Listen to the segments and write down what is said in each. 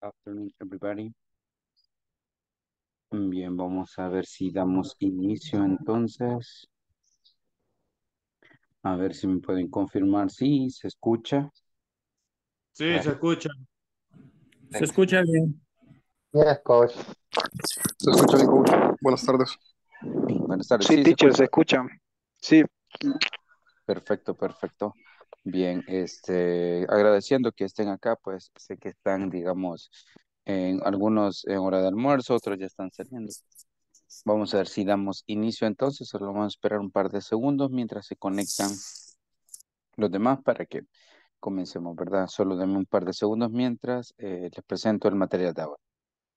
afternoon, everybody. Bien, vamos a ver si damos inicio entonces. A ver si me pueden confirmar si se escucha. Sí, se escucha. Se escucha Excelente. bien. Yes, coach. Se escucha bien, coach. Buenas tardes. Buenas tardes, Sí, sí se teacher, se escucha. escucha. Sí, Perfecto, perfecto. Bien, agradeciendo que estén acá, pues sé que están, digamos, en algunos en hora de almuerzo, otros ya están saliendo. Vamos a ver si damos inicio entonces, solo vamos a esperar un par de segundos mientras se conectan los demás para que comencemos, ¿verdad? Solo denme un par de segundos mientras les presento el material de ahora.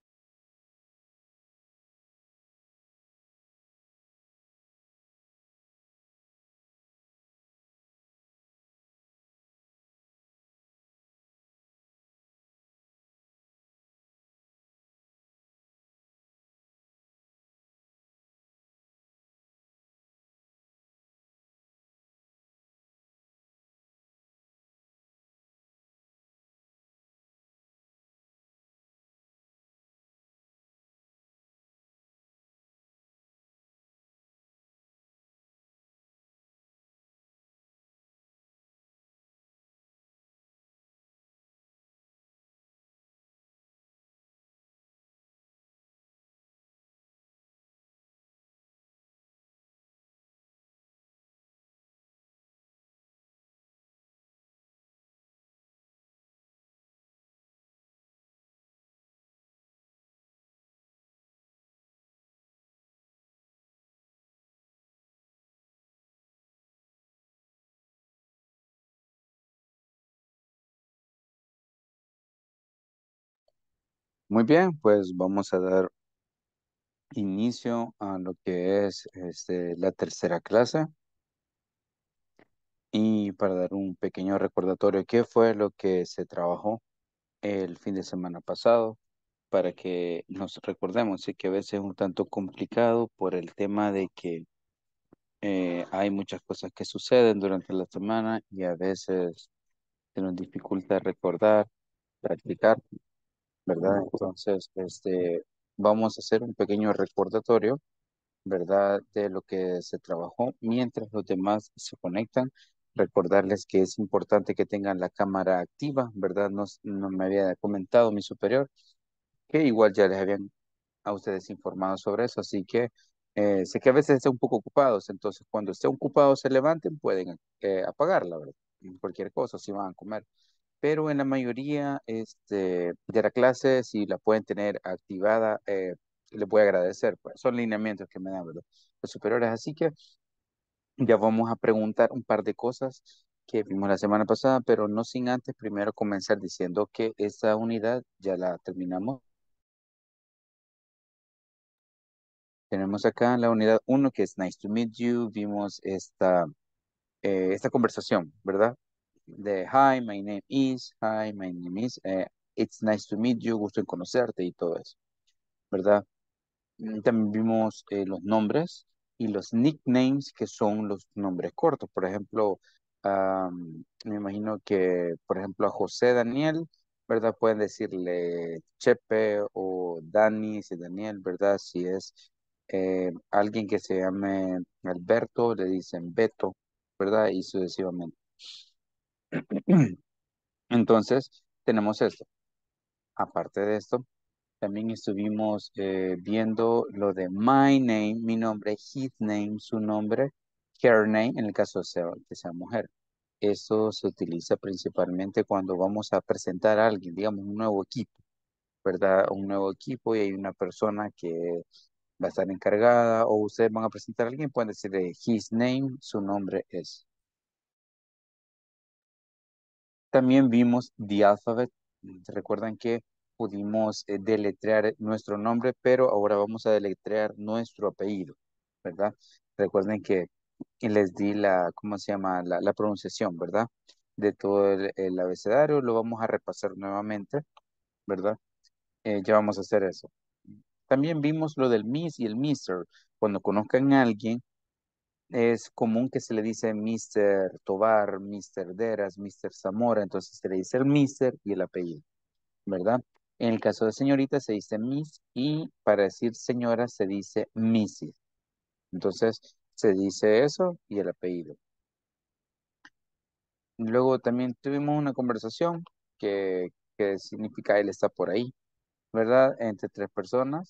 Muy bien, pues vamos a dar inicio a lo que es la tercera clase y para dar un pequeño recordatorio, ¿qué fue lo que se trabajó el fin de semana pasado? Para que nos recordemos, sí que a veces es un tanto complicado por el tema de que hay muchas cosas que suceden durante la semana y a veces se nos dificulta recordar, practicar, ¿verdad? Entonces, vamos a hacer un pequeño recordatorio, ¿verdad? De lo que se trabajó mientras los demás se conectan. Recordarles que es importante que tengan la cámara activa, ¿verdad? No me había comentado mi superior, que igual ya les habían a ustedes informado sobre eso, así que sé que a veces están un poco ocupados, entonces cuando estén ocupados se levanten, pueden apagarla, ¿verdad? Cualquier cosa, si van a comer. Pero en la mayoría de la clase, si la pueden tener activada, les voy a agradecer, pues son lineamientos que me dan, ¿verdad? Los superiores, así que ya vamos a preguntar un par de cosas que vimos la semana pasada, pero no sin antes primero comenzar diciendo que esta unidad ya la terminamos. Tenemos acá la unidad uno que es Nice to Meet You. Vimos esta conversación, ¿verdad? De Hi, my name is, Hi, my name is, It's nice to meet you, gusto en conocerte y todo eso, ¿verdad? También vimos los nombres y los nicknames, que son los nombres cortos. Por ejemplo, me imagino que, por ejemplo, a José Daniel, ¿verdad? Pueden decirle Chepe o Dani, si es Daniel, ¿verdad? Si es alguien que se llame Alberto, le dicen Beto, ¿verdad? Y sucesivamente. Entonces, tenemos esto. Aparte de esto, también estuvimos viendo lo de my name, mi nombre, his name, su nombre, her name, en el caso que sea mujer. Eso se utiliza principalmente cuando vamos a presentar a alguien, digamos, un nuevo equipo, ¿verdad? Un nuevo equipo y hay una persona que va a estar encargada o ustedes van a presentar a alguien, pueden decirle his name, su nombre es. También vimos The Alphabet. Recuerdan que pudimos deletrear nuestro nombre, pero ahora vamos a deletrear nuestro apellido, ¿verdad? Recuerden que les di ¿cómo se llama? La pronunciación, ¿verdad? De todo el abecedario. Lo vamos a repasar nuevamente, ¿verdad? Ya vamos a hacer eso. También vimos lo del Miss y el Mister. Cuando conozcan a alguien, es común que se le dice Mr. Tobar, Mr. Deras, Mr. Zamora, entonces se le dice el Mr. y el apellido, ¿verdad? En el caso de señorita se dice Miss y para decir señora se dice Mrs. Entonces se dice eso y el apellido. Luego también tuvimos una conversación que significa él está por ahí, ¿verdad? Entre tres personas.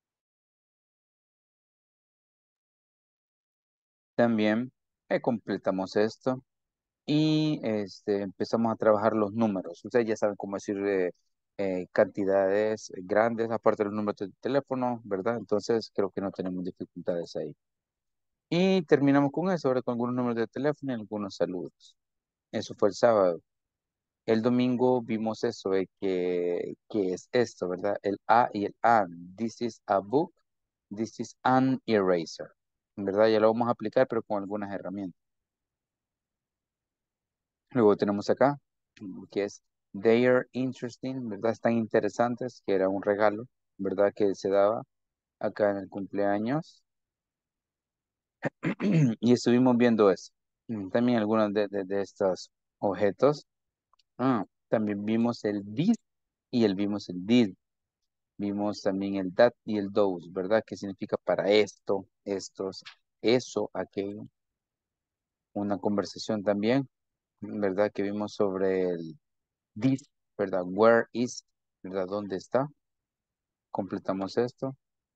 También completamos esto y empezamos a trabajar los números. Ustedes ya saben cómo decir cantidades grandes, aparte de los números de teléfono, ¿verdad? Entonces creo que no tenemos dificultades ahí. Y terminamos con eso, ahora con algunos números de teléfono y algunos saludos. Eso fue el sábado. El domingo vimos eso, que es esto, ¿verdad? El a y el an. This is a book. This is an eraser. ¿Verdad? Ya lo vamos a aplicar, pero con algunas herramientas. Luego tenemos acá, que es they are interesting, ¿verdad? Están interesantes, que era un regalo, ¿verdad? Que se daba acá en el cumpleaños. Y estuvimos viendo eso. También algunos de estos objetos. También vimos el this y vimos el did. Vimos también el that y el those, ¿verdad? Que significa para esto, estos, eso, aquello. Una conversación también, ¿verdad? Que vimos sobre el this, ¿verdad? Where is, ¿verdad? ¿Dónde está? Completamos esto.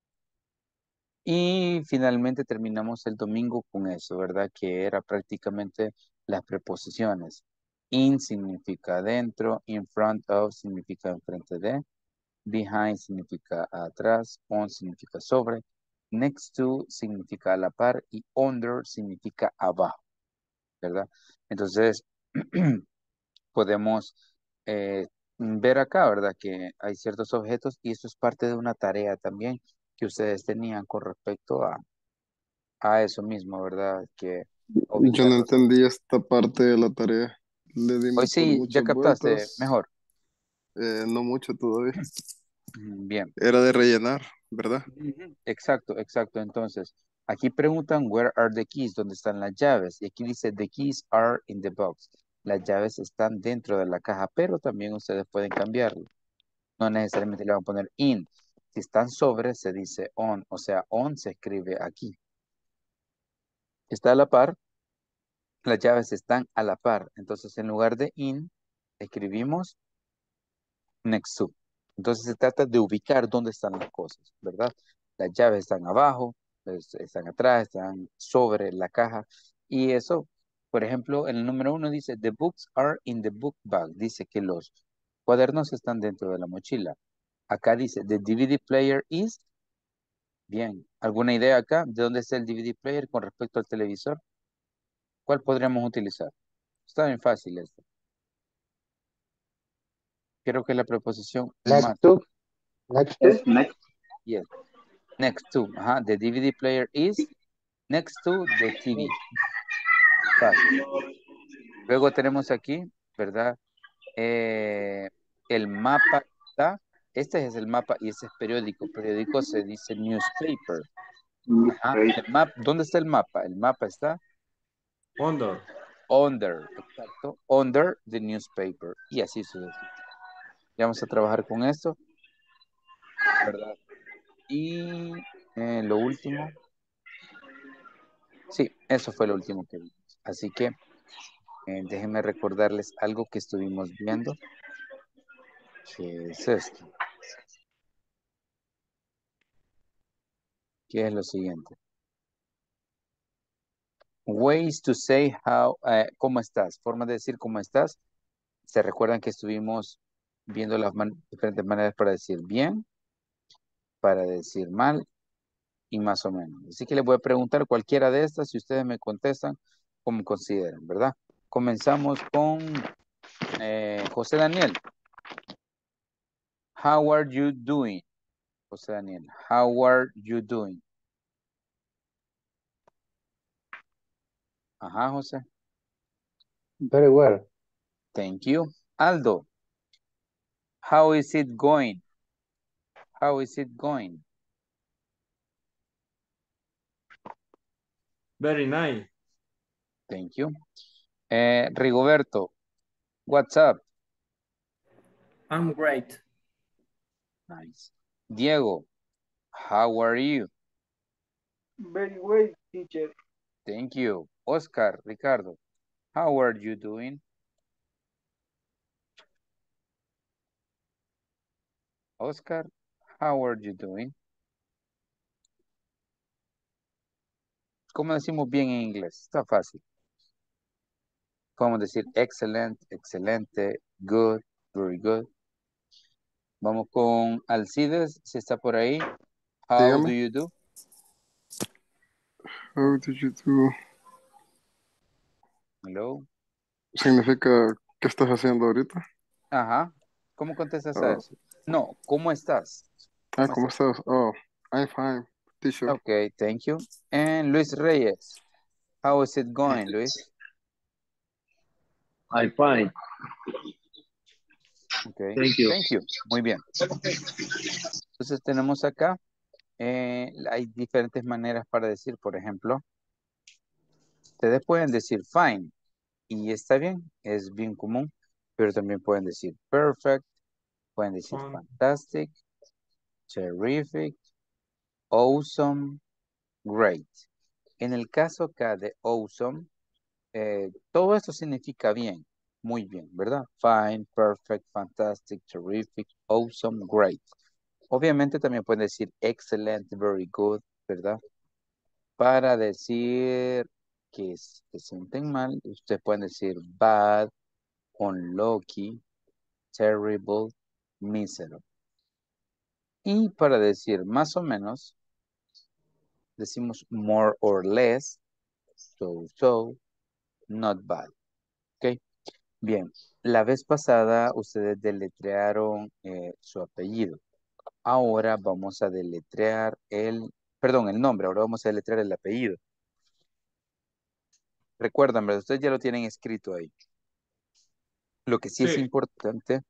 Y finalmente terminamos el domingo con eso, ¿verdad? Que era prácticamente las preposiciones. In significa dentro, in front of significa enfrente de, behind significa atrás, on significa sobre, next to significa a la par y under significa abajo, ¿verdad? Entonces, podemos ver acá, ¿verdad? Que hay ciertos objetos y eso es parte de una tarea también que ustedes tenían con respecto a eso mismo, ¿verdad? Que Yo ubicar no los... entendí esta parte de la tarea. Le Hoy dimos por sí, ya muchas captaste vueltas, mejor. no mucho todavía. Bien. Era de rellenar, ¿verdad? Ujú. Exacto, exacto. Entonces, aquí preguntan, where are the keys? ¿Dónde están las llaves? Y aquí dice, the keys are in the box. Las llaves están dentro de la caja, pero también ustedes pueden cambiarlo. No necesariamente le van a poner in. Si están sobre, se dice on. O sea, on se escribe aquí. Está a la par. Las llaves están a la par. Entonces, en lugar de in, escribimos next to. Entonces, se trata de ubicar dónde están las cosas, ¿verdad? Las llaves están abajo, están atrás, están sobre la caja. Y eso, por ejemplo, en el número 1 dice, the books are in the book bag. Dice que los cuadernos están dentro de la mochila. Acá dice, the DVD player is. Bien, ¿alguna idea acá de dónde está el DVD player con respecto al televisor? ¿Cuál podríamos utilizar? Está bien fácil esto. Creo que la preposición Next más. to, next to. Yes. Next to. Ajá. The DVD player is next to the TV. Fácil. Luego tenemos aquí, ¿verdad? El mapa está. Este es el mapa y ese es periódico. Periódico se dice newspaper. Ajá. El ¿dónde está el mapa? El mapa está Under. under. Exacto. Under the newspaper. Y así sucesivamente. Ya vamos a trabajar con esto, ¿verdad? Y lo último. Sí, eso fue lo último que vimos. Así que déjenme recordarles algo que estuvimos viendo, que es esto, que es lo siguiente. Ways to say how, ¿cómo estás? Formas de decir cómo estás. ¿Se recuerdan que estuvimos viendo las diferentes maneras para decir bien, para decir mal y más o menos? Así que les voy a preguntar cualquiera de estas y ustedes me contestan como consideran, ¿verdad? Comenzamos con José Daniel. How are you doing? José Daniel, how are you doing? Ajá, José. Very well. Thank you. Aldo, how is it going? How is it going? Very nice. Thank you. Rigoberto, what's up? I'm great. Nice. Diego, how are you? Very well, teacher. Thank you. Oscar, Ricardo, how are you doing? Oscar, how are you doing? ¿Cómo decimos bien en inglés? Está fácil. Podemos decir excellent, excelente, good, very good. Vamos con Alcides, si está por ahí. How do Dígame. you do? How did you do? Hello. ¿Significa qué estás haciendo ahorita? Ajá. ¿Cómo contestas a Oh, eso? No, ¿cómo estás? ¿Cómo ¿cómo estás? estás? Oh, I'm fine, teacher. Okay, thank you. And Luis Reyes, how is it going, Luis? I'm fine. Okay, Thank you. thank you. Muy bien. Entonces tenemos acá, hay diferentes maneras para decir, por ejemplo, ustedes pueden decir fine y está bien, es bien común, pero también pueden decir perfect, pueden decir Fun. fantastic, terrific, awesome, great. En el caso acá de awesome, todo esto significa bien, muy bien, ¿verdad? Fine, perfect, fantastic, terrific, awesome, great. Obviamente también pueden decir excellent, very good, ¿verdad? Para decir que se sienten mal, ustedes pueden decir bad, unlucky, terrible, miserable. Y para decir más o menos, decimos more or less, so, not bad. ¿Ok? Bien, la vez pasada ustedes deletrearon su apellido. Ahora vamos a deletrear el nombre, ahora vamos a deletrear el apellido. Recuerdan, ¿verdad? Ustedes ya lo tienen escrito ahí. Lo que sí es Sí. importante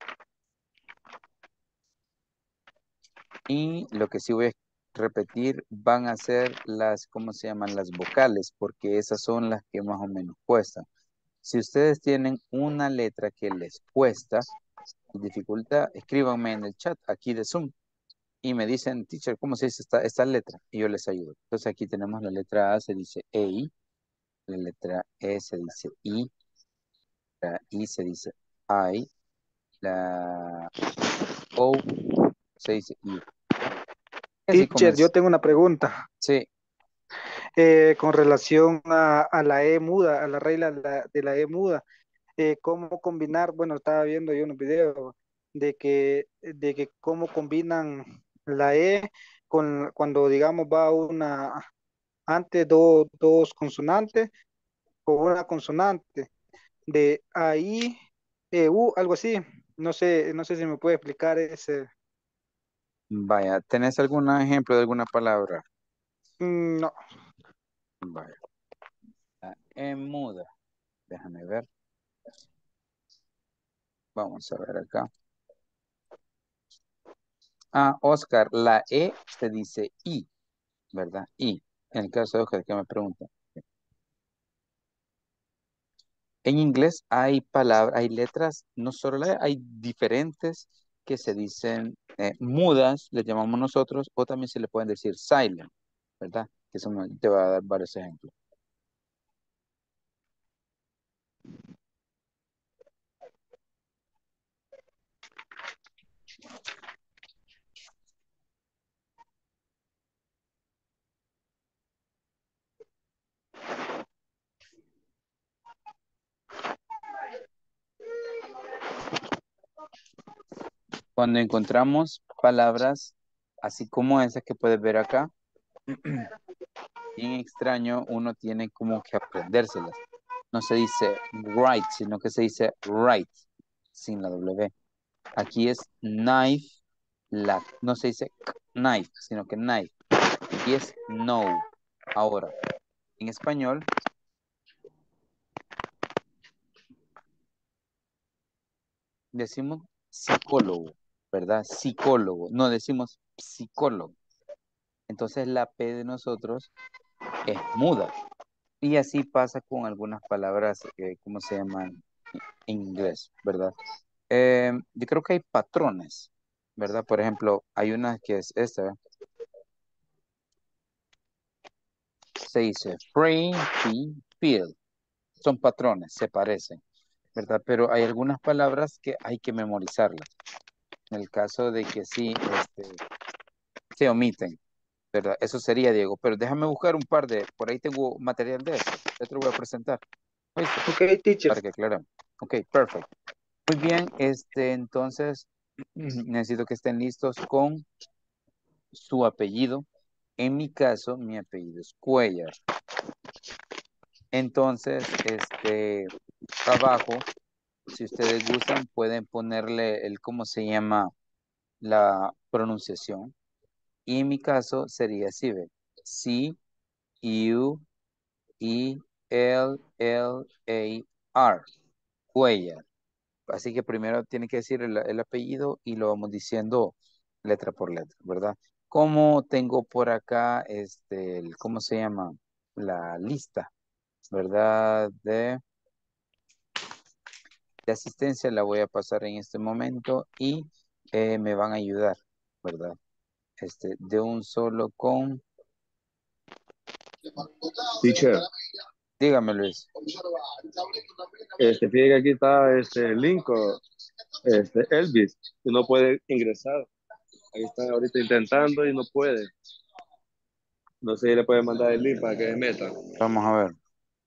y lo que sí voy a repetir van a ser las, ¿cómo se llaman? Las vocales, porque esas son las que más o menos cuestan. Si ustedes tienen una letra que les cuesta, dificultad, escríbanme en el chat aquí de Zoom y me dicen, teacher, ¿cómo se dice esta letra? Y yo les ayudo. Entonces aquí tenemos la letra A, se dice EI, la letra E se dice I, la I se dice I, la O se dice U. ¿Ya? Y así Teacher, yo comienza. tengo una pregunta Sí, con relación a la E muda, a la regla de la E muda. ¿Cómo combinar? Bueno, estaba viendo yo unos videos de que cómo combinan la E con cuando, digamos, va una, antes dos consonantes con una consonante de ahí, algo así. No sé si me puede explicar ese. vaya, ¿tenés algún ejemplo de alguna palabra? No. Vaya, la E muda. Déjame ver. Vamos a ver acá. Ah, Oscar, la E se dice I, ¿verdad? I. En el caso de Oscar, que me pregunta. En inglés hay palabras, hay letras, no solo la E, hay diferentes que se dicen mudas, les llamamos nosotros, o también se le pueden decir silent, ¿verdad? Que son, te voy a dar varios ejemplos. Cuando encontramos palabras así como esas que puedes ver acá, bien extraño, uno tiene como que aprendérselas. No se dice right, sino que se dice right, sin la W. Aquí es knife, no se dice knife, sino que knife. Y es no. Ahora, en español, decimos psicólogo, ¿verdad? Psicólogo, no decimos psicólogo. Entonces la P de nosotros es muda. Y así pasa con algunas palabras, ¿cómo se llaman en inglés, verdad? Yo creo que hay patrones. ¿verdad? Por ejemplo, hay una que es esta, ¿verdad? Se dice free, fee, field. Son patrones, se parecen, ¿verdad? Pero hay algunas palabras que hay que memorizarlas. En el caso de que sí, se omiten, ¿verdad? Eso sería, Diego. Pero déjame buscar un par por ahí tengo material de eso. Ya te lo voy a presentar. ¿Oíste? Ok, teacher. Para que aclaremos. Ok, perfecto. Muy bien, entonces necesito que estén listos con su apellido. En mi caso, mi apellido es Cuellar. Entonces, abajo, si ustedes gustan, pueden ponerle ¿cómo se llama? La pronunciación. Y en mi caso sería así, ¿ve? C, U, E, L, L, A, R. Cuellar. Así que primero tiene que decir el apellido y lo vamos diciendo letra por letra, ¿verdad? Como tengo por acá, ¿cómo se llama? La lista, ¿verdad? De asistencia la voy a pasar en este momento y me van a ayudar, ¿verdad? De un solo con, Teacher, dígame Luis. fíjate que aquí está Lincoln, Elvis, y no puede ingresar. Ahí está ahorita intentando y no puede. No sé si le puede mandar el link para que se meta. Vamos a ver.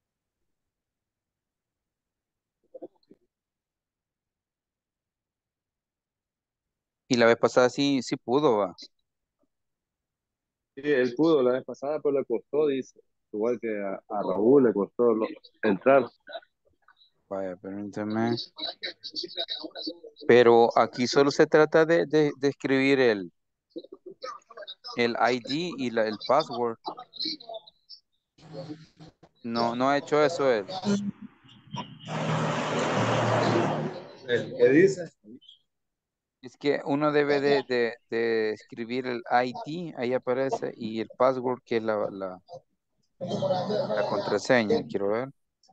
Y la vez pasada sí, sí pudo, va. Sí, él pudo la vez pasada, pero le costó, dice. Igual que a Raúl le costó entrar. Vaya, permíteme. Pero aquí solo se trata de escribir el ID y el password. No, no ha hecho eso él. ¿Qué dice? Es que uno debe de escribir el ID, ahí aparece, y el password, que es la contraseña, quiero ver.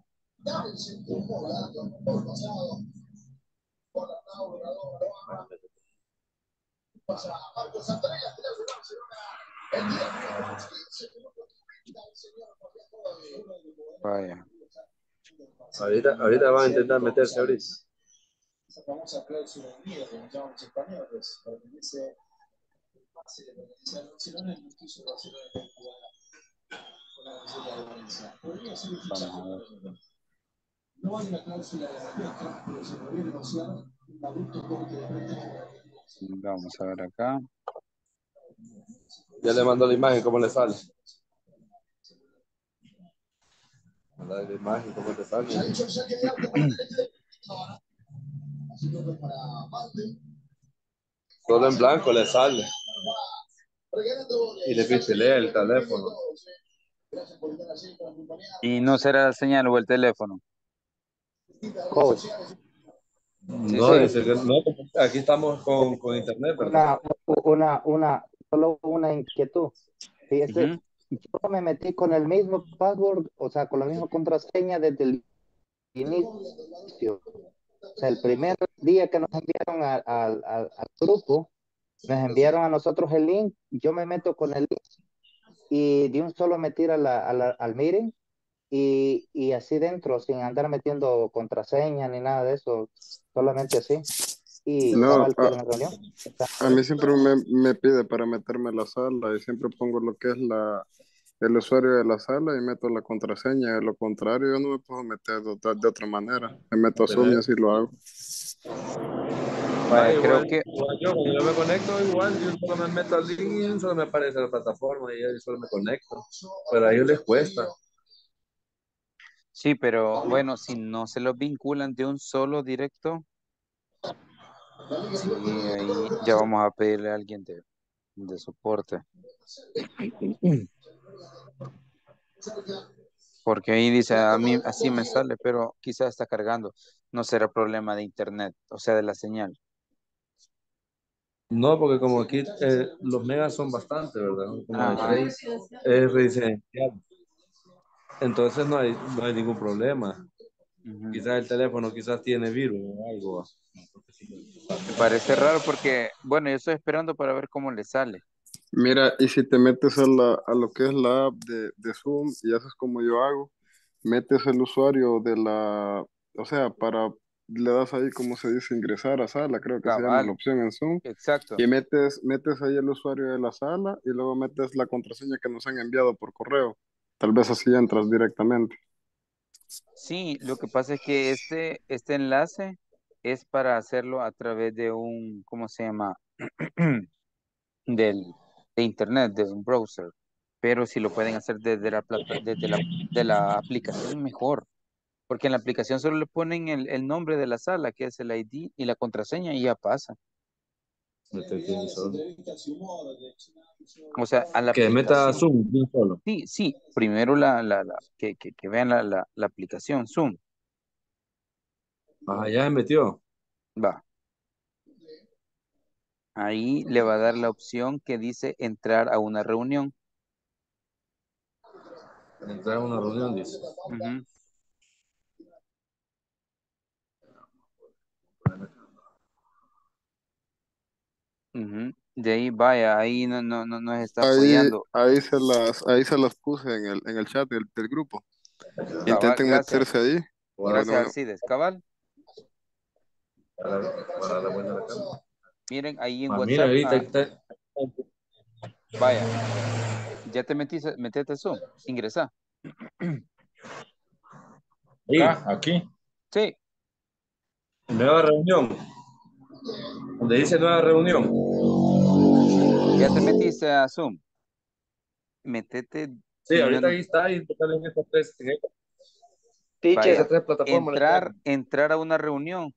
Vaya. Ahorita va a intentar meterse ahorita. Vamos a ver. Vamos a ver acá. Ya le mando la imagen, ¿cómo le sale? Mandar la imagen, ¿cómo te sale? Solo en blanco le sale. Y le pistelea el teléfono. Y no será la señal o el teléfono. Coach, Sí, No, sí. dice que no, aquí estamos con internet, ¿verdad? solo una inquietud. Fíjese, Ujú. yo me metí con el mismo password, o sea, con la misma contraseña desde el inicio. O sea, el primer día que nos enviaron al grupo, nos enviaron a nosotros el link, yo me meto con el link y de un solo me tira al meeting y así dentro, sin andar metiendo contraseña ni nada de eso, solamente así. Y No, cabal quedo en la reunión. a mí siempre me pide para meterme a la sala y siempre pongo lo que es el usuario de la sala y meto la contraseña. De lo contrario, yo no me puedo meter de otra manera. Me meto a Zoom y así lo hago. Vaya, creo Igual, que igual yo, cuando yo me conecto, igual, yo solo me meto al link y solo me aparece la plataforma y yo solo me conecto. Pero a ellos les cuesta. sí, pero bueno, si no se los vinculan de un solo directo, sí, ahí ya vamos a pedirle a alguien de soporte. Porque ahí dice, a mí así me sale, pero quizás está cargando. No será problema de internet, o sea, de la señal. No, porque como aquí los megas son bastantes, ¿verdad? Como de Ajá. 6 es residencial. Entonces no hay ningún problema. Ujú. Quizás el teléfono quizás tiene virus o algo. Me parece raro porque, bueno, yo estoy esperando para ver cómo le sale. Mira, y si te metes a lo que es la app de Zoom y haces como yo hago, metes el usuario de la, o sea, le das ahí como se dice ingresar a sala, creo que se llama la Cabal, opción en Zoom, exacto. y metes ahí el usuario de la sala y luego metes la contraseña que nos han enviado por correo. Tal vez así entras directamente. Sí, lo que pasa es que este enlace es para hacerlo a través de un, ¿cómo se llama? De internet, de un browser. Pero si lo pueden hacer de la aplicación, mejor. Porque en la aplicación solo le ponen el nombre de la sala, que es el ID y la contraseña, y ya pasa. O sea, a la Que meta aplicación. Zoom de un solo. Sí, sí, primero que vean la aplicación Zoom. Ajá, ya se metió. Va. Ahí le va a dar la opción que dice entrar a una reunión. Entrar a una reunión, dice. Ujú, ujú. De ahí vaya, ahí no nos está Ahí, fallando. ahí se las puse en el chat del grupo. Cabal, Intenten gracias. meterse ahí. Guardar, Gracias, Bueno, Alcides. Cabal, guardar la buena la cámara. miren ahí en Ah, mira, WhatsApp. ahorita Ah, está. vaya, ya te metete a Zoom. Ingresa. Acá, aquí. Sí, Nueva reunión. Donde dice nueva reunión. ya te metiste a Zoom. Metete Sí, y ahorita ahí está. Y salen estas tres, esas Teacher, vaya. tres plataformas. Entrar a una reunión.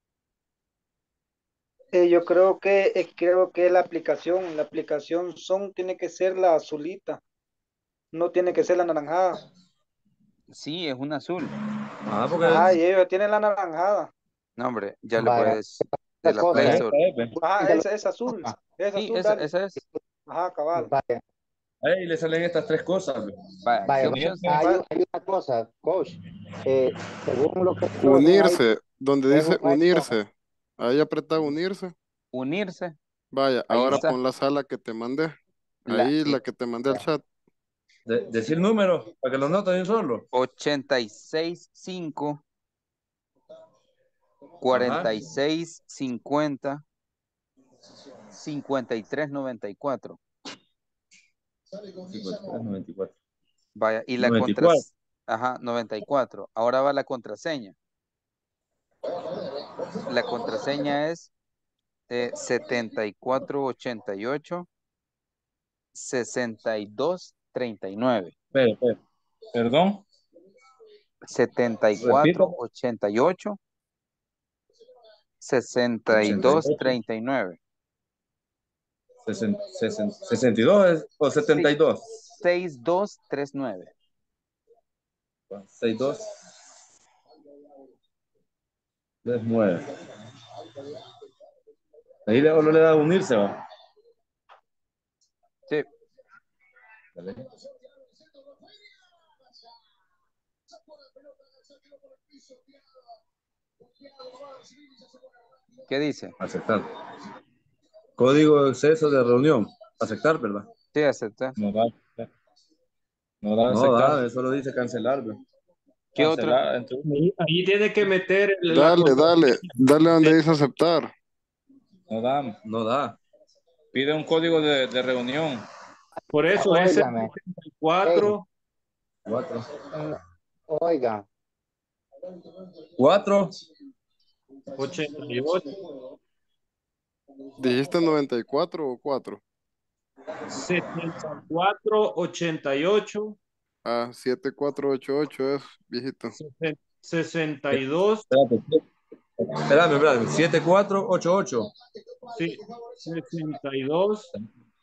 yo creo que la aplicación son tiene que ser la azulita, no tiene que ser la naranjada. Sí, es un azul. Ah, porque Ajá, y ellos tienen la naranjada. No, hombre, ya le Vaya, puedes de otra la Play cosa, Store. Ajá, es Sí, azul, dale. esa es. Ajá, cabal. vaya, ahí le salen estas tres cosas. Vaya, ¿qué vaya, opción? Va- hay una cosa, coach, según lo que veo unirse, donde en dice un iPhone, unirse, ahí apretá unirse. Unirse. Vaya, Ahí ahora está. pon la sala que te mandé. La Ahí la que te mandé al chat. Decir número, para que lo noten de un solo. 86 5 Ajá. 46 50 53 94. 53, 94. Vaya, y la 94. ajá, 94. Ahora va la contraseña. La contraseña es 7488 62 39. Espera. Perdón. setenta y Repita. cuatro ochenta y ocho sesenta y dos 88. treinta y nueve 62 o Sí, 72. 6239. 62, 9. Ahí no le da unirse, va. Sí, Dale. ¿qué dice? Aceptar. Código de acceso de reunión. Aceptar, ¿verdad? Sí, acepté. No da. No da, no da, eso lo dice cancelar, ¿verdad? ¿Qué otro? Cancelar. Entonces, Ahí tiene que meter la Dale, dale, contraseña. dale donde dice aceptar. no da. Pide un código de reunión. Por eso es el óigame, hey, 64. 4. mm, oiga, 4. 88, ¿Dijiste 94 o 4? 74, 88, Ah, 7488 es, viejito. 62, Espérame. 7488. sí, 62,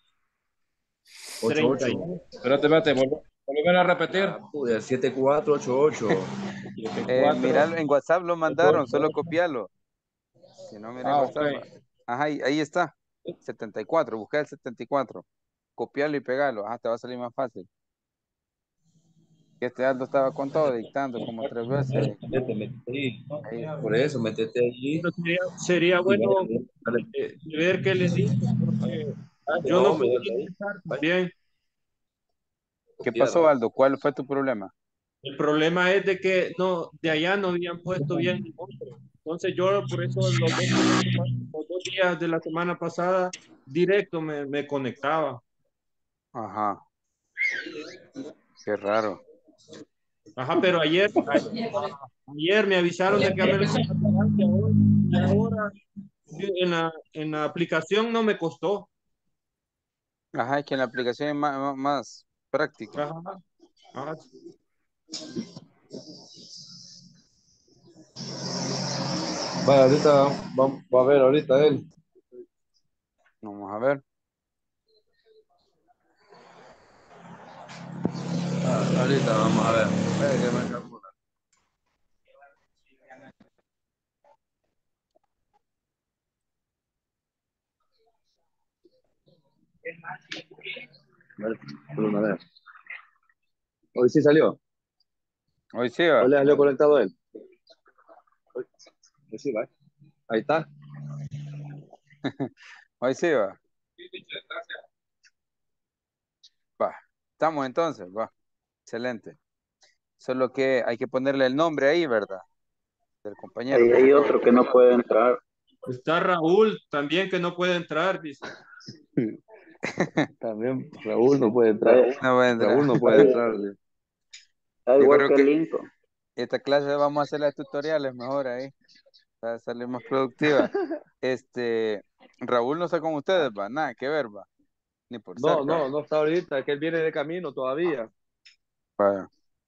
88. 31. Espérate. Volver a repetir. 7488. Mira, 7488. en WhatsApp lo mandaron, solo copiarlo. Si no, mira en Ok. WhatsApp. Ajá, ahí está. 74. Busca el 74. Copiarlo y pegarlo. Ajá, te va a salir más fácil. Que este Aldo estaba con todo, dictando como 3 veces. Métete ahí. Ahí. Por eso, métete ahí. Pero sería Y vale, bueno vale. ver qué les dice, porque yo No, no hombre, pude dale ahí. ingresar Vaya, también. ¿Qué pasó, tierra. Aldo? ¿Cuál fue tu problema? El problema es de que no, de allá no habían puesto bien mi nombre. Entonces yo por eso los 2 días de la semana pasada directo me conectaba. Ajá, qué raro. Ajá, pero ayer me avisaron de que ya me lo iban a pagar y ahora en la aplicación no me costó. Ajá, es que en la aplicación es más práctico. Ajá, ajá. Vaya, ahorita va a ver ahorita él. Vamos a ver. Ahorita vamos a ver. Que me calcula. A ver, por una vez. Hoy sí salió. Hoy sí Hoy va. le salió conectado él. Hoy sí va. Ahí está. Hoy sí va. Va. Estamos entonces, va. Excelente. Solo que hay que ponerle el nombre ahí, ¿verdad? Del compañero Ahí que se hay acaba de otro que no conectar. puede entrar. Está Raúl también que no puede entrar, dice. También Raúl no puede entrar. Está, No voy a entrar. Raúl no puede entrar. está Yo igual creo que que Lincoln. esta clase vamos a hacer las tutoriales mejor ahí, para salir más productiva. Raúl no está con ustedes, va, nada que ver, va, ni por No, cerca. no, no está ahorita. Es que él viene de camino todavía. Va.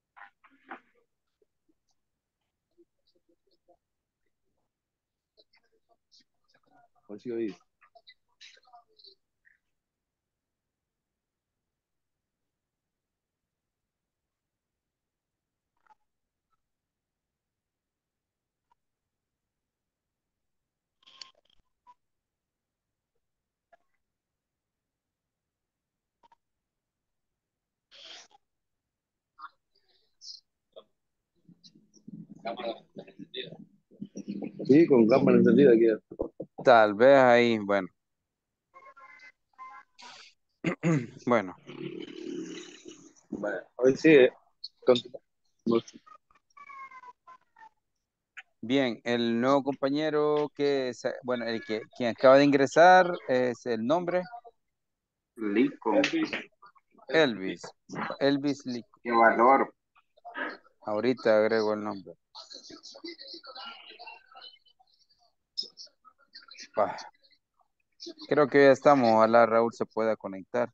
Hoy sí oí. Sí, con cámara encendida aquí. Tal vez ahí, bueno, bueno, Vale. Hoy sí. Con- bien, el nuevo compañero bueno, quien acaba de ingresar es el nombre, Lincoln. Elvis, Elvis Lico. Qué valor. Ahorita agrego el nombre. Va. Creo que ya estamos, ojalá Raúl se pueda conectar.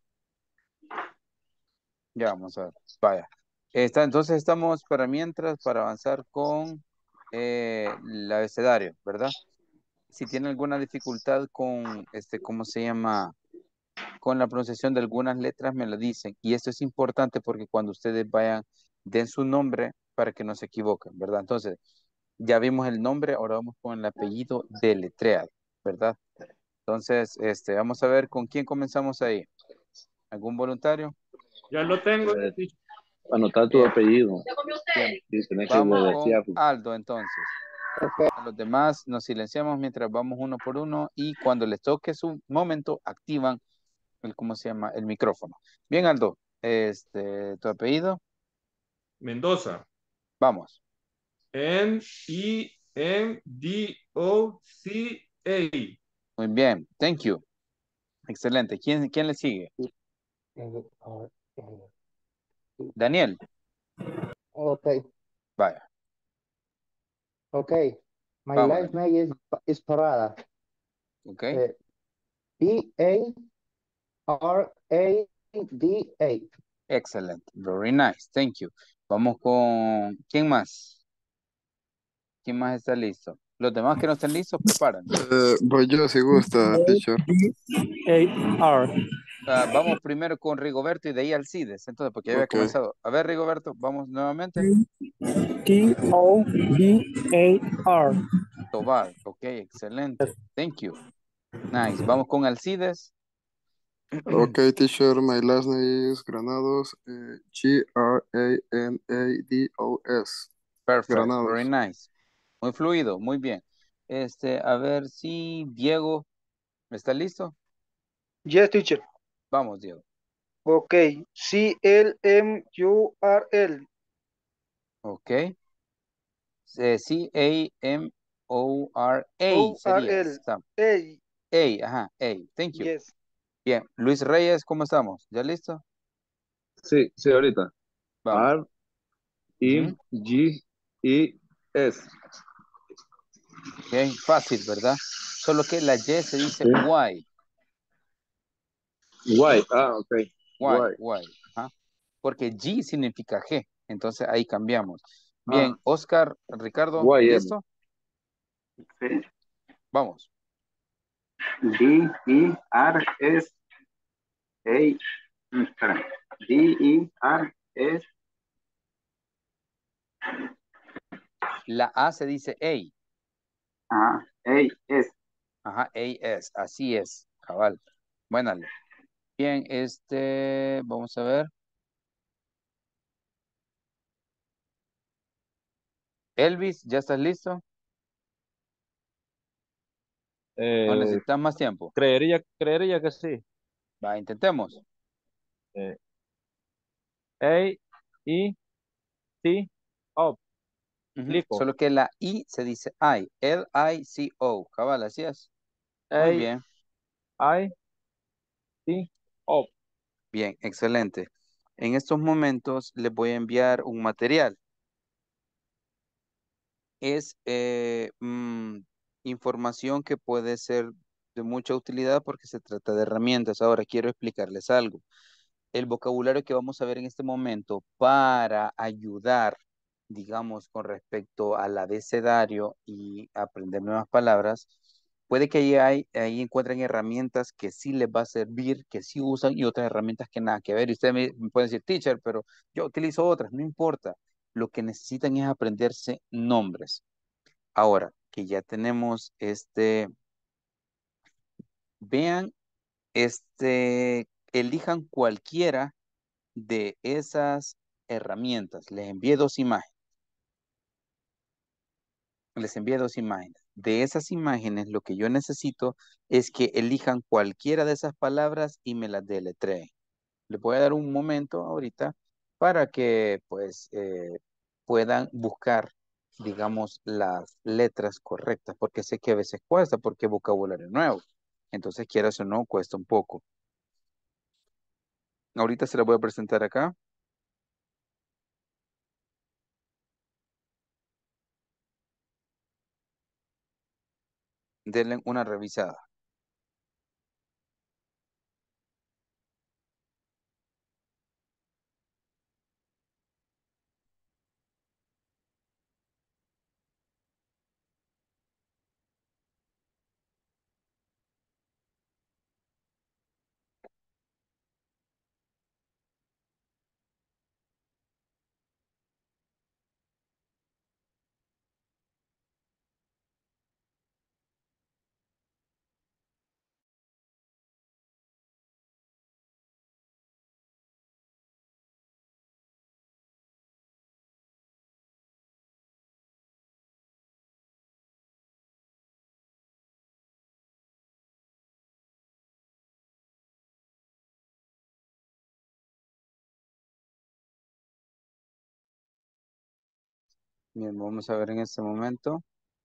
Ya vamos a ver. Vaya. Entonces estamos para avanzar con el abecedario, ¿verdad? Si tiene alguna dificultad con ¿cómo se llama? Con la pronunciación de algunas letras, me lo dicen. Y esto es importante porque cuando ustedes vayan, den su nombre para que no se equivoquen, ¿verdad? Entonces, ya vimos el nombre, ahora vamos con el apellido deletreado, ¿verdad? Entonces, vamos a ver con quién comenzamos ahí. ¿Algún voluntario? Ya lo tengo. eh, Anotar tu Bien, apellido. bien. Sí, tenés que Vamos con deletrearlo. Aldo entonces. A los demás nos silenciamos mientras vamos uno por uno y cuando les toque su momento activan ¿cómo se llama? El micrófono. Bien, Aldo, tu apellido, Mendoza. vamos. Mendoca. Muy bien, thank you. Excelente. ¿Quién le sigue? Daniel, Ok, vaya, ok. My vamos, last Daniel. name is Parada. Ok, Parada. excelente. Very nice, thank you. Vamos con, ¿quién más? ¿Quién más está listo? Los demás que no estén listos, prepárense. Voy yo si gusta, teacher. A-R. Vamos primero con Rigoberto y de ahí Alcides. Entonces, porque ya había Ok. comenzado. A ver, Rigoberto, vamos nuevamente. Tobar. Tobar, ok, excelente. Thank you. Nice. Vamos con Alcides. Okay, teacher, my last name is Granados, Granados. Perfect, very Granados. nice. Muy fluido, muy bien. A ver si Diego está listo. Yes, teacher. Vamos, Diego. Ok. CLMURL. Ok. C-A-M-O-R-A sería. ORL. A. A, ajá, A. Thank you. Yes. Bien, Luis Reyes, ¿cómo estamos? ¿Ya listo? Sí, sí, ahorita. Vamos. Ujú. R-I-G-E-S. Ok, fácil, ¿verdad? Solo que la Y se dice Sí. Y. Y. Ah, ok. Y, Y. Y. Ajá. Porque G significa G. Entonces ahí cambiamos. Ah, Bien, Oscar, Ricardo, Y-M. ¿listo? Sí. Vamos. D-I-R-S-A. Espera. D-I-R-S. La A se dice A. A-S. Ajá, A-S. Así es, cabal. Buénale. Bien, vamos a ver. Elvis, ¿ya estás listo? ¿O Eh, necesitas más tiempo? creería que sí. Va, intentemos. Eh, A-I-T-O. Ujú. Lico. Solo que la I se dice I. L-I-C-O. Cabal, así es. Muy bien, A-I-T-O. bien, excelente. En estos momentos les voy a enviar un material. Es información que puede ser de mucha utilidad porque se trata de herramientas. Ahora quiero explicarles algo. El vocabulario que vamos a ver en este momento para ayudar, digamos, con respecto al abecedario y aprender nuevas palabras, puede que ahí encuentren herramientas que sí les va a servir, que sí usan y otras herramientas que nada que ver. Y ustedes me pueden decir, teacher, pero yo utilizo otras, no importa. Lo que necesitan es aprenderse nombres. Ahora que ya tenemos vean, elijan cualquiera de esas herramientas. Les envié dos imágenes. Les envié dos imágenes. De esas imágenes, lo que yo necesito es que elijan cualquiera de esas palabras y me las deletreen. Les voy a dar un momento ahorita para que pues puedan buscar, digamos, las letras correctas, porque sé que a veces cuesta, porque es vocabulario nuevo. Entonces, quieras o no, cuesta un poco. Ahorita se las voy a presentar acá. Denle una revisada. Bien, vamos a ver en este momento.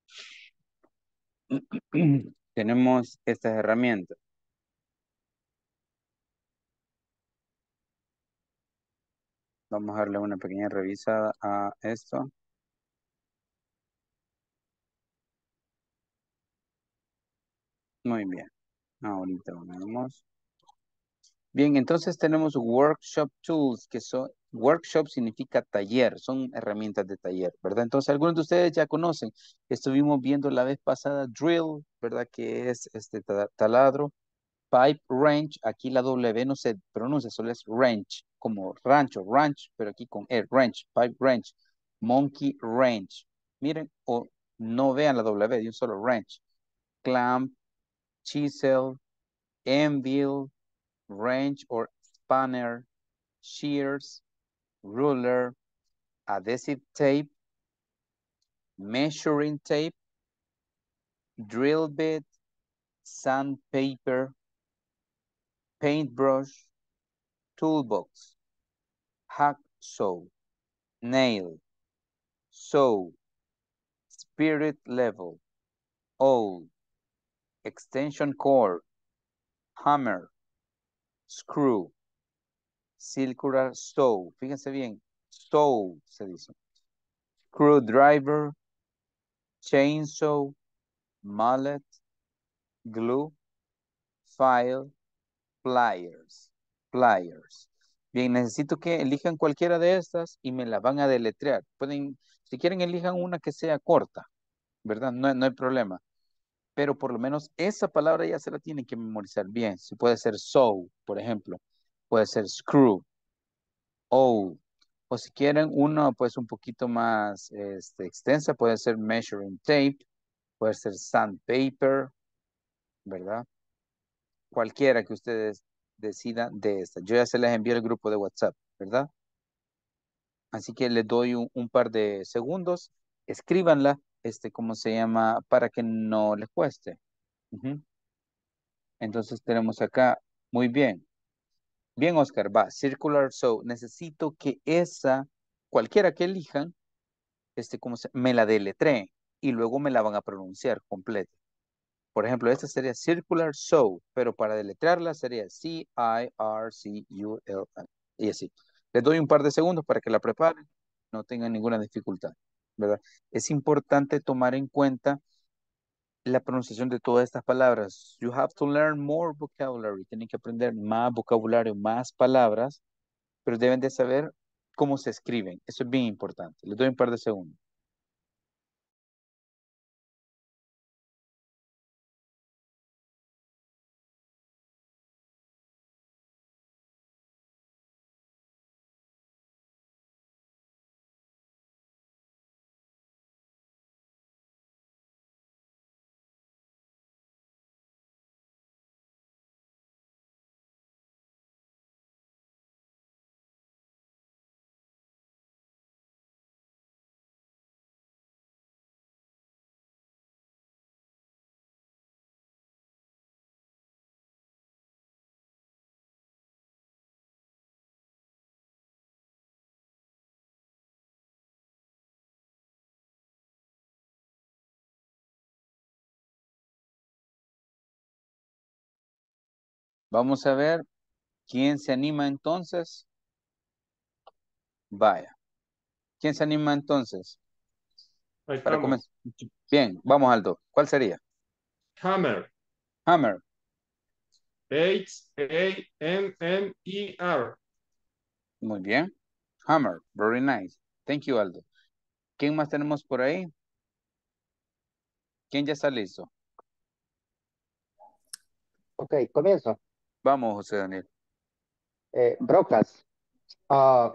Tenemos estas herramientas. Vamos a darle una pequeña revisada a esto. Muy bien. Ahorita vamos. Bien, entonces tenemos workshop tools, que son, workshop significa taller, son herramientas de taller, ¿verdad? Entonces algunos de ustedes ya conocen. Estuvimos viendo la vez pasada drill, ¿verdad? Que es taladro. Pipe wrench, aquí la W no se pronuncia, solo es wrench, como rancho, ranch, pero aquí con E, wrench, pipe wrench, monkey wrench. Miren, o no vean la W de un solo wrench. Clamp, chisel, anvil, wrench or spanner, shears, ruler, adhesive tape, measuring tape, drill bit, sandpaper, paintbrush, toolbox, hacksaw, nail, saw, spirit level, owl, extension cord, hammer, screw, circular saw. Fíjense bien, saw se dice. Screwdriver, chainsaw, mallet, glue, file, pliers. Pliers. Bien, necesito que elijan cualquiera de estas y me la van a deletrear. Pueden, si quieren, elijan una que sea corta, ¿verdad? No hay problema. Pero por lo menos esa palabra ya se la tienen que memorizar bien. Si puede ser saw, por ejemplo. Puede ser screw, owl. O si quieren una pues un poquito más extensa, puede ser measuring tape, puede ser sandpaper, ¿verdad? Cualquiera que ustedes decidan de esta. Yo ya se las envié al grupo de WhatsApp, ¿verdad? Así que les doy un par de segundos. Escríbanla, ¿cómo se llama? Para que no les cueste. Ujú. Entonces tenemos acá, muy bien. Bien, Oscar, va, circular saw. Necesito que esa, cualquiera que elijan, me la deletreen y luego me la van a pronunciar completa. Por ejemplo, esta sería circular saw, pero para deletrearla sería C-I-R-C-U-L-A. Y así. Les doy un par de segundos para que la preparen, no tengan ninguna dificultad, ¿verdad? Es importante tomar en cuenta la pronunciación de todas estas palabras. You have to learn more vocabulary. Tienen que aprender más vocabulario, más palabras, pero deben de saber cómo se escriben. Eso es bien importante. Les doy un par de segundos. Vamos a ver quién se anima entonces. Vaya. ¿Quién se anima entonces? Ahí Para estamos. comenzar. Bien, vamos Aldo. ¿Cuál sería? Hammer. Hammer. Hammer. Muy bien. Hammer. Very nice. Thank you, Aldo. ¿Quién más tenemos por ahí? ¿Quién ya está listo? Ok, comienzo. Vamos, José Daniel. Brocas. Uh,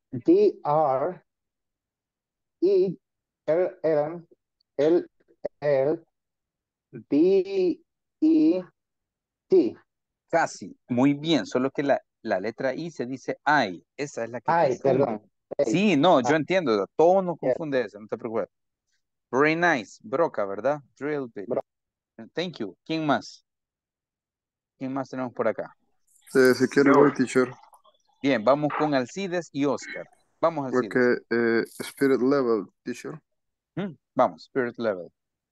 D-R-E-L-L-B-E-T. Casi. Muy bien. Solo que la letra I se dice I. Esa es la que Ay, confunde. perdón. Hey, Sí, no, yo ah, entiendo. Todo nos yeah, confunde eso. No te preocupes. Very nice. Broca, ¿verdad? Drill bit. bro- Thank you. ¿Quién más? ¿Quién más tenemos por acá? Si quiere voy, teacher. Bien, vamos con Alcides y Oscar. Vamos, Ok, Alcides. spirit level, teacher. Vamos, spirit level.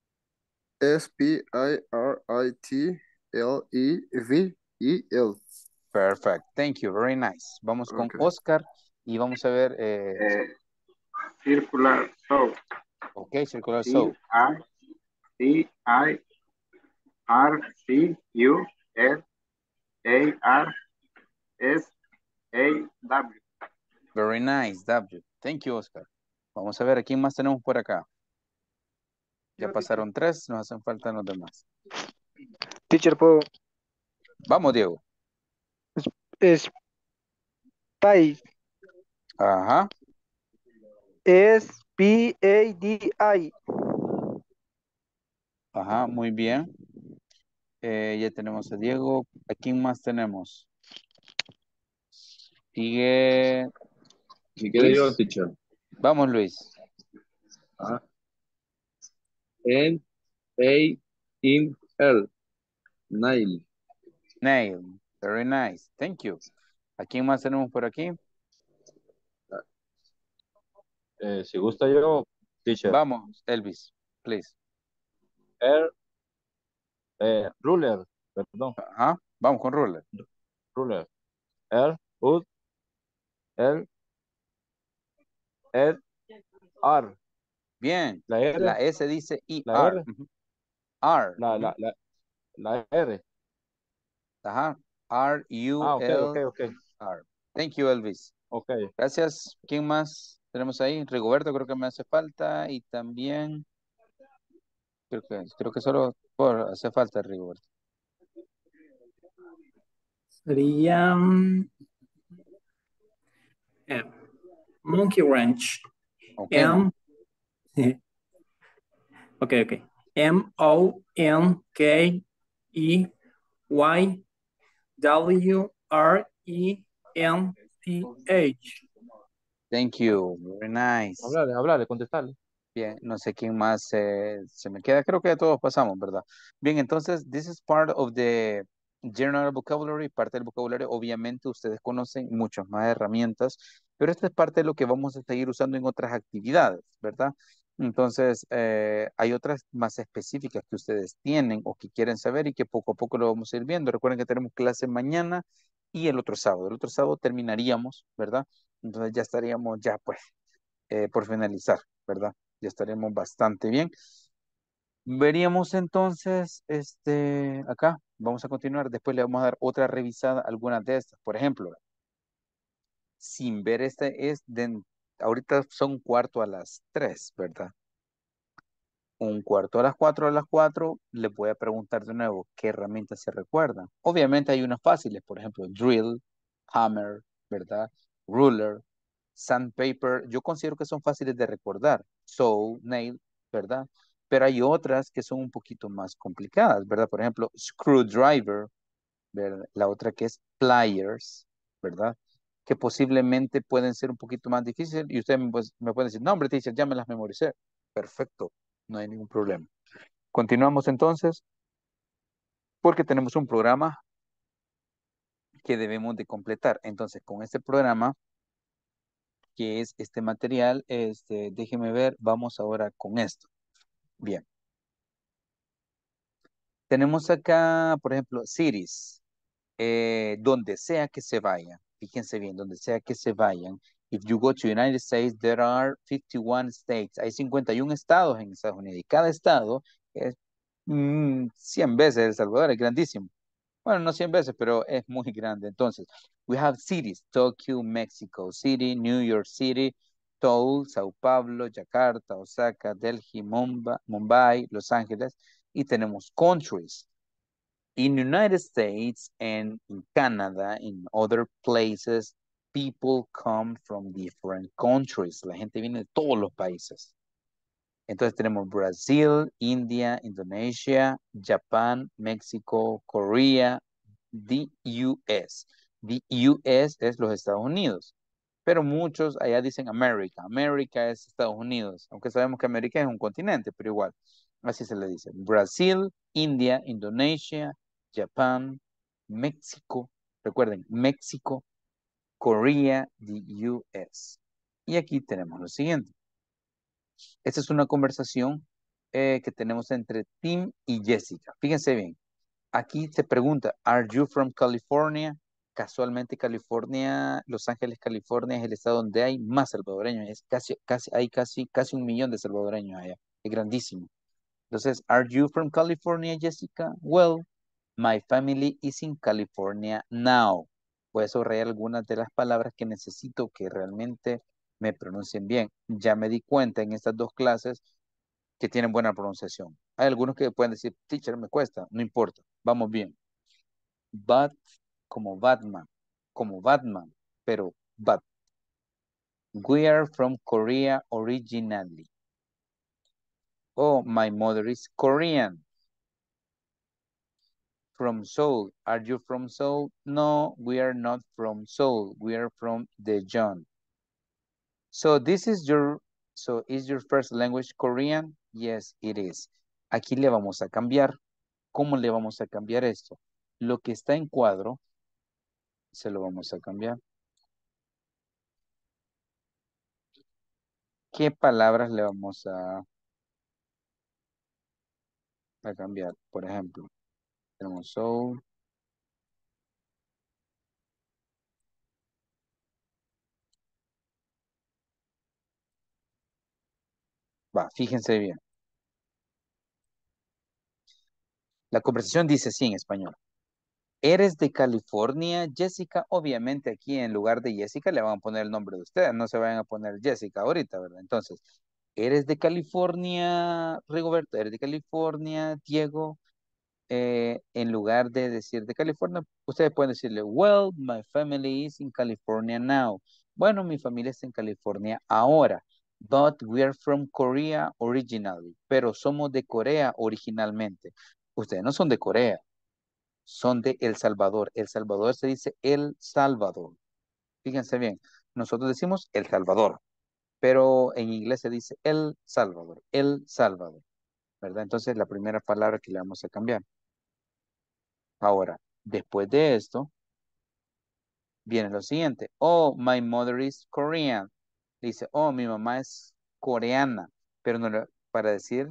SPIRITLEVEL. Perfect. Thank you. Very nice. Vamos con Ok. Oscar y vamos a ver. Circular saw. Ok, circular C saw. I C I R C U L A R S A W. Very nice. W. Thank you, Oscar. Vamos a ver a quién más tenemos por acá. Ya Yo, teacher. pasaron 3, nos hacen falta los demás. Teacher, puedo. Vamos, Diego. Es Spy. Ajá, Spadi. ajá, muy bien. Ya tenemos a Diego. ¿A quién más tenemos? Sigue Si quiere yo, Luis. teacher. Vamos, Luis. Ah, N-A-I-L. Nail. Nail. Very nice. Thank you. ¿A quién más tenemos por aquí? Si gusta yo, teacher. Vamos, Elvis, please. Air, ruler, perdón, Ajá. Vamos con ruler. ruler. R, U, L, Ed, R. Bien. La R, La S dice la ER. R, Ujú. R. la, Ujú. la, la, la R. Ajá. Ok, ok, ok. R-U-L-R. Thank you, Elvis. Ok. Gracias. ¿Quién más tenemos ahí? Rigoberto creo que me hace falta. Y también, creo que solo hace falta Rigoberto. Sería Monkey Ranch. Ok, M, ok. Monkeyranch. thank you. Very nice. Hablarle, contestarle. Bien, no sé quién más se me queda. Creo que todos pasamos, ¿verdad? Bien, entonces, this is part of the general vocabulary, parte del vocabulario. Obviamente, ustedes conocen muchas más herramientas, pero esta es parte de lo que vamos a seguir usando en otras actividades, ¿verdad? Entonces, hay otras más específicas que ustedes tienen o que quieren saber y que poco a poco lo vamos a ir viendo. Recuerden que tenemos clase mañana y el otro sábado. El otro sábado terminaríamos, ¿verdad? Entonces ya estaríamos ya, pues, por finalizar, ¿verdad? Ya estaremos bastante bien. Veríamos entonces, acá, vamos a continuar, después le vamos a dar otra revisada a algunas de estas. Por ejemplo, sin ver ahorita son cuarto a las 3, ¿verdad? Un cuarto a las 4, le voy a preguntar de nuevo qué herramientas se recuerdan. Obviamente hay unas fáciles, por ejemplo, drill, hammer, ¿verdad? Ruler, sandpaper, yo considero que son fáciles de recordar. Saw, nail, ¿verdad? Pero hay otras que son un poquito más complicadas, ¿verdad? Por ejemplo, screwdriver, ¿verdad? La otra que es pliers, ¿verdad? Que posiblemente pueden ser un poquito más difíciles y ustedes me pueden decir, no, hombre, teacher, ya me las memoricé. Perfecto, no hay ningún problema. Continuamos entonces porque tenemos un programa que debemos de completar. Entonces, con este programa, que es este material, déjeme ver, vamos ahora con esto. Bien. Tenemos acá, por ejemplo, cities, donde sea que se vayan. Fíjense bien, donde sea que se vayan. If you go to United States, there are 51 states. Hay 51 estados en Estados Unidos y cada estado es 100 veces El Salvador, es grandísimo. Bueno, no 100 veces, pero es muy grande. Entonces, we have cities, Tokyo, Mexico City, New York City, Seoul, Sao Paulo, Jakarta, Osaka, Delhi, Mumbai, Los Ángeles. Y tenemos countries. In United States and in Canada, in other places, people come from different countries. La gente viene de todos los países. Entonces tenemos Brasil, India, Indonesia, Japón, México, Corea, the US. The US es los Estados Unidos, pero muchos allá dicen América. América es Estados Unidos, aunque sabemos que América es un continente, pero igual, así se le dice. Brasil, India, Indonesia, Japón, México, recuerden, México, Corea, the US. Y aquí tenemos lo siguiente. Esta es una conversación que tenemos entre Tim y Jessica. Fíjense bien. Aquí se pregunta, ¿Are you from California? Casualmente California, Los Ángeles, California es el estado donde hay más salvadoreños. Hay casi 1 millón de salvadoreños allá. Es grandísimo. Entonces, ¿Are you from California, Jessica? Well, my family is in California now. Voy a subrayar algunas de las palabras que necesito que realmente me pronuncien bien. Ya me di cuenta en estas dos clases que tienen buena pronunciación. Hay algunos que pueden decir, teacher, me cuesta, no importa, vamos bien. But, como Batman, pero but. We are from Korea originally. Oh, my mother is Korean. From Seoul. Are you from Seoul? No, we are not from Seoul. We are from Daejeon. So this is your, so is your first language Korean? Yes, it is. Aquí le vamos a cambiar. ¿Cómo le vamos a cambiar esto? Lo que está en cuadro, se lo vamos a cambiar. ¿Qué palabras le vamos a cambiar? Por ejemplo, tenemos Seoul. Va, fíjense bien. La conversación dice así en español. ¿Eres de California, Jessica? Obviamente aquí en lugar de Jessica le van a poner el nombre de usted. No se vayan a poner Jessica ahorita, ¿verdad? Entonces, ¿eres de California, Rigoberto? ¿Eres de California, Diego? En lugar de decir de California, ustedes pueden decirle, well, my family is in California now. Bueno, mi familia está en California ahora. But we are from Korea originally. Pero somos de Corea originalmente. Ustedes no son de Corea, son de El Salvador. El Salvador se dice El Salvador. Fíjense bien, nosotros decimos El Salvador, pero en inglés se dice El Salvador, ¿verdad? Entonces la primera palabra que le vamos a cambiar. Ahora, después de esto, viene lo siguiente. Oh, my mother is Korean. Dice, oh, mi mamá es coreana. Pero no para decir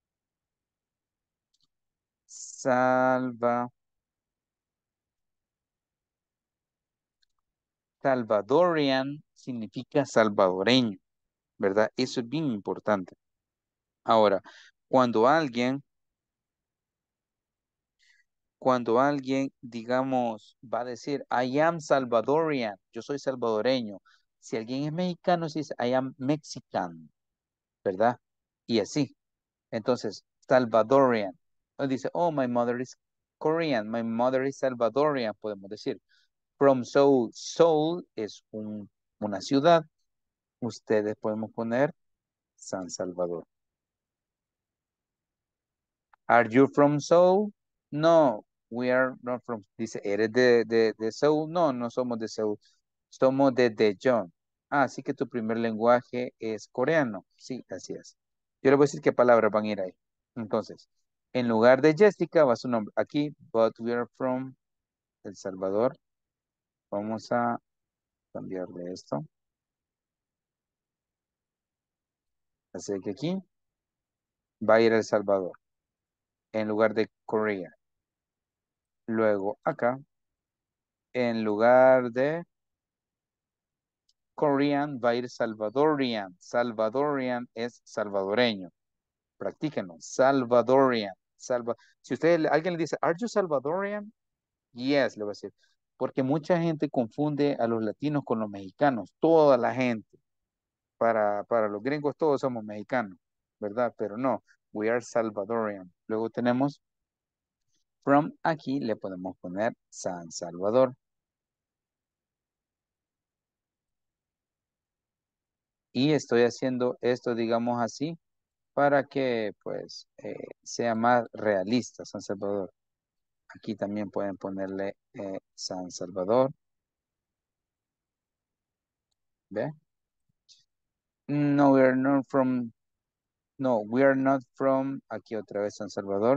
Salvadorian significa salvadoreño, ¿verdad? Eso es bien importante. Ahora, cuando alguien, digamos, va a decir, I am Salvadorian, yo soy salvadoreño. Si alguien es mexicano, se dice, I am Mexican, ¿verdad? Y así. Entonces, Salvadorian. O dice, oh, my mother is Korean, my mother is Salvadorian, podemos decir. From Seoul. Seoul es una ciudad. Ustedes podemos poner San Salvador. Are you from Seoul? No, we are not from. Dice, ¿eres de Seoul? No, no somos de Seoul. Somos de Daejeon. Ah, así que tu primer lenguaje es coreano. Sí, así es. Yo le voy a decir qué palabras van a ir ahí. Entonces, en lugar de Jessica va su nombre. Aquí, but we are from El Salvador. Vamos a cambiar de esto. Así que aquí va a ir El Salvador en lugar de Corea. Luego acá, en lugar de Korean va a ir Salvadorian. Salvadorian es salvadoreño. Practíquenlo. Salvadorian. Si alguien le dice, ¿Are you Salvadorian? Yes, le va a decir. Porque mucha gente confunde a los latinos con los mexicanos. Toda la gente. Para los gringos todos somos mexicanos, ¿verdad? Pero no. We are Salvadorian. Luego tenemos from. Aquí le podemos poner San Salvador. Y estoy haciendo esto, digamos así, para que pues sea más realista San Salvador. Aquí también pueden ponerle San Salvador. ¿Ve? No, we are not from, no, we are not from, aquí otra vez San Salvador.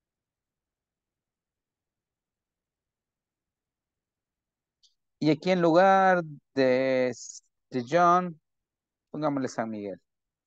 Y aquí en lugar de John, pongámosle San Miguel.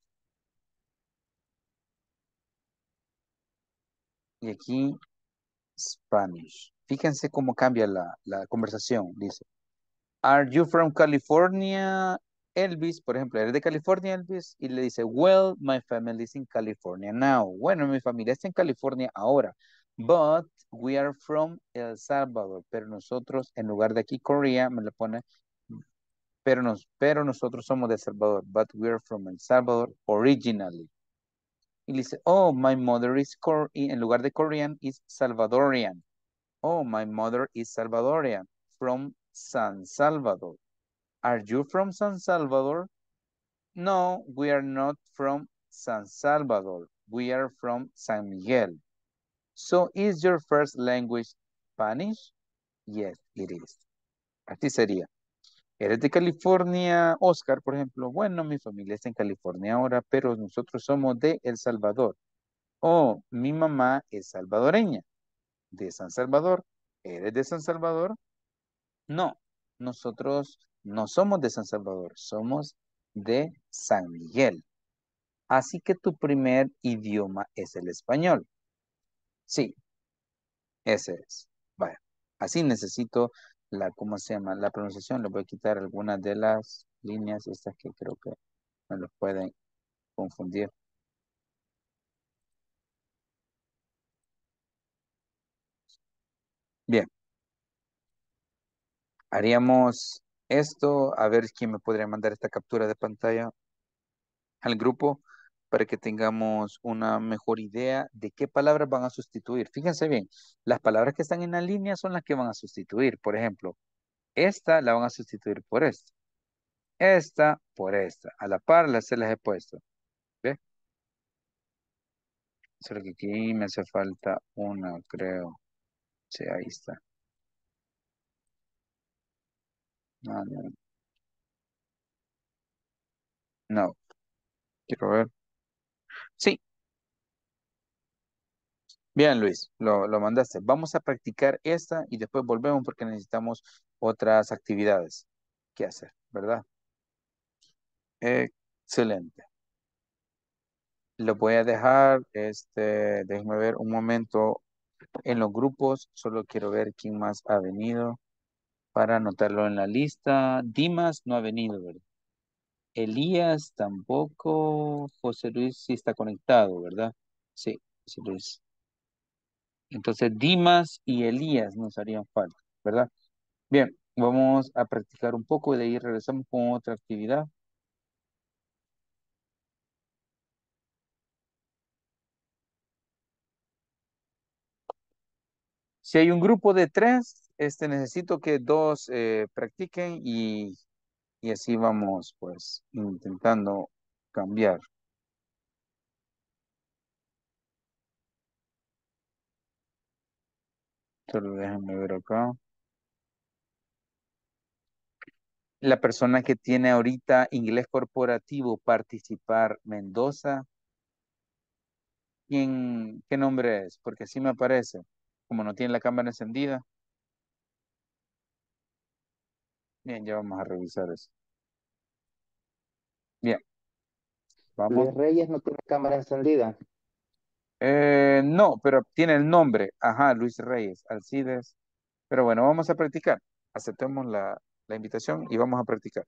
Y aquí Spanish. Fíjense cómo cambia la conversación. Dice, Are you from California, Elvis? Por ejemplo, ¿eres de California, Elvis? Y le dice, well, my family is in California now. Bueno, mi familia está en California ahora. But we are from El Salvador. Pero nosotros, en lugar de aquí, Korea, me le pone, pero nosotros somos de El Salvador. But we are from El Salvador originally. Y le dice, oh, my mother is, en lugar de Korean, is Salvadorian. Oh, my mother is Salvadorian. From San Salvador. Are you from San Salvador? No, we are not from San Salvador. We are from San Miguel. So is your first language Spanish? Yes, it is. Así sería. ¿Eres de California, Oscar, por ejemplo? Bueno, mi familia está en California ahora, pero nosotros somos de El Salvador. Oh, mi mamá es salvadoreña, de San Salvador. ¿Eres de San Salvador? No, nosotros no somos de San Salvador, somos de San Miguel. Así que tu primer idioma es el español. Sí, ese es. Vaya, así necesito ¿cómo se llama? La pronunciación. Le voy a quitar algunas de las líneas, estas que creo que me los pueden confundir. Bien, haríamos esto, a ver quién me podría mandar esta captura de pantalla al grupo para que tengamos una mejor idea de qué palabras van a sustituir. Fíjense bien, las palabras que están en la línea son las que van a sustituir. Por ejemplo, esta la van a sustituir por esta por esta. A la par se las he puesto. ¿Ve? Solo que aquí me hace falta una, creo. Sí, ahí está. No, no, no. Quiero ver. Sí, bien, Luis, lo mandaste. Vamos a practicar esta y después volvemos porque necesitamos otras actividades que hacer, ¿verdad? Excelente. Lo voy a dejar, déjenme ver un momento en los grupos. Solo quiero ver quién más ha venido para anotarlo en la lista. Dimas no ha venido, ¿verdad? Elías tampoco. José Luis sí está conectado, ¿verdad? Sí, José Luis. Entonces, Dimas y Elías nos harían falta, ¿verdad? Bien, vamos a practicar un poco y de ahí regresamos con otra actividad. Si hay un grupo de 3, necesito que 2 practiquen y así vamos, pues, intentando cambiar. Solo déjenme ver acá. La persona que tiene ahorita inglés corporativo participar Mendoza, ¿qué nombre es? Porque así me aparece. Como no tiene la cámara encendida. Bien, ya vamos a revisar eso. Bien, vamos. Luis Reyes no tiene cámara encendida. No, pero tiene el nombre. Ajá, Luis Reyes, Alcides. Pero bueno, vamos a practicar. Aceptemos la invitación y vamos a practicar.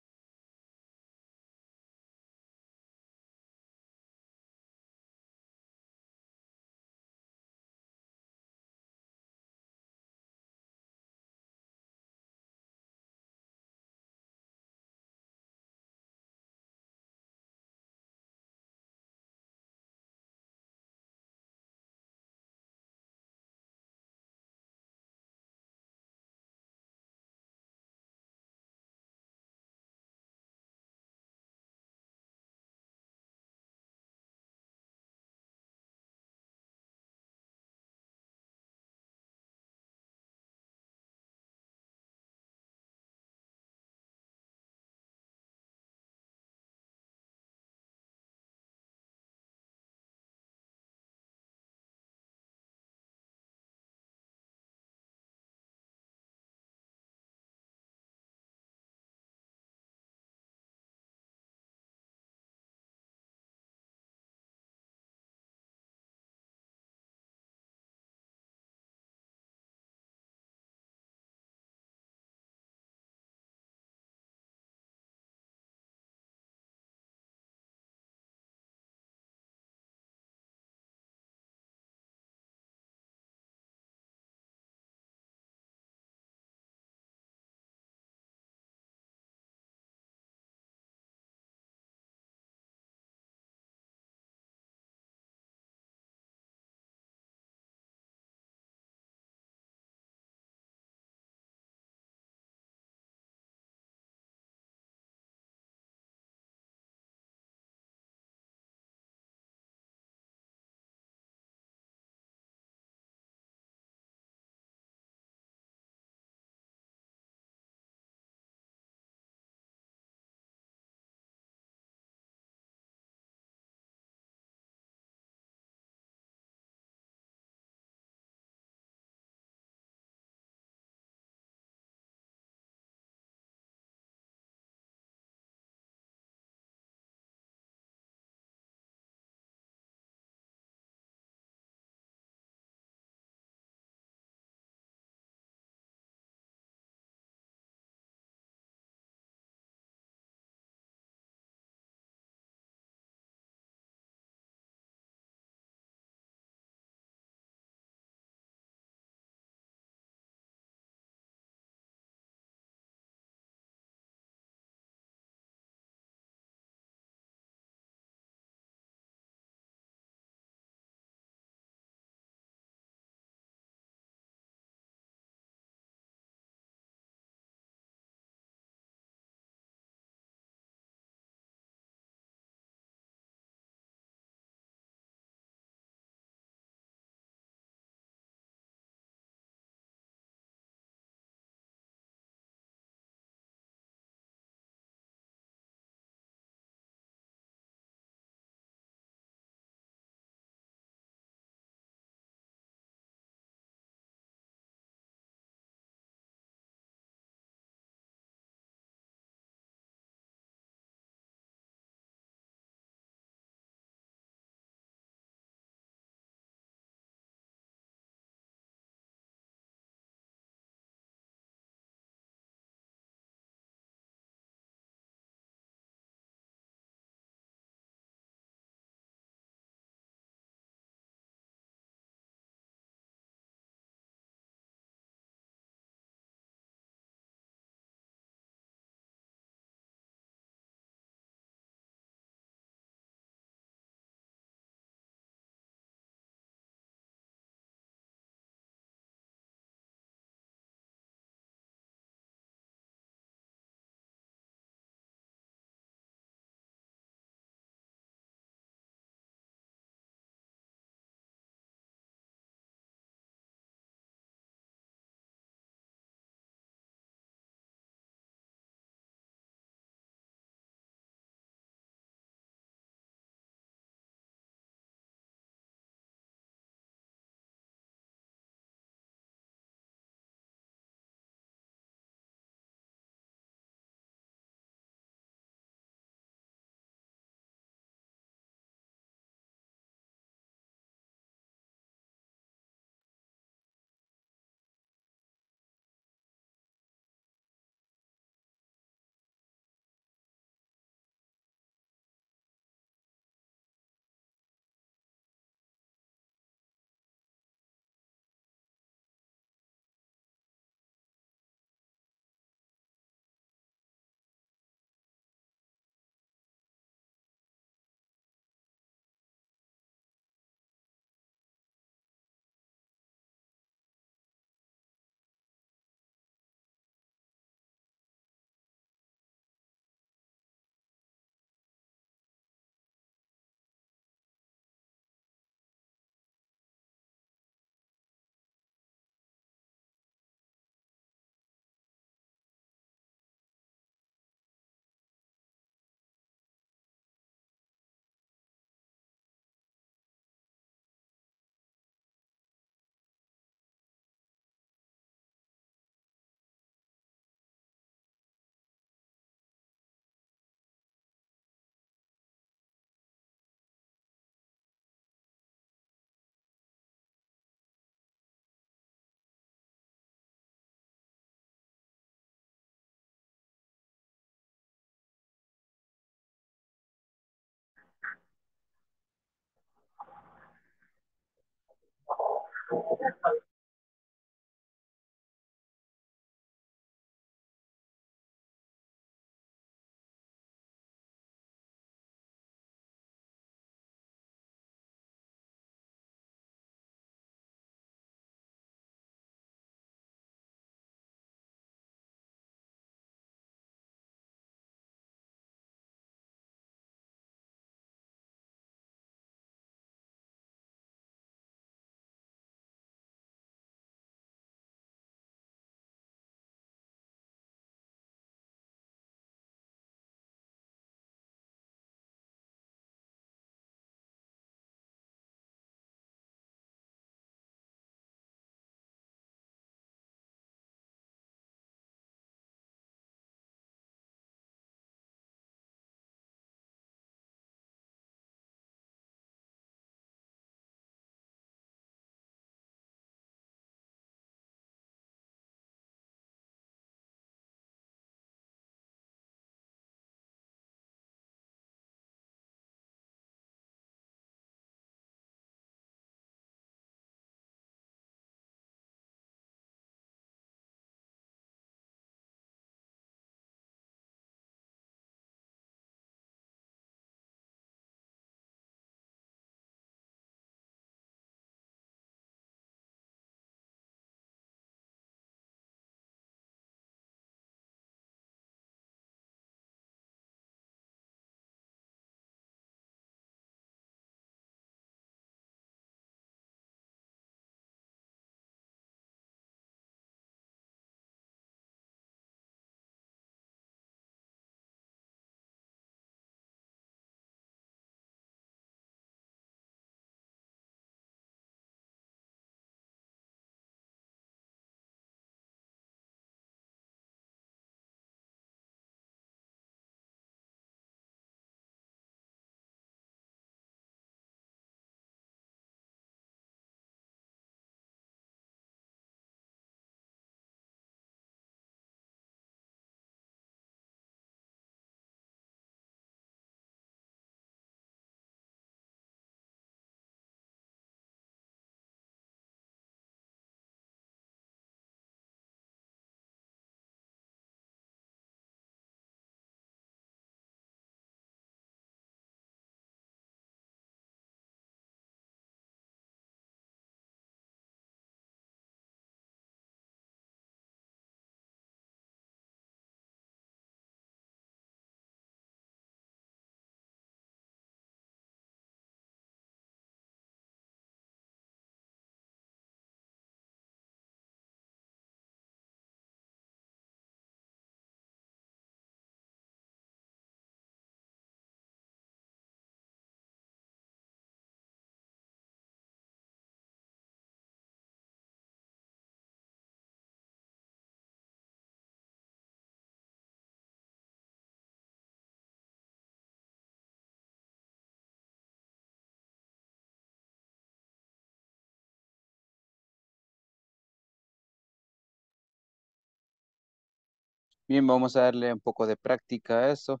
Bien, vamos a darle un poco de práctica a eso.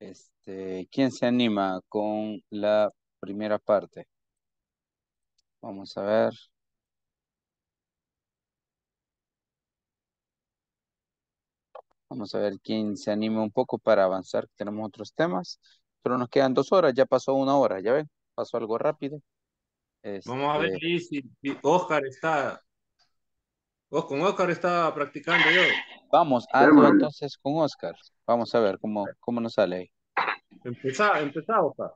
¿Quién se anima con la primera parte? Vamos a ver. Vamos a ver quién se anima un poco para avanzar. Tenemos otros temas, pero nos quedan 2 horas. Ya pasó 1 hora, ya ven. Pasó algo rápido. Vamos a ver, Este, Liz, si Oscar está, con Oscar estaba practicando yo. Vamos, hazlo Démosle. entonces con Oscar. Vamos a ver cómo nos sale ahí. Empezá, Oscar.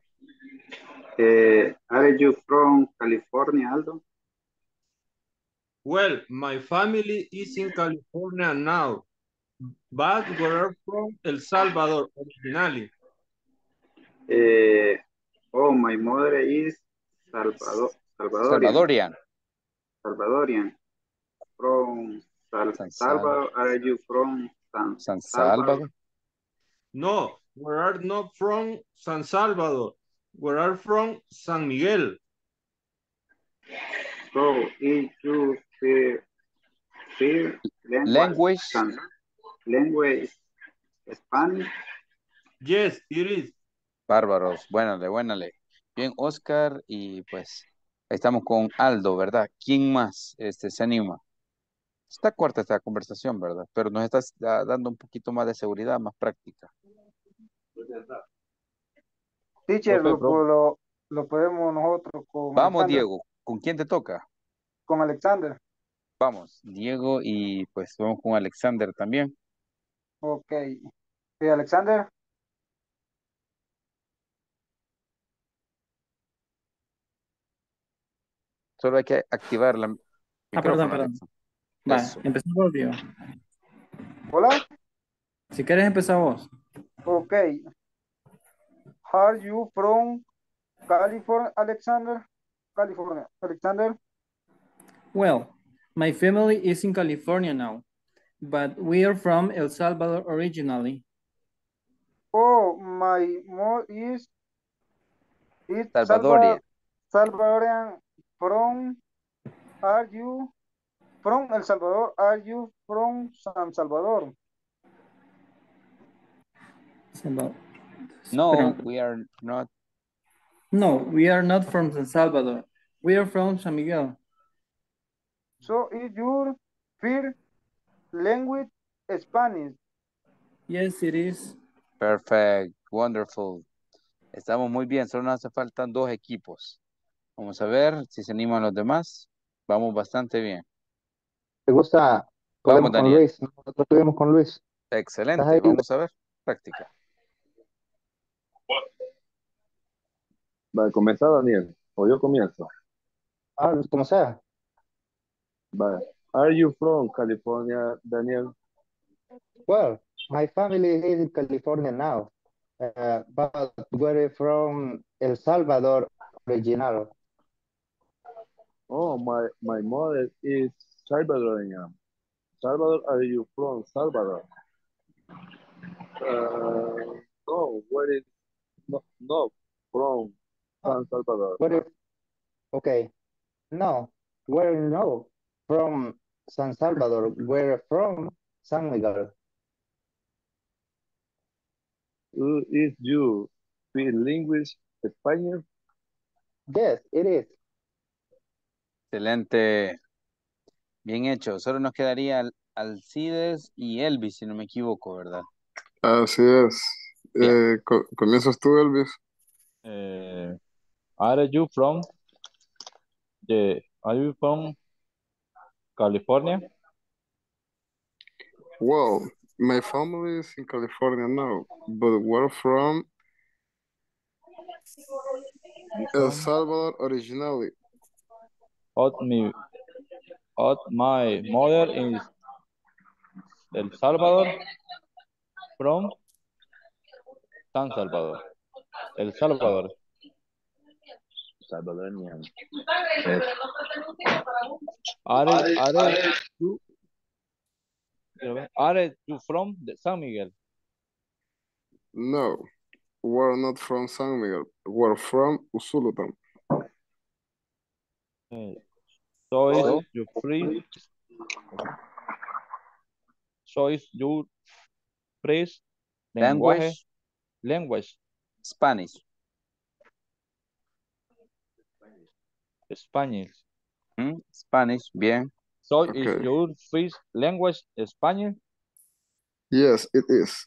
Are you from California, Aldo? Well, my family is in California now, but we're from El Salvador originally. Oh, my mother is Salvadorian. Salvadorian. Salvadorian. From Salvador. Are you from San Salvador? Salvador. No, we are not from San Salvador. We are from San Miguel. So, if you fear Language. language Spanish, Yes, it is. Bárbaros. Buénale. Bien, Oscar, y pues Ahí estamos con Aldo, ¿verdad? ¿Quién más se anima? Está corta esta conversación, ¿verdad? Pero nos estás dando un poquito más de seguridad, más práctica. Teacher, lo podemos nosotros con Vamos, Alexander. Diego. ¿Con quién te toca? Con Alexander. Vamos, Diego y pues vamos con Alexander también. Ok. Alexander. Solo hay que activar el Perdón, micrófono, perdón. Alexa. Vale, Eso. empezamos, Diego. Hola. Si quieres, empezamos. Ok. Are you from California, Alexander? California, Alexander. Well, my family is in California now, but we are from El Salvador originally. Oh, my mom is Salvadorian. Salvadorian. From, are you from El Salvador? Are you from San Salvador? No, we are not. No, we are not from San Salvador. We are from San Miguel. So is your first language Spanish? Yes, it is. Perfect. Wonderful. Estamos muy bien. Solo nos hace faltan 2 equipos. Vamos a ver si se animan los demás. Vamos bastante bien. ¿Te gusta? Vamos, Podemos con Daniel. Luis. Nosotros estuvimos con Luis. ¿Estás Excelente. ahí? Vamos a ver. Práctica. Va a comenzar, Daniel. O yo comienzo. Como sea. Va. Are you from California, Daniel? Well, my family is in California now, but we're from El Salvador original. Oh, my mother is Salvadorian. Salvador, are you from Salvador? No, where is no from San Salvador. Okay, no, we're no from San Salvador. We're from San Miguel. Is you speak language Spanish? Yes, it is. Excelente. Bien hecho. Solo nos quedaría Alcides y Elvis, si no me equivoco, ¿verdad? Así es. Bien. ¿Comienzas tú, Elvis? Are you from California? Well, my family is in California now, but we're from El Salvador originally. My mother is El Salvador from San Salvador. El Salvador. Salvadorian. Are you from San Miguel? No, we're not from San Miguel. We're from Usulután. So is your free. So is your phrase language Spanish. Spanish. Spanish, bien. So Okay. is your first language Spanish? Yes, it is.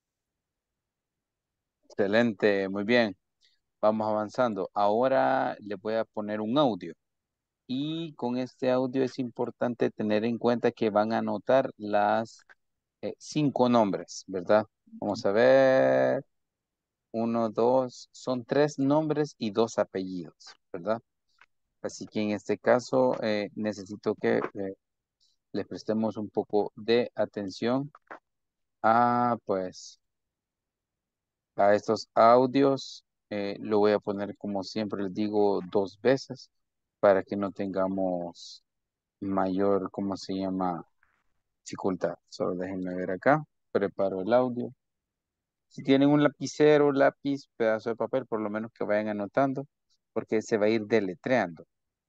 Excelente, muy bien. Vamos avanzando. Ahora le voy a poner un audio. Y con este audio es importante tener en cuenta que van a anotar las 5 nombres, ¿verdad? Vamos a ver. 1, 2, son 3 nombres y 2 apellidos, ¿verdad? Así que en este caso necesito que les prestemos un poco de atención pues, a estos audios. Lo voy a poner, como siempre les digo, 2 veces para que no tengamos mayor, ¿cómo se llama? Dificultad. Solo déjenme ver acá. Preparo el audio. Si tienen un lapicero, lápiz, pedazo de papel, por lo menos que vayan anotando, porque se va a ir deletreando.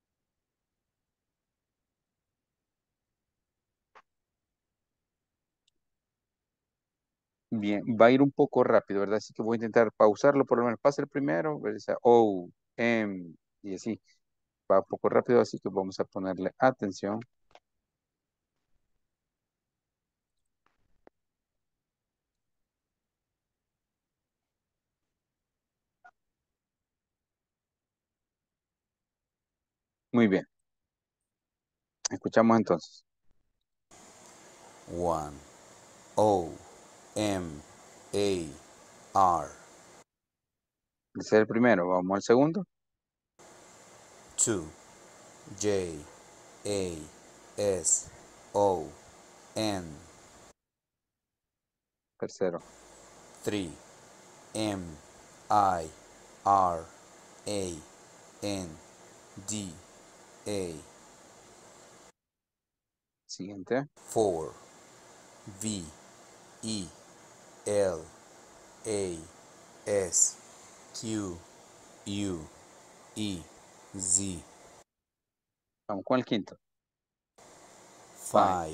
Bien, va a ir un poco rápido, ¿verdad? Así que voy a intentar pausarlo, por lo menos pase el primero, ¿verdad? O, M, y así, va un poco rápido, así que vamos a ponerle atención. Muy bien. Escuchamos entonces. 1. O-M-A-R. Ese es el primero. Vamos al segundo. 2. J-A-S-O-N. Tercero. 3. M-I-R-A-N-D-A. Siguiente. 4. V-E-L-A-S-Q-U-E-Z. Vamos con el quinto. 5.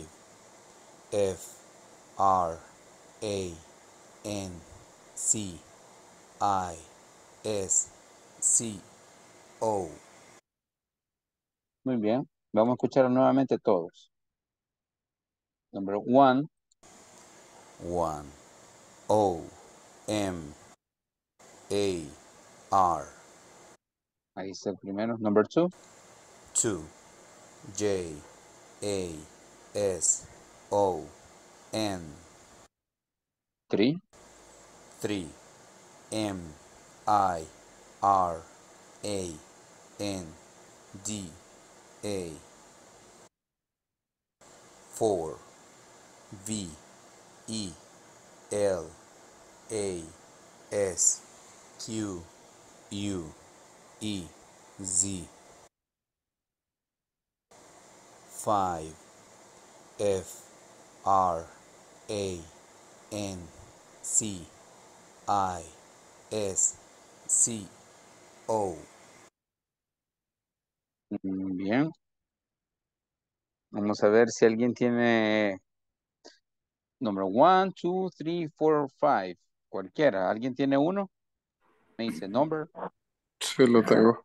F-R-A-N-C-I-S-C-O. Muy bien. Vamos a escuchar nuevamente todos. Number 1. 1. O-M-A-R. Ahí está el primero. Number 2. 2. J-A-S-O-N. 3. 3. M-I-R-A-N-D-A. 4. V-E-L-A-S-Q-U-E-Z. 5. F-R-A-N-C-I-S-C-O. Bien. Vamos a ver si alguien tiene number 1, 2, 3, 4, 5. Cualquiera. ¿Alguien tiene uno? Me dice number. Sí, lo tengo.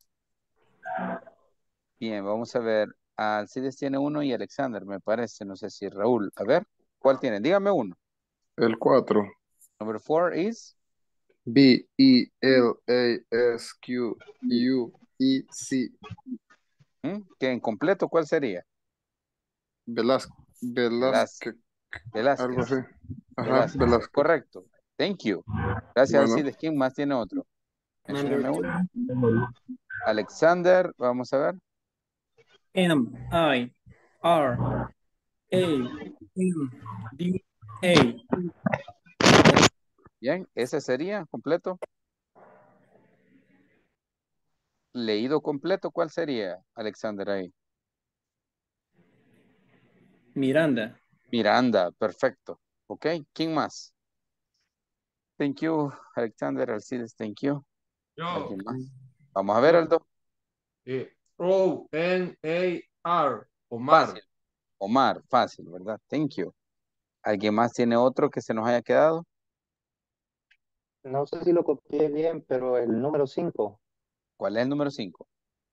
Bien, vamos a ver. Alcides tiene uno y Alexander, me parece. No sé si Raúl. A ver, ¿cuál tiene? Dígame uno. El 4. Number 4 is B-E-L-A-S-Q-U-E-C. ¿qué en completo cuál sería? Velázquez. Velázquez. Velázquez. Algo así. Velázquez. Ajá, Velázquez. Es Velázquez. correcto. Thank you. Gracias, Bueno, Alcides. ¿Quién más tiene otro? Number Mencióneme two. uno. Alexander, vamos a ver. M-I-R-A-N-D-A. Bien, ese sería completo. Leído completo, ¿cuál sería, Alexander, ahí? Miranda. Miranda, perfecto. Ok, ¿quién más? Thank you, Alexander, Alcides, thank you. Yo. ¿Alguien más? Vamos a ver, Yo. Aldo. O-N-A-R. Omar. Fácil. Omar, fácil, ¿verdad? Thank you. ¿Alguien más tiene otro que se nos haya quedado? No sé si lo copié bien, pero el número 5, ¿Cuál es el número 5?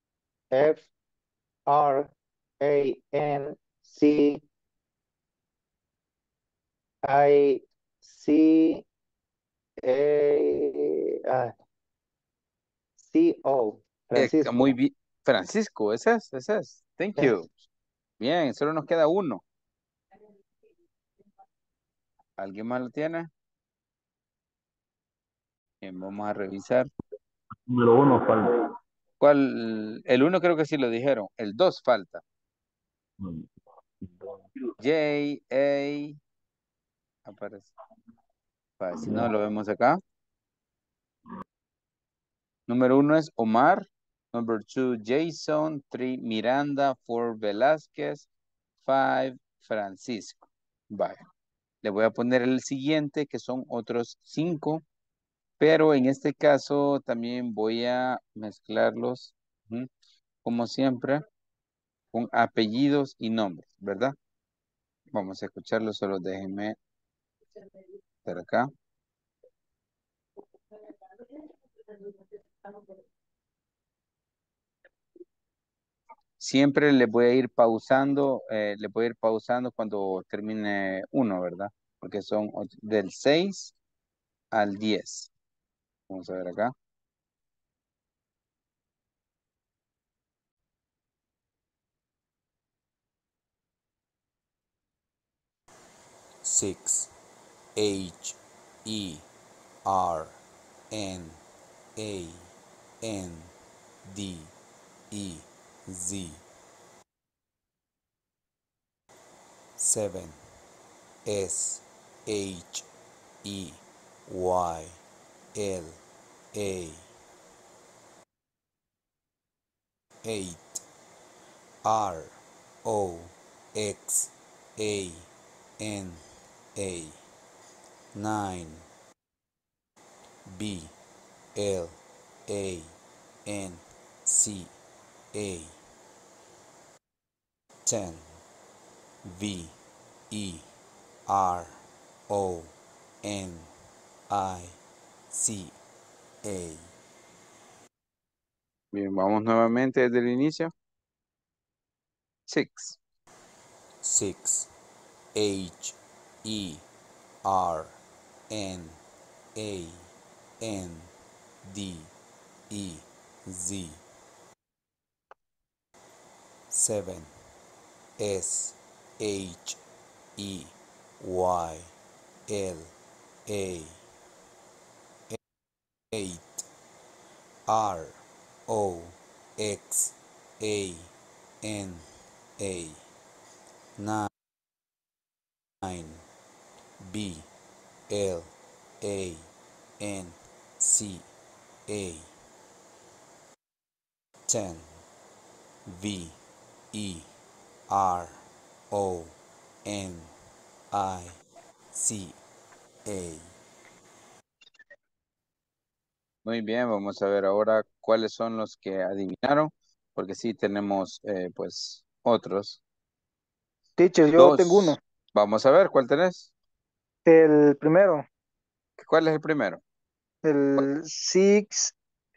F-R-A-N-C-I-C-O, Muy Francisco. bien. Francisco, ese es, ese es. Thank you. Bien, solo nos queda uno. ¿Alguien más lo tiene? Bien, vamos a revisar. Número 1 falta. ¿Cuál? El uno creo que sí lo dijeron. El 2 falta. J, A. Aparece. Si no, lo vemos acá. Número 1 es Omar. Number 2, Jason. 3, Miranda. 4, Velázquez. 5, Francisco. Vaya. Le voy a poner el siguiente, que son otros 5. Pero en este caso también voy a mezclarlos, como siempre, con apellidos y nombres, ¿verdad? Vamos a escucharlo, solo déjenme estar acá. siempre le voy a ir pausando, cuando termine uno, ¿verdad? Porque son del 6 al 10. Vamos a ver acá. 6 HERNANDEZ. 7 SHEYLA. 8 ROXANA. 9 BLANCA. 10 VERONICA. Bien, vamos nuevamente desde el inicio. 6. 6 HERNANDEZ. 7 SHEYLA. 8 ROXANA. 9 BLANCA. 10 VERONICA. Muy bien, vamos a ver ahora cuáles son los que adivinaron, porque sí tenemos pues otros. Teacher, yo tengo uno. Dos. Vamos a ver, ¿cuál tenés? El primero, ¿Cuál es el primero? el 6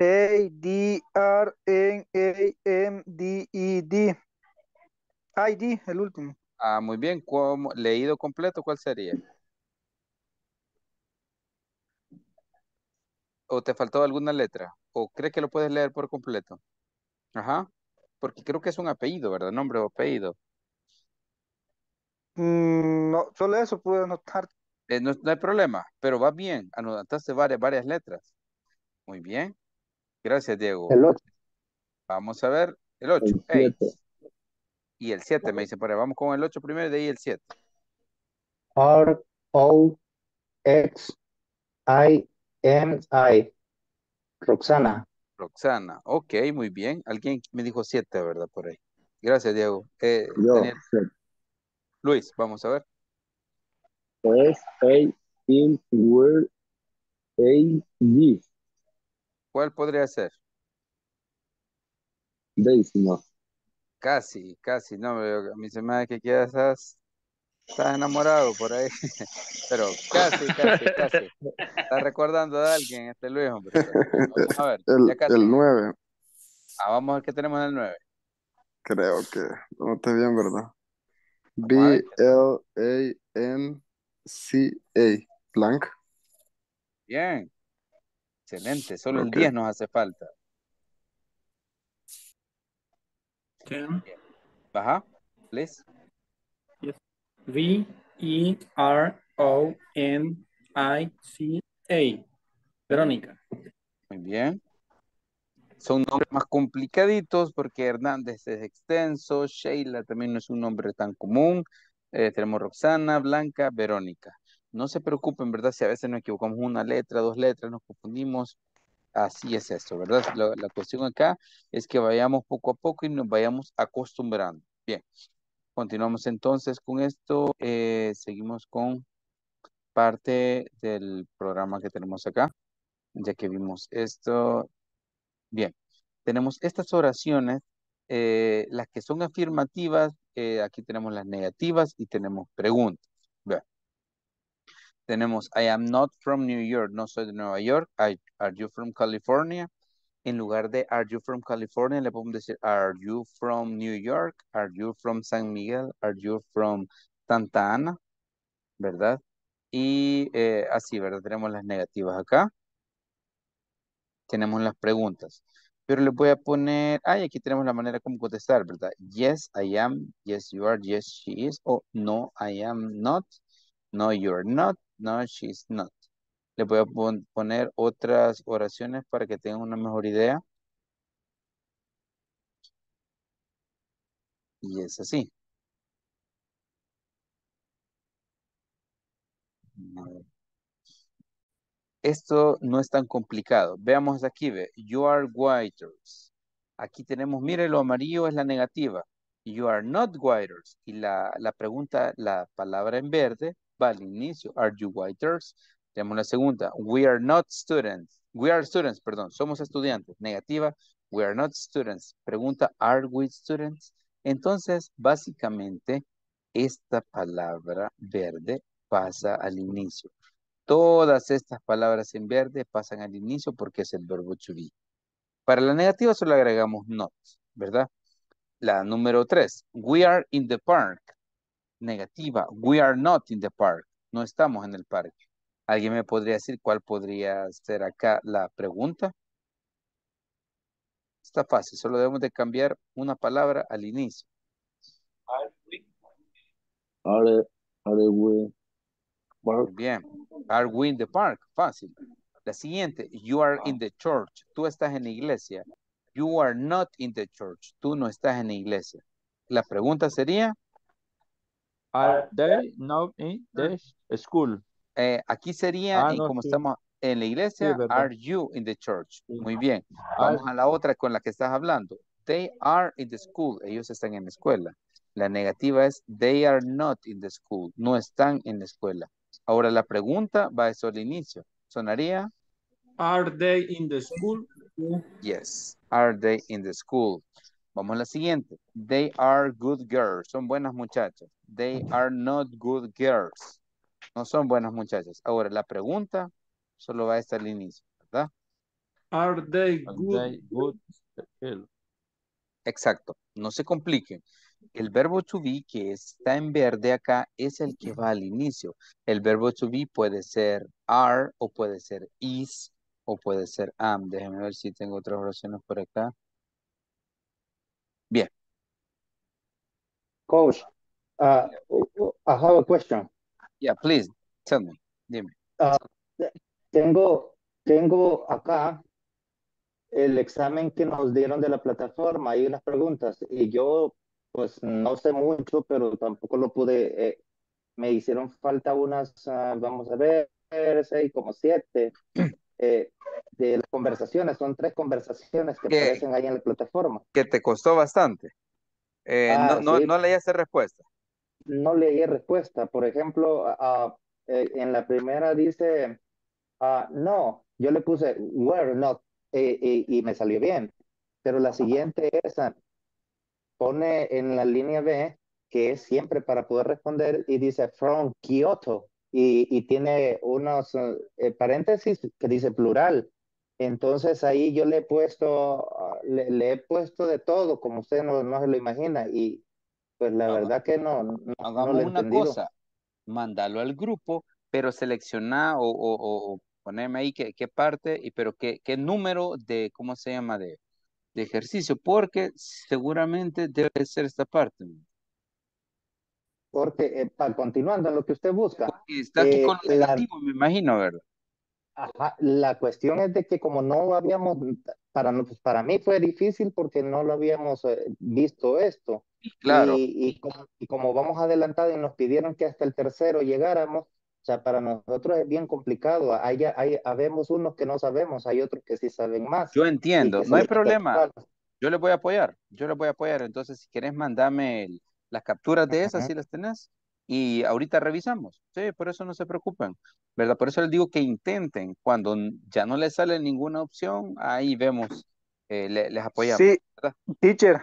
ADRNAMDED. ID, el último. Ah, muy bien. Leído completo, ¿cuál sería? ¿O te faltó alguna letra? ¿O crees que lo puedes leer por completo? Ajá. Porque creo que es un apellido, ¿verdad? Nombre o apellido. No, solo eso pude anotar. No hay problema, pero va bien. Anotaste varias letras. Muy bien. Gracias, Diego. El 8. Vamos a ver el 8. El 7. Y el 7 me dice por ahí. Vamos con el 8 primero y de ahí el 7. ROXINI. Roxana. Roxana. Ok, muy bien. Alguien me dijo 7, ¿verdad? Por ahí. Gracias, Diego. Yo, Daniel. Luis, vamos a ver. SAINWARD. ¿Cuál podría ser? Décimo. Casi, casi. No, a mí se me da que quizás estás enamorado por ahí. Pero casi, casi, casi. Estás recordando de alguien, este Luis, hombre. Pero vamos a ver. Ya casi. El 9, Vamos a ver qué tenemos en el 9. creo que no está bien, ¿verdad? Vamos a ver. BLANCA. Blank. Bien. Excelente. Solo el Ok. 10 nos hace falta. 10. Bien. Baja, please. Yes. VERONICA. Verónica. Muy bien. Son nombres más complicaditos porque Hernández es extenso, Sheila también no es un nombre tan común. Tenemos Roxana, Blanca, Verónica. No se preocupen, ¿verdad? Si a veces nos equivocamos una letra, dos letras, nos confundimos. Así es esto, ¿verdad? La cuestión acá es que vayamos poco a poco y nos vayamos acostumbrando. Bien, continuamos entonces con esto. Seguimos con parte del programa que tenemos acá, ya que vimos esto. Bien, tenemos estas oraciones, las que son afirmativas, aquí tenemos las negativas y tenemos preguntas. Vean, tenemos I am not from New York, no soy de Nueva York. Are you from California? En lugar de Are you from California, le podemos decir Are you from New York? Are you from San Miguel? Are you from Santa Ana? ¿Verdad? Y así, ¿verdad? Tenemos las negativas acá. Tenemos las preguntas. Pero le voy a poner, aquí tenemos la manera como contestar, ¿verdad? Yes, I am. Yes, you are. Yes, she is. O no, I am not. No, you're not. No, she's not. Le voy a poner otras oraciones para que tengan una mejor idea. Y es así. A ver. Esto no es tan complicado. Veamos aquí, ve. You are whiters. Aquí tenemos, mire, lo amarillo es la negativa. You are not whiters. Y la pregunta, la palabra en verde va al inicio. Are you whiters? Tenemos la segunda. We are not students. We are students, perdón. Somos estudiantes. Negativa. We are not students. Pregunta, are we students? Entonces, básicamente, esta palabra verde pasa al inicio. Todas estas palabras en verde pasan al inicio porque es el verbo to be. Para la negativa solo agregamos not, ¿verdad? La número 3, we are in the park. Negativa, we are not in the park. No estamos en el parque. ¿Alguien me podría decir cuál podría ser acá la pregunta? Está fácil, solo debemos de cambiar una palabra al inicio. Are we Muy park? bien. Are we in the park? Fácil. La siguiente, you are in the church. Tú estás en la iglesia. You are not in the church. Tú no estás en la iglesia. La pregunta sería, Are they not in the school? aquí sería, No, como sí, estamos en la sí, iglesia, ¿verdad? are you in the church? Sí. Muy bien. Are, Vamos a la otra con la que estás hablando. They are in the school. Ellos están en la escuela. La negativa es, they are not in the school. No están en la escuela. Ahora la pregunta va a eso al inicio. Sonaría, Are they in the school? yes. Are they in the school? Vamos a la siguiente. They are good girls. Son buenas muchachas. They are not good girls. No son buenas muchachas. Ahora, la pregunta solo va a estar al inicio, ¿verdad? Are they are good? they good girl? Exacto. No se compliquen. El verbo to be que está en verde acá es el que va al inicio. El verbo to be puede ser are o puede ser is o puede ser am. Déjenme ver si tengo otras oraciones por acá. Bien. Coach, I have a question. Yeah, please, tell me. Dime. Tengo acá el examen que nos dieron de la plataforma y unas preguntas. Y yo, pues, no sé mucho, pero tampoco lo pude. Me hicieron falta unas, vamos a ver, 6, como 7 de las conversaciones. Son 3 conversaciones que Que, aparecen ahí en la plataforma. que te costó bastante. Sí, No leíste respuesta. no leí respuesta. Por ejemplo, en la primera dice, no, yo le puse were not y me salió bien. Pero la siguiente es, pone en la línea B, que es siempre para poder responder, y dice from Kyoto, y tiene unos paréntesis que dice plural. Entonces ahí yo le he puesto, le he puesto de todo, como usted no se lo imagina, y pues la Haga- verdad que no lo Hagamos he una entendido. cosa. Mándalo al grupo, pero selecciona o poneme ahí qué parte, pero qué número de, ¿cómo se llama? De ejercicio, porque seguramente debe ser esta parte. Porque, continuando en lo que usted busca, Porque está aquí con lo la, negativo, me imagino, ¿verdad? ajá, la cuestión es de que como no habíamos, pues para mí fue difícil porque no lo habíamos visto esto. Claro, Y como vamos adelantado y nos pidieron que hasta el tercero llegáramos, o sea, para nosotros es bien complicado. Habemos unos que no sabemos, hay otros que sí saben más yo y entiendo, que no se hay les hace más problema. fácil. Yo les voy a apoyar, yo les voy a apoyar. Entonces, si quieres, mandame las capturas de esas, Ujú. si las tenés, y ahorita revisamos. Sí, por eso no se preocupen, ¿verdad? Por eso les digo que intenten. Cuando ya no les sale ninguna opción, ahí vemos, les apoyamos, Sí, ¿verdad? teacher,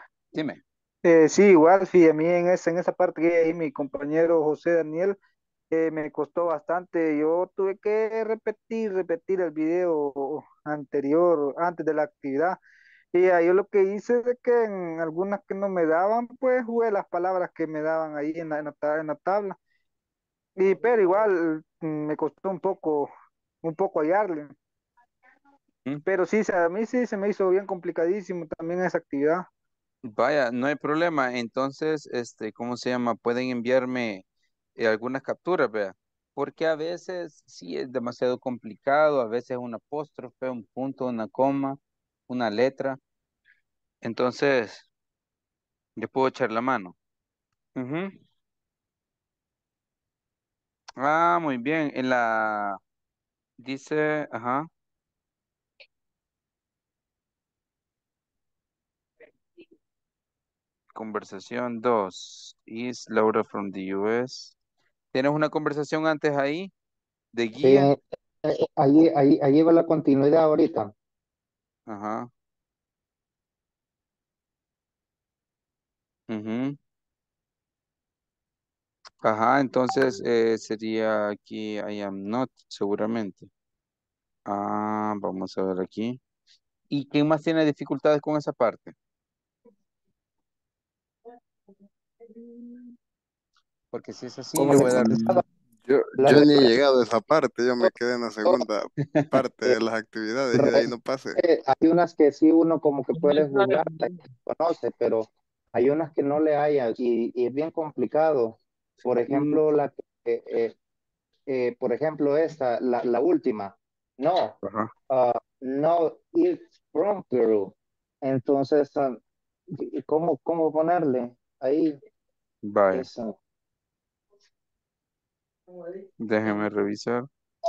Dime. sí, igual, sí, a mí en esa parte que ahí mi compañero José Daniel me costó bastante. Yo tuve que repetir el video anterior, antes de la actividad. Y ahí yo lo que hice es que en algunas que no me daban, pues jugué las palabras que me daban ahí en la tabla. Y pero igual me costó un poco hallarle. ¿Mm? Pero sí, a mí sí se me hizo bien complicadísimo también esa actividad. Vaya, no hay problema. Entonces, ¿cómo se llama? Pueden enviarme algunas capturas, vea. Porque a veces sí es demasiado complicado, a veces un apóstrofe, un punto, una coma, una letra. Entonces, yo puedo echar la mano. Ujú. Ah, muy bien. Dice, ajá, conversación 2. Is Laura from the US. ¿Tienes una conversación antes ahí de Sí, guía? ahí va la continuidad ahorita. Ajá. Ujú. Ajá, entonces sería aquí I am not, seguramente. Ah, vamos a ver aquí. ¿Y quién más tiene dificultades con esa parte? Porque si es así, Como le les voy a dar. comentaba, Yo las ni he llegado a esa parte, yo me quedé en la segunda parte eh, de las actividades y de ahí re- no pasé. hay unas que sí uno como que puede jugar, conoce, pero hay unas que no le haya y es bien complicado. Por Mm, ejemplo, por ejemplo, la última. No, ajá, no, it's from Peru. Entonces, ¿cómo ponerle ahí vaya, eso? déjeme revisar.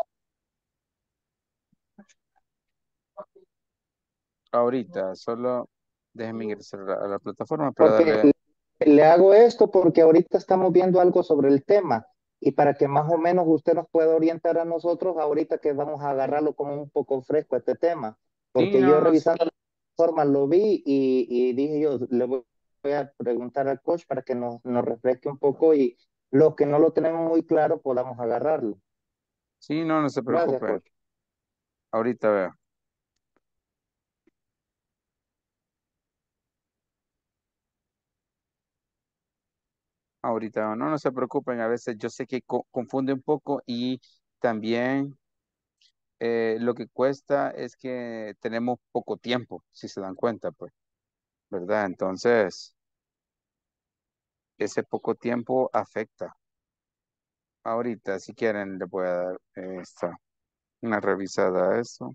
Ahorita, solo déjeme ingresar a la plataforma para Porque darle. le hago esto porque ahorita estamos viendo algo sobre el tema y para que más o menos usted nos pueda orientar a nosotros ahorita que vamos a agarrarlo como un poco fresco este tema. Sí, Porque no, yo no, revisando la plataforma lo vi y dije yo, le voy a preguntar al coach para que nos refresque un poco y lo que no lo tenemos muy claro podamos agarrarlo. sí, no, no se Gracias, preocupe. coach. Ahorita veo. Ahorita veo. No, no se preocupen. A veces yo sé que confunde un poco y también lo que cuesta es que tenemos poco tiempo, si se dan cuenta, pues, ¿verdad? Entonces, ese poco tiempo afecta. Ahorita, si quieren, le voy a dar una revisada a eso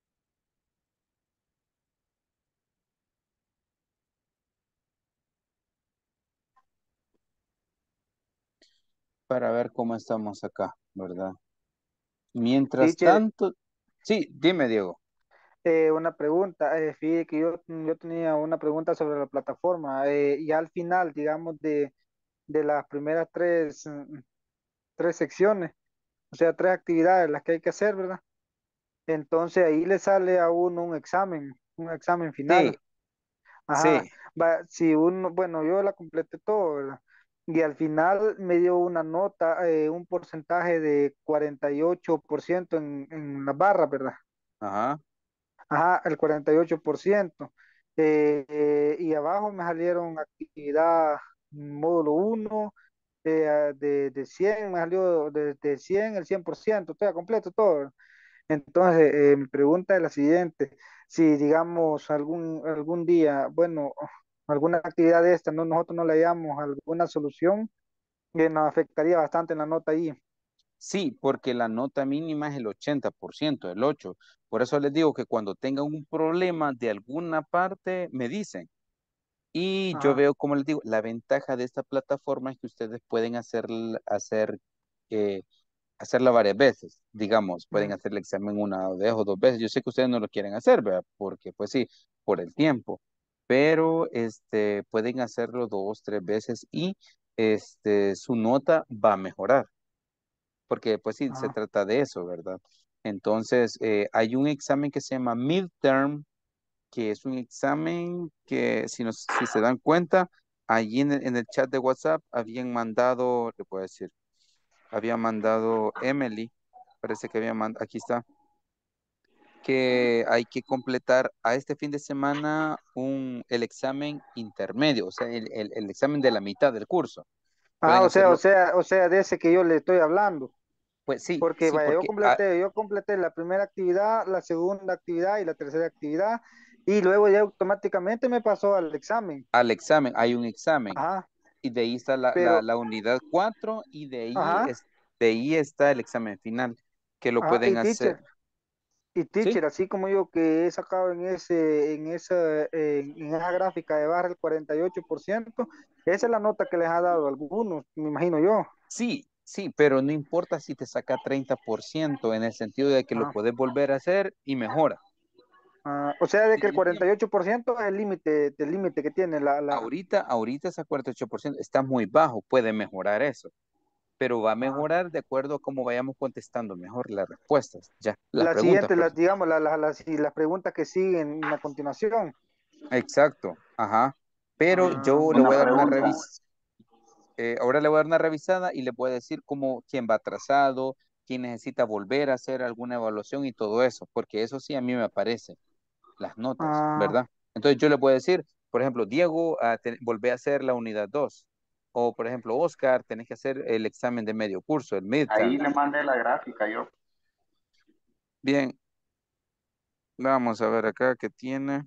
para ver cómo estamos acá, ¿verdad? Mientras Teacher, tanto, sí, dime, Diego. una pregunta. Fíjate que yo tenía una pregunta sobre la plataforma. Y al final, digamos, de las primeras tres secciones, o sea, tres actividades las que hay que hacer, ¿verdad? Entonces ahí le sale a uno un examen Sí, final. Ajá, sí, si uno, bueno, yo la completé todo, ¿verdad? Y al final me dio una nota, un porcentaje de 48% en la barra, ¿verdad? ajá, Ajá, el 48%. Y abajo me salieron actividad módulo uno de 100 me salió de 100 el 100%, todo completo, todo. Entonces, mi pregunta es la siguiente, si digamos algún día, bueno, alguna actividad de esta, no, nosotros no le hallamos alguna solución, que nos afectaría bastante en la nota ahí. sí, porque la nota mínima es el 80%, el 8. Por eso les digo que cuando tengan un problema de alguna parte, me dicen. Y yo Ajá. veo, como les digo, la ventaja de esta plataforma es que ustedes pueden eh, hacerla varias veces. Digamos, pueden Ujú. hacer el examen una vez o dos veces. Yo sé que ustedes no lo quieren hacer, ¿verdad? Porque, pues sí, por el tiempo. Pero pueden hacerlo dos, tres veces y su nota va a mejorar. Porque, pues sí, se Ajá. trata de eso, ¿verdad? Entonces, hay un examen que se llama Midterm, que es un examen que, si se dan cuenta, allí en el chat de WhatsApp habían mandado, le puedo decir, había mandado Emily, parece que había mandado, aquí está, que hay que completar a este fin de semana el examen intermedio, o sea, el examen de la mitad del curso. Ah, Pueden hacerlo, o sea, de ese que yo le estoy hablando. pues sí, Porque sí, vaya, porque yo completé la primera actividad, la segunda actividad y la tercera actividad, y luego ya automáticamente me pasó al examen. al examen, hay un examen, Ajá, y de ahí está la, la, pero, la unidad 4 y ajá, de ahí está el examen final, que lo ajá, pueden hacer, y ¿sí? teacher, así como yo que he sacado en esa gráfica de barra el 48%, esa es la nota que les ha dado a algunos, me imagino yo. Sí, sí, pero no importa si te saca 30% en el sentido de que lo Ajá. puedes volver a hacer y mejora. Ah, o sea, de que el Tienes tiempo. 48% es el límite que tiene Ahorita ese 48% está muy bajo, puede mejorar eso, pero va a ah, mejorar de acuerdo a cómo vayamos contestando mejor las respuestas, ya, las las preguntas, siguientes, perdón. digamos, las preguntas que siguen a continuación. Exacto, ajá. Pero Ah, yo le Una voy a dar una pregunta. ahora le voy a dar una revisada y le voy a decir quién va atrasado, quién necesita volver a hacer alguna evaluación y todo eso, porque eso sí a mí me aparece, las notas, ah, ¿verdad? Entonces yo le puedo decir, por ejemplo, Diego, volvé a hacer la unidad 2. O por ejemplo, Oscar, tenés que hacer el examen de medio curso, el Ahí midterm. le mandé la gráfica yo. Bien, vamos a ver acá qué tiene.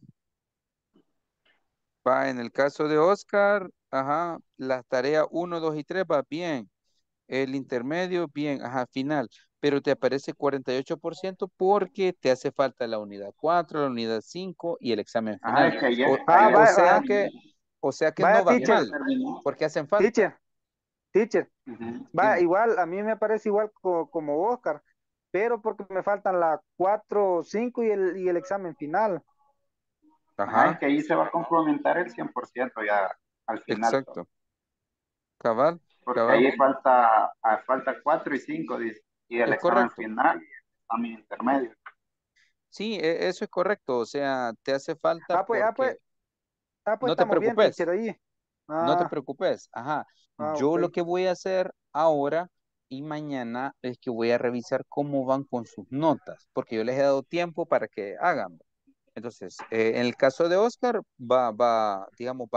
Va, en el caso de Oscar, ajá, las tareas 1, 2 y 3 va bien. El intermedio, bien, ajá, final. Pero te aparece 48% porque te hace falta la unidad 4, la unidad 5 y el examen Ajá, final. es que ayer, O, ah, o ayer yo sea vaya, que, terminé. o sea que vaya, no vas Ayer yo teacher, mal, terminé. porque hacen falta. teacher, teacher. Ujú. Va, Dime. igual, a mí me parece igual como Oscar, pero porque me faltan la 4 5 y el examen final. Ajá, es Ajá, que ahí se va a complementar el 100% ya al final. exacto. Cabal, Porque cabal. ahí falta 4 y 5 dice, y el Es examen correcto. final y el examen intermedio. Sí, eso es correcto. O sea, te hace falta Ah, pues, ah, pues, porque ah, pues no te estamos bien, teacher, preocupes. ahí. No te Ah, preocupes, ajá. ok. Yo lo que voy a hacer ahora y mañana es que voy a revisar cómo van con sus notas, porque yo les he dado tiempo para que hagan. Entonces, en el caso de Oscar, digamos,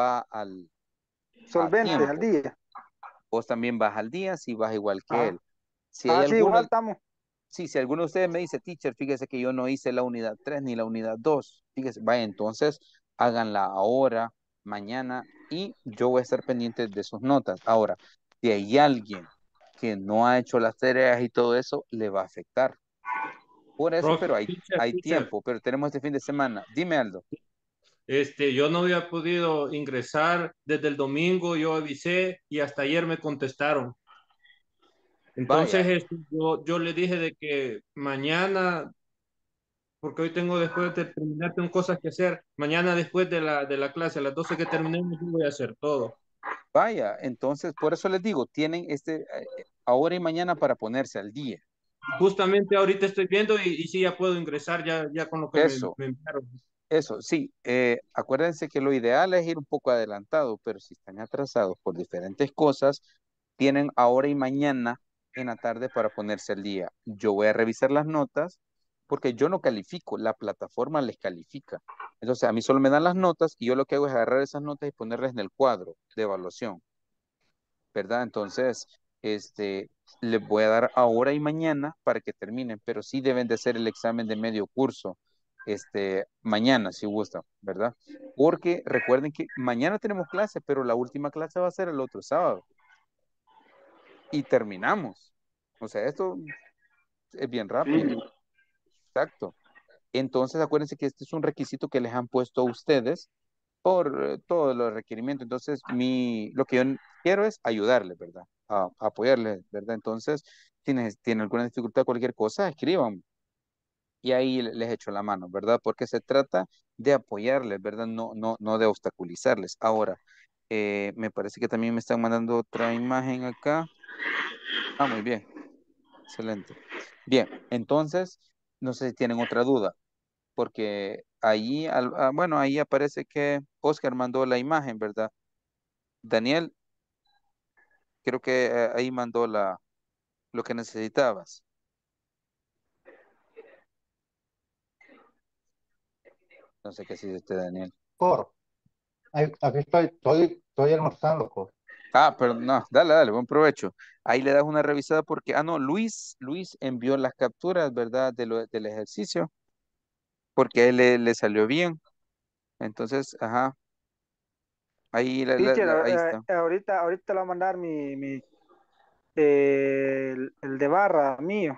a Solvente al tiempo. día. Vos también vas al día si vas igual que Ah, él. Si hay ah, sí, igual alguno, estamos. sí, si alguno de ustedes me dice, teacher, fíjese que yo no hice la unidad 3 ni la unidad 2, fíjese, vaya, entonces háganla ahora, mañana, y yo voy a estar pendiente de sus notas. Ahora, si hay alguien que no ha hecho las tareas y todo eso, le va a afectar. Por eso, Profe, pero hay, teacher, hay teacher, tiempo, pero tenemos este fin de semana. Dime, Aldo. yo no había podido ingresar desde el domingo, yo avisé y hasta ayer me contestaron. Vaya, Entonces, yo le dije de que mañana, porque hoy tengo después de terminar, tengo cosas que hacer. Mañana después de la clase, a las 12 que terminemos, yo voy a hacer todo. vaya, entonces, por eso les digo, tienen ahora y mañana para ponerse al día. Justamente ahorita estoy viendo y sí, ya puedo ingresar ya con lo que Eso. me enviaron. Eso, sí, acuérdense que lo ideal es ir un poco adelantado, pero si están atrasados por diferentes cosas, tienen ahora y mañana en la tarde para ponerse al día. Yo voy a revisar las notas porque yo no califico, la plataforma les califica. Entonces, a mí solo me dan las notas y yo lo que hago es agarrar esas notas y ponerlas en el cuadro de evaluación, ¿verdad? Entonces, les voy a dar ahora y mañana para que terminen, pero sí deben de hacer el examen de medio curso, mañana, si gustan, ¿verdad? Porque recuerden que mañana tenemos clase, pero la última clase va a ser el otro sábado y terminamos. O sea, esto es bien Sí, rápido, exacto. Entonces, acuérdense que este es un requisito que les han puesto a ustedes por todos los requerimientos. Entonces, lo que yo quiero es ayudarles, ¿verdad? A apoyarles, ¿verdad? Entonces, si tienen alguna dificultad, cualquier cosa, escriban y ahí les echo la mano, ¿verdad? Porque se trata de apoyarles, ¿verdad? No, no, no de obstaculizarles. Ahora, me parece que también me están mandando otra imagen acá. Ah, muy bien, excelente. Bien, entonces, no sé si tienen otra duda, porque ahí, bueno, ahí aparece que Oscar mandó la imagen, ¿verdad? Daniel, creo que ahí mandó lo que necesitabas. No sé qué dice usted, Daniel. Cor, aquí estoy almorzando, Cor. Ah, pero no, dale, dale, buen provecho. Ahí le das una revisada porque, no, Luis envió las capturas, ¿verdad? Del ejercicio, porque a él le salió bien. Entonces, ajá, ahí, Teacher, ahí está. ahorita le voy a mandar el de barra mío.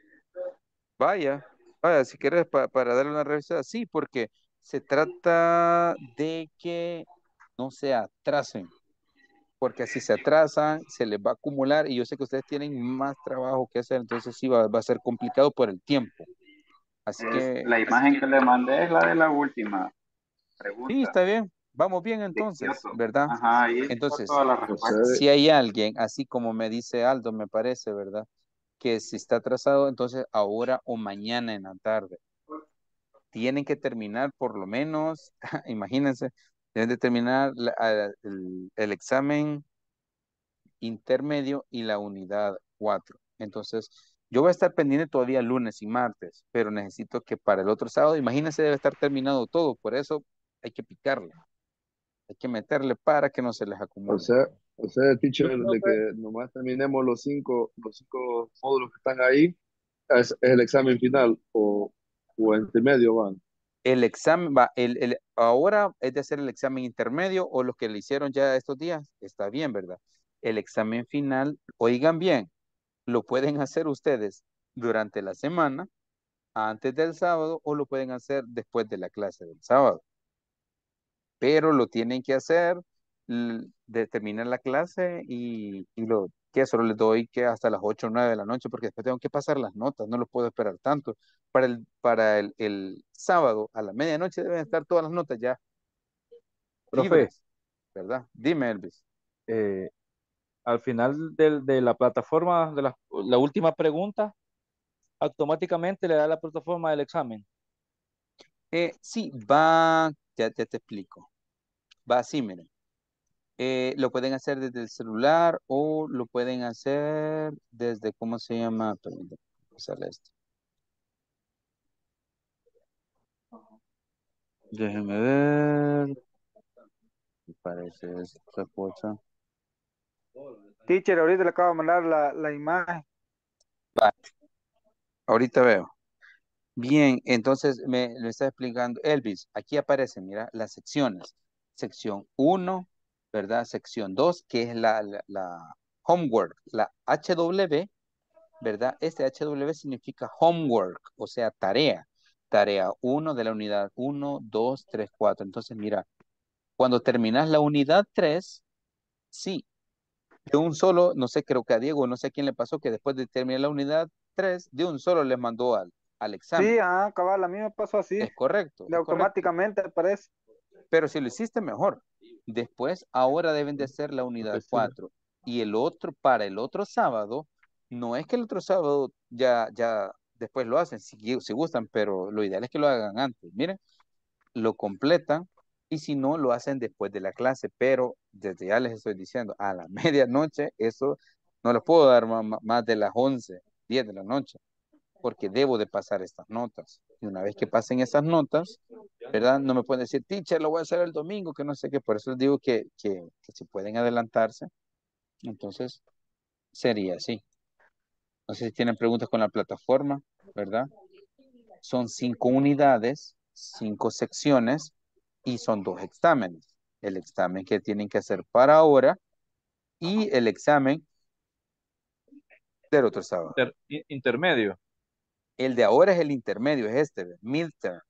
Vaya, vaya, si quieres para darle una revisada, sí, porque se trata de que no se atrasen, porque así se atrasan, se les va a acumular y yo sé que ustedes tienen más trabajo que hacer, entonces sí va a ser complicado por el tiempo. Así que La imagen que le mandé es la de la última sí, pregunta está bien, vamos bien de entonces, Kioto. ¿verdad? Ajá, ahí está Entonces, toda la O respuesta. sea, si hay alguien, así como me dice Aldo, me parece, ¿verdad? Que si está atrasado, entonces ahora o mañana en la tarde. Tienen que terminar por lo menos, imagínense, deben de terminar el examen intermedio y la unidad 4. Entonces, yo voy a estar pendiente todavía lunes y martes, pero necesito que para el otro sábado, imagínense, debe estar terminado todo, por eso hay que picarle, hay que meterle para que no se les O acumule. sea, o sea, Yo teacher, creo de que que nomás terminemos los cinco módulos que están ahí, es el examen final o intermedio van. El examen va, ahora es de hacer el examen intermedio o los que le hicieron ya estos días, está bien, ¿verdad? El examen final, oigan bien, lo pueden hacer ustedes durante la semana, antes del sábado, o lo pueden hacer después de la clase del sábado. Pero lo tienen que hacer, de terminar la clase y lo que solo les doy que hasta las 8 o 9 de la noche, porque después tengo que pasar las notas, no los puedo esperar tanto. Para el sábado a la medianoche deben estar todas las notas ya profe, libres, ¿verdad? Dime, Elvis. eh, al final de la plataforma, la última pregunta, automáticamente le da la plataforma del examen. Sí, va, ya te explico. Va así, miren. Lo pueden hacer desde el celular o lo pueden hacer desde, ¿cómo se llama? Permítame, sale esto. Déjenme ver. Me parece esta cosa. Teacher, ahorita le acabo de mandar la imagen. Va, ahorita veo. Bien, entonces me está explicando Elvis. Aquí aparecen, mira, las secciones. Sección uno, ¿verdad? Sección 2, que es la homework, la HW, ¿verdad? Este HW significa homework, o sea, tarea. Tarea uno de la unidad uno, 2, 3, 4. Entonces, mira, cuando terminas la unidad 3, sí, de un solo, no sé, creo que a Diego, no sé a quién le pasó, que después de terminar la unidad 3 de un solo les mandó al Sí, examen. cabal, a mí me pasó así, Es correcto, de es correcto. automáticamente aparece. Pero si lo hiciste mejor. Después, ahora deben de hacer la unidad Pues sí. 4. Y el otro, para el otro sábado, no es que el otro sábado ya después lo hacen, si gustan, pero lo ideal es que lo hagan antes. Miren, lo completan y si no, lo hacen después de la clase. Pero desde ya les estoy diciendo, a la medianoche, eso no lo puedo dar más de las 11, 10 de la noche porque debo de pasar estas notas. Y una vez que pasen esas notas, ¿verdad? No me pueden decir, teacher, lo voy a hacer el domingo, que no sé qué. Por eso les digo que si pueden adelantarse, entonces sería así. No sé si tienen preguntas con la plataforma, ¿verdad? Son 5 unidades, 5 secciones y son 2 exámenes. El examen que tienen que hacer para ahora y el examen del otro sábado. Intermedio. El de ahora es el intermedio, es este, midterm.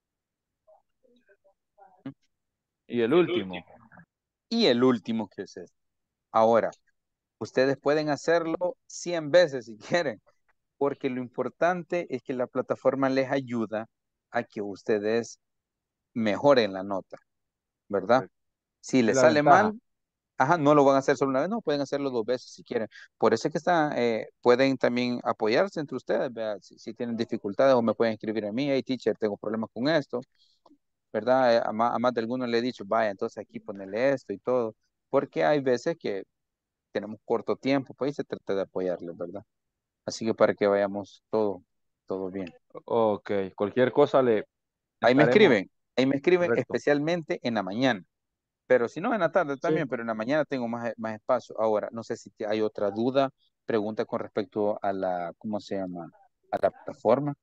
Y el último. Y el último que es este. Ahora, ustedes pueden hacerlo 100 veces si quieren, porque lo importante es que la plataforma les ayuda a que ustedes mejoren la nota, ¿verdad? Correcto. Si Es les la sale ventaja. mal, ajá, no lo van a hacer solo una vez, no, pueden hacerlo 2 veces si quieren. Por eso es que pueden también apoyarse entre ustedes, ¿verdad? Si tienen dificultades o me pueden escribir a mí, hey teacher, tengo problemas con esto, ¿verdad? A más de algunos le he dicho, vaya, entonces aquí ponele esto y todo, porque hay veces que tenemos corto tiempo, pues y se trata de apoyarles, ¿verdad? Así que para que vayamos todo bien. Ok, cualquier cosa le Ahí me estaremos. escriben, ahí me escriben Correcto. especialmente en la mañana. Pero si no, en la tarde Sí. también, pero en la mañana tengo más espacio. Ahora, no sé si hay otra duda, pregunta con respecto a la, ¿cómo se llama? A la plataforma.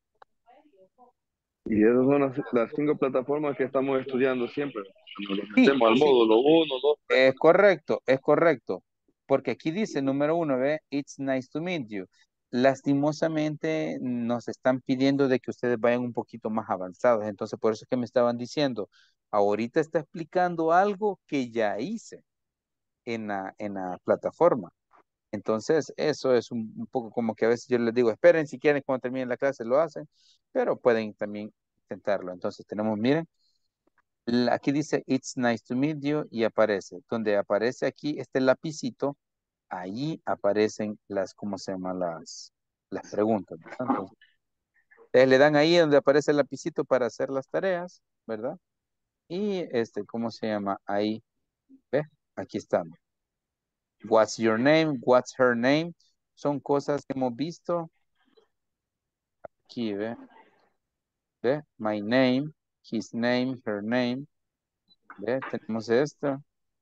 Y esas son las 5 plataformas que estamos estudiando siempre. Cuando nos Sí, metemos al sí, módulo 1, 2, 3. es correcto. Porque aquí dice, número uno, ve, it's nice to meet you. Lastimosamente nos están pidiendo de que ustedes vayan un poquito más avanzados. Entonces, por eso es que me estaban diciendo, ahorita está explicando algo que ya hice en la plataforma. Entonces, eso es un poco como que a veces yo les digo, esperen si quieren cuando terminen la clase lo hacen, pero pueden también intentarlo. Entonces, tenemos, miren, aquí dice, it's nice to meet you y aparece. Donde aparece aquí este lapicito, ahí aparecen las, ¿cómo se llama? Las preguntas, ¿verdad? Entonces, ustedes le dan ahí donde aparece el lapicito para hacer las tareas, ¿verdad? Y ¿cómo se llama? Ahí, ¿ve? Aquí estamos. What's your name? What's her name? Son cosas que hemos visto. Aquí, ¿ve? ¿Ve? My name, his name, her name. ¿Ve? Tenemos esto.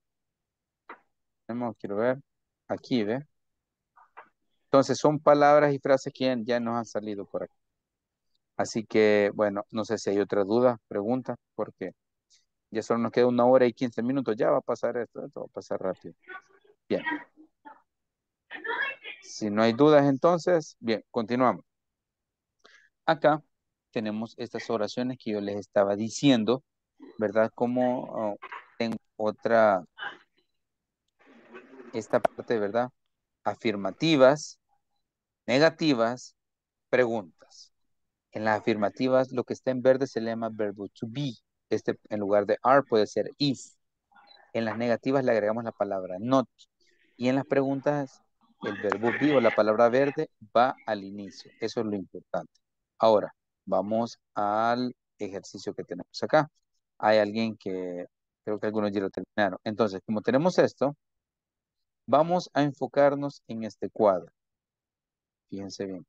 Quiero ver. Aquí, ¿ve? Entonces son palabras y frases que ya nos han salido por aquí. Así que, bueno, no sé si hay otra duda, pregunta, porque ya solo nos queda 1 hora y 15 minutos. Ya va a pasar esto va a pasar rápido. Bien. Si no hay dudas, entonces, bien, continuamos. Acá tenemos estas oraciones que yo les estaba diciendo, ¿verdad? Como tengo esta parte, ¿verdad? Afirmativas, negativas, preguntas. En las afirmativas, lo que está en verde se le llama verbo to be. En lugar de are puede ser is. En las negativas le agregamos la palabra not. Y en las preguntas, el verbo be o la palabra verde va al inicio. Eso es lo importante. Ahora, vamos al ejercicio que tenemos acá. Hay alguien que, creo que algunos ya lo terminaron. Entonces, como tenemos esto, vamos a enfocarnos en este cuadro. Fíjense bien.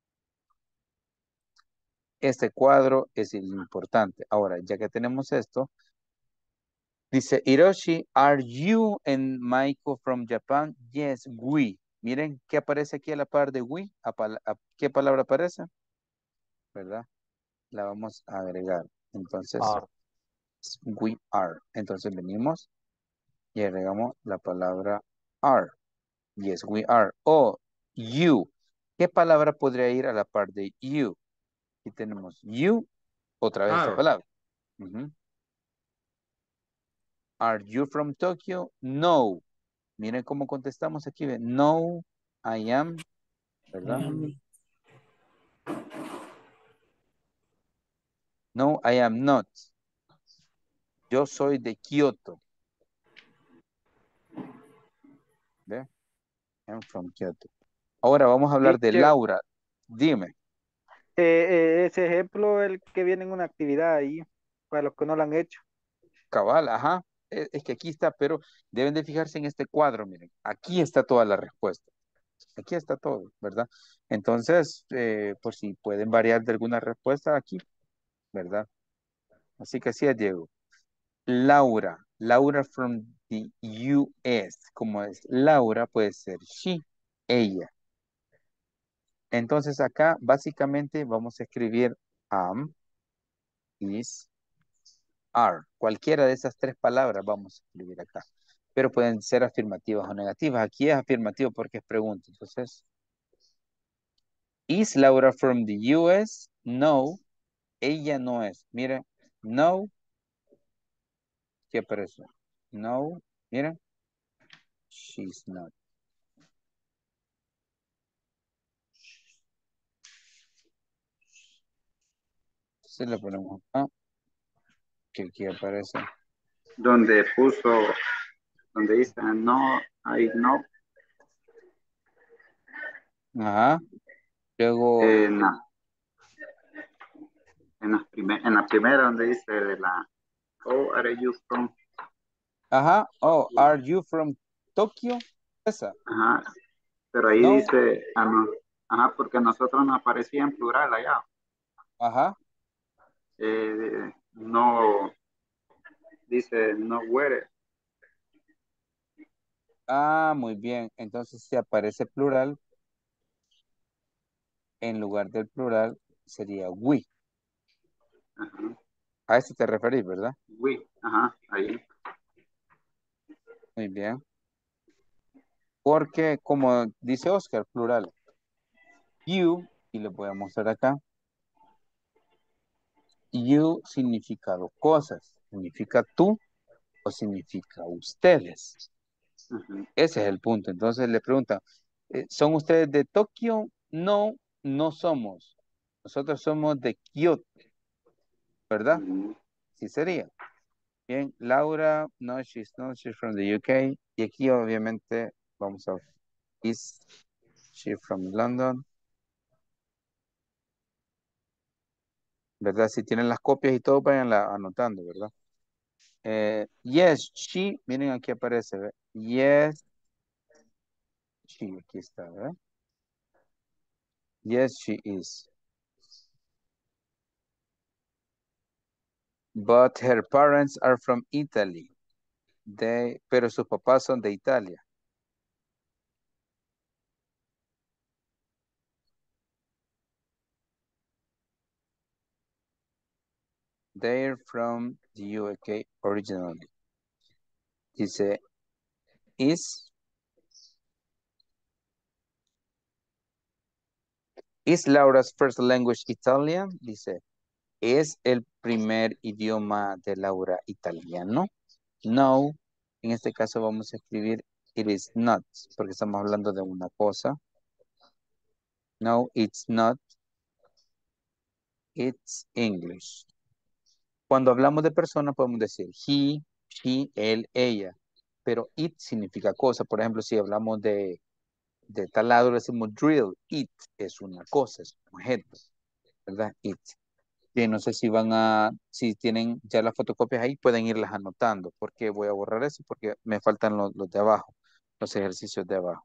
Este cuadro es el importante. Ahora, ya que tenemos esto, dice, Hiroshi, are you and Maiko from Japan? Yes, we. Miren, ¿qué aparece aquí a la par de we? ¿Qué palabra aparece? ¿Verdad? La vamos a agregar. Entonces, Are. we are. Entonces venimos y agregamos la palabra are. Yes, we are. O you. ¿Qué palabra podría ir a la par de you? Aquí tenemos you, otra vez esta Are. palabra. Ujú. Are you from Tokyo? No. Miren cómo contestamos aquí. No, I am, ¿verdad? No, I am not. Yo soy de Kioto. ¿Ve? I'm from Kyoto. Ahora vamos a hablar de Teacher, Laura. Dime. ese ejemplo, el que viene en una actividad ahí, para los que no lo han hecho. Cabal, ajá. Es que aquí está, pero deben de fijarse en este cuadro, miren. Aquí está toda la respuesta. Aquí está todo, ¿verdad? Entonces, por si pueden variar de alguna respuesta aquí, ¿verdad? Así que así es, Diego. Laura. Laura from the US. Como es Laura, puede ser she, ella. Entonces acá básicamente vamos a escribir am, is, are. Cualquiera de esas tres palabras vamos a escribir acá. Pero pueden ser afirmativas o negativas. Aquí es afirmativo porque es pregunta. Entonces, is Laura from the US? No, ella no es. Miren, no, ¿qué aparece? No, miren, she's not. Entonces le ponemos acá, que aquí aparece. Donde donde dice no, I no, Ajá. Luego, en en la primera donde dice de la, oh, are you from, ajá. Oh, are you from Tokyo? Esa. ajá, pero ahí No, dice, ah, no, Ajá, porque a nosotros nos aparecía en plural allá. Ajá. No, dice no were. Ah, muy bien. Entonces, si aparece plural, en lugar del plural sería we. Ajá. A eso te referís, ¿verdad? We, ajá, ahí. Muy bien. Porque, como dice Oscar, plural. You, y le voy a mostrar acá. You significa dos cosas. Significa tú o significa ustedes. Ajá. Ese es el punto. Entonces le preguntan, ¿son ustedes de Tokio? No, no somos. Nosotros somos de Kyoto, ¿verdad? Ujú. Sí sería. Bien, Laura, no, she's not, she's from the UK. Y aquí obviamente vamos a, is she from London? ¿Verdad? Si tienen las copias y todo, vayanla anotando, ¿verdad? Yes, she, miren aquí aparece, ¿ve? Yes, she, aquí está, ¿verdad? Yes, she is. But her parents are from Italy. Pero sus papás son de Italia. They're from the UK originally. Dice, is Laura's first language Italian? Dice, ¿es el primer idioma de Laura italiano? No. En este caso vamos a escribir it is not, porque estamos hablando de una cosa. No, it's not. It's English. Cuando hablamos de persona podemos decir he, she, él, ella. Pero it significa cosa. Por ejemplo, si hablamos de taladro, decimos drill. It es una cosa, es un objeto, ¿verdad? It. Bien, no sé si tienen ya las fotocopias ahí, pueden irlas anotando. Porque voy a borrar eso, porque me faltan los de abajo, los ejercicios de abajo.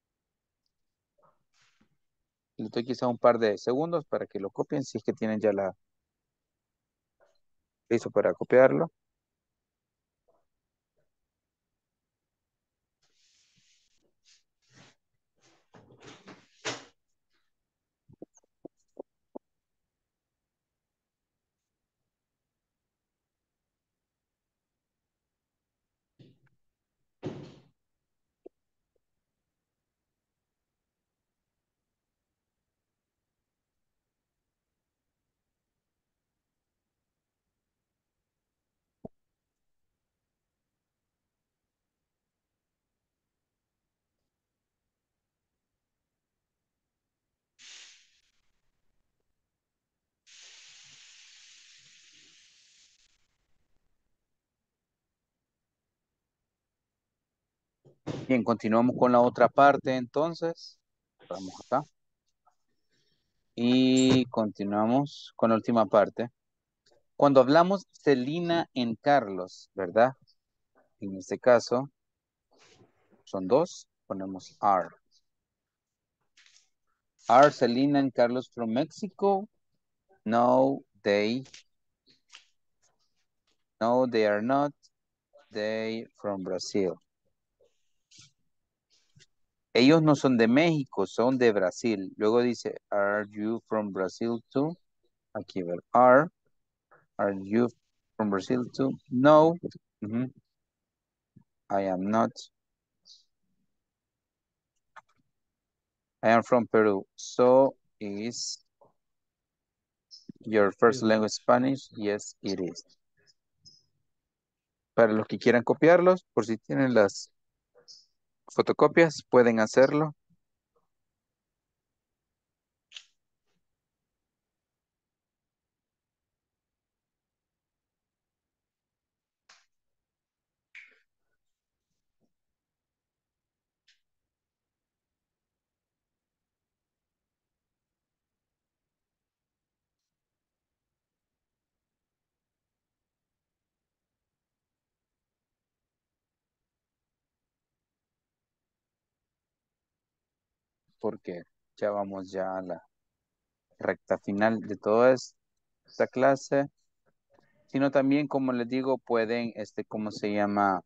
Le doy quizá un par de segundos para que lo copien, si es que tienen ya listo para copiarlo. Bien, continuamos con la otra parte entonces. Vamos acá. Y continuamos con la última parte. Cuando hablamos Celina en Carlos, ¿verdad? En este caso, son dos. Ponemos are. Are Celina and Carlos from Mexico? No, they are not. They from Brazil. Ellos no son de México, son de Brasil. Luego dice, are you from Brazil too? Aquí ver, are you from Brazil too? No. I am not. I am from Peru. So is your first language Spanish? Yes, it is. Para los que quieran copiarlos, por si tienen las fotocopias, pueden hacerlo. ¿Por qué? Ya vamos ya a la recta final de toda esta clase. Sino también, como les digo, pueden, ¿cómo se llama?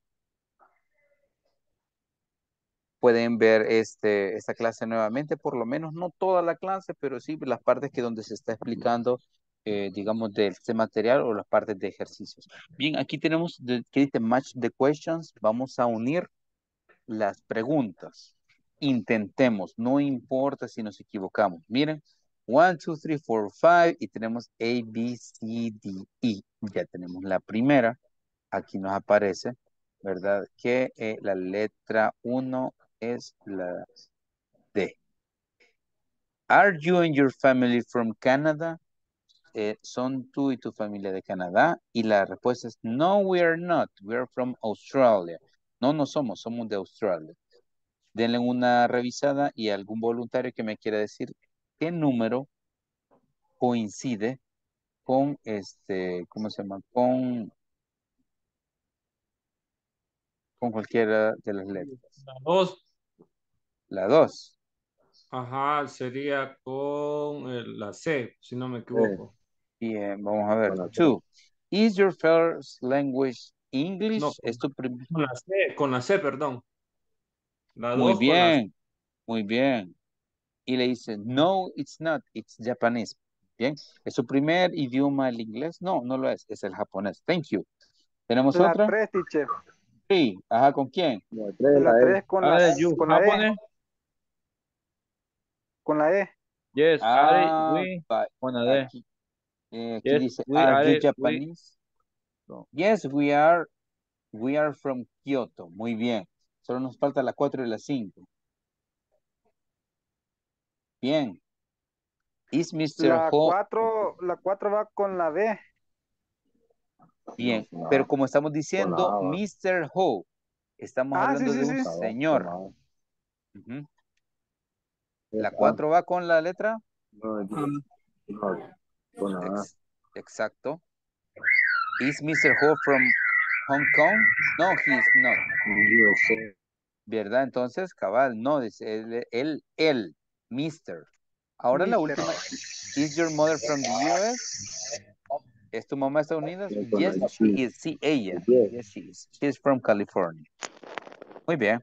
Pueden ver esta clase nuevamente, por lo menos no toda la clase, pero sí las partes que donde se está explicando, digamos, de este material o las partes de ejercicios. Bien, aquí tenemos, que dice match the questions. Vamos a unir las preguntas. Intentemos, no importa si nos equivocamos. Miren, 1, 2, 3, 4, 5 y tenemos A, B, C, D, E. Ya tenemos la primera. Aquí nos aparece, ¿verdad? Que la letra 1 es la D. Are you and your family from Canada? ¿Son tú y tu familia de Canadá? Y la respuesta es no, we are not. We are from Australia. No, no somos, somos de Australia. Denle una revisada y algún voluntario que me quiera decir qué número coincide con ¿cómo se llama? Con cualquiera de las letras. La 2, La 2. ajá, sería con la C, si no me equivoco. Bien, vamos a ver. Con la C. 2. Is your first language No, English? ¿Es tu primer? con la C, perdón. La Muy 2 con la C. bien, muy bien. Y le dice, no, it's not, it's Japanese. Bien, ¿es su primer idioma el inglés? No, no lo es el japonés. Thank you. ¿Tenemos La otra? 3, teacher. Sí, ajá, ¿con quién? La 3 La la E. 3 Are you con la E. Japanese? Con la E. Yes, are Ah, we? Una D. aquí, aquí Yes, dice, we are you are, we. Japanese? No. Yes, we are from Kyoto. Muy bien. Solo nos falta la 4 y la 5. Bien. Is Mr. La Ho? 4, va con la B. Bien, No, con la pero A. como estamos Con la diciendo, A va. Mr. Ho, estamos Ah, sí, hablando de sí, un sí. La va, con la señor. A. Ujú. Es La A. 4 va con la letra. No, no, con la A. Exacto. Is Mr. Ho from Hong Kong? No, he is not. USA. ¿Verdad? Entonces, cabal, no, dice él, Mr. Ahora la Mister. última. Is your mother from the US? ¿Es tu mamá de Estados Unidos? Con la Yes, she G. is. Sí, ella. Yes. Yes, she is. She is from California. Muy bien.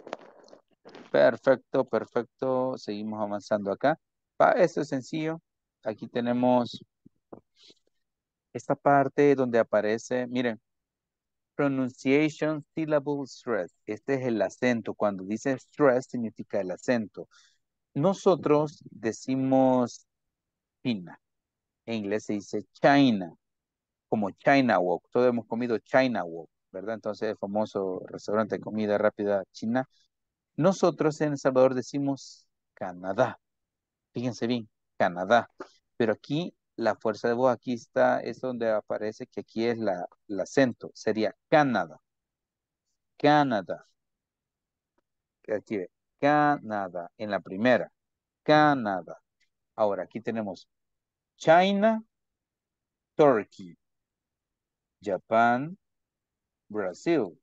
Perfecto, perfecto. Seguimos avanzando acá. Esto es sencillo. Aquí tenemos esta parte donde aparece, miren, pronunciation, syllable stress. Este es el acento. Cuando dice stress significa el acento. Nosotros decimos China. En inglés se dice China, como China Walk. Todos hemos comido China Walk, ¿verdad? Entonces, el famoso restaurante de comida rápida china. Nosotros en El Salvador decimos Canadá. Fíjense bien, Canadá. Pero aquí, la fuerza de voz, aquí está, es donde aparece que aquí es el acento. Sería Canadá. Canadá. Aquí ve, Canadá. En la primera, Canadá. Ahora, aquí tenemos China, Turkey, Japón, Brasil,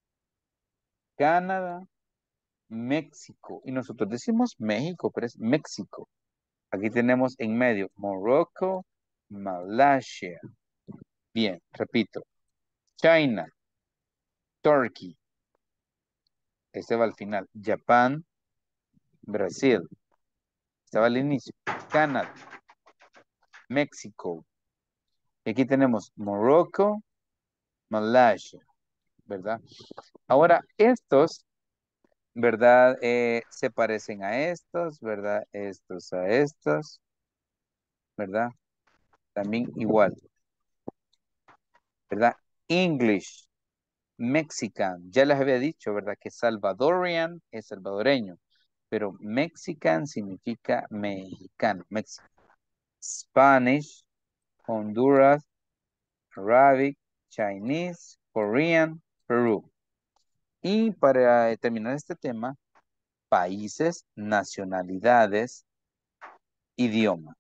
Canadá, México. Y nosotros decimos México, pero es México. Aquí tenemos en medio Morocco, Malasia. Bien, repito. China, Turkey. Este va al final. Japón, Brasil. Este va al inicio. Canadá, México. Y aquí tenemos Morocco, Malasia. ¿Verdad? Ahora, estos, ¿verdad? Se parecen a estos, ¿verdad? Estos a estos, ¿verdad? También igual, ¿verdad? English, Mexican, ya les había dicho, ¿verdad? Que Salvadorian es salvadoreño, pero Mexican significa mexicano, Mexican. Spanish, Honduras, Arabic, Chinese, Korean, Perú. Y para terminar este tema, países, nacionalidades, idioma.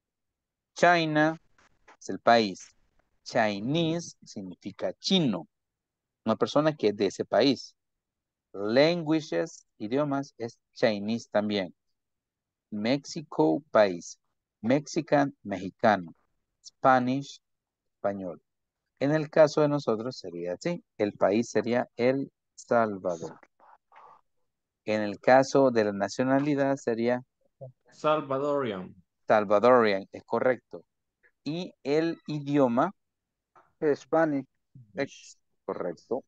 China es el país. Chinese significa chino. Una persona que es de ese país. Languages, idiomas, es Chinese también. México, país. Mexican, mexicano. Spanish, español. En el caso de nosotros sería así. El país sería El Salvador. En el caso de la nacionalidad sería Salvadorian. Salvadorian, es correcto. Y el idioma Spanish. es correcto.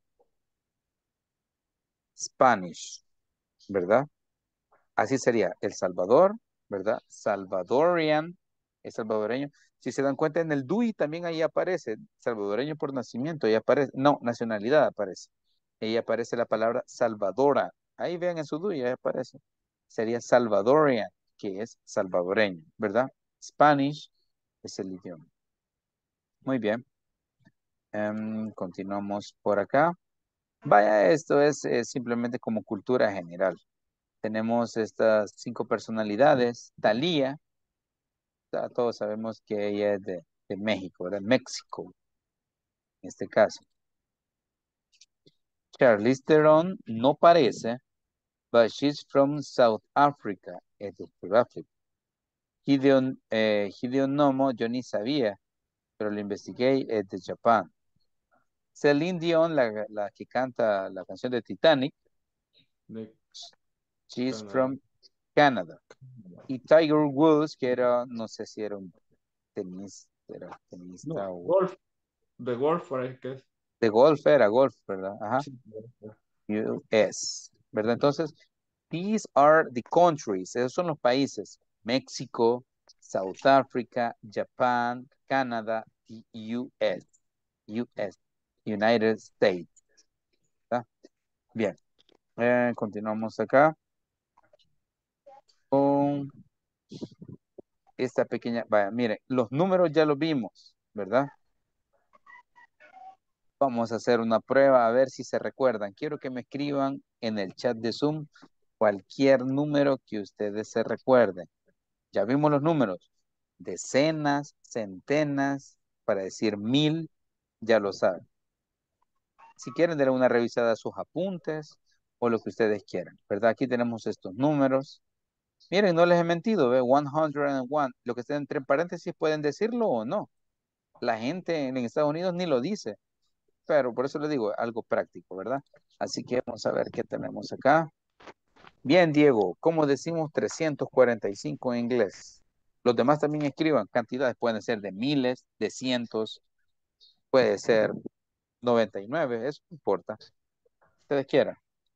Spanish, ¿verdad? Así sería El Salvador, ¿verdad? Salvadorian, es salvadoreño. Si se dan cuenta en el DUI también ahí aparece, salvadoreño por nacimiento, ahí aparece, no, nacionalidad aparece. Ahí aparece la palabra Salvadora. Ahí vean en su DUI, ahí aparece. Sería Salvadorian, que es salvadoreño, ¿verdad? Spanish es el idioma. Muy bien. Continuamos por acá. Vaya, esto es simplemente como cultura general. Tenemos estas 5 personalidades. Thalía, todos sabemos que ella es de México, de México, en este caso. Charlize Theron no parece, but she's from South Africa, es de Sudáfrica. Gideon Nomo, yo ni sabía, pero lo investigué, es de Japón. Celine Dion, la que canta la canción de Titanic, De she's Canadá. from Canada. Y Tiger Woods, que era, no sé si era un tenista No, o golf. De golf, parece que es. de golf, era golf, ¿verdad? Ajá. Sí, US, ¿verdad? Entonces, these are the countries, esos son los países, México, South Africa, Japan, Canadá y US, United States. ¿Está? Bien, continuamos acá con esta pequeña, vaya, miren, los números ya los vimos, ¿verdad? Vamos a hacer una prueba a ver si se recuerdan. Quiero que me escriban en el chat de Zoom cualquier número que ustedes se recuerden. Ya vimos los números. Decenas, centenas, para decir 1000, ya lo saben. Si quieren, darle una revisada a sus apuntes o lo que ustedes quieran, ¿verdad? Aquí tenemos estos números. Miren, no les he mentido, ¿ve? 101. Lo que está entre paréntesis pueden decirlo o no. La gente en Estados Unidos ni lo dice. Pero por eso les digo, algo práctico, ¿verdad? Así que vamos a ver qué tenemos acá. Bien, Diego, ¿cómo decimos 345 en inglés? Los demás también escriban cantidades, pueden ser de miles, de cientos, puede ser 99, eso no importa. Ustedes quieran.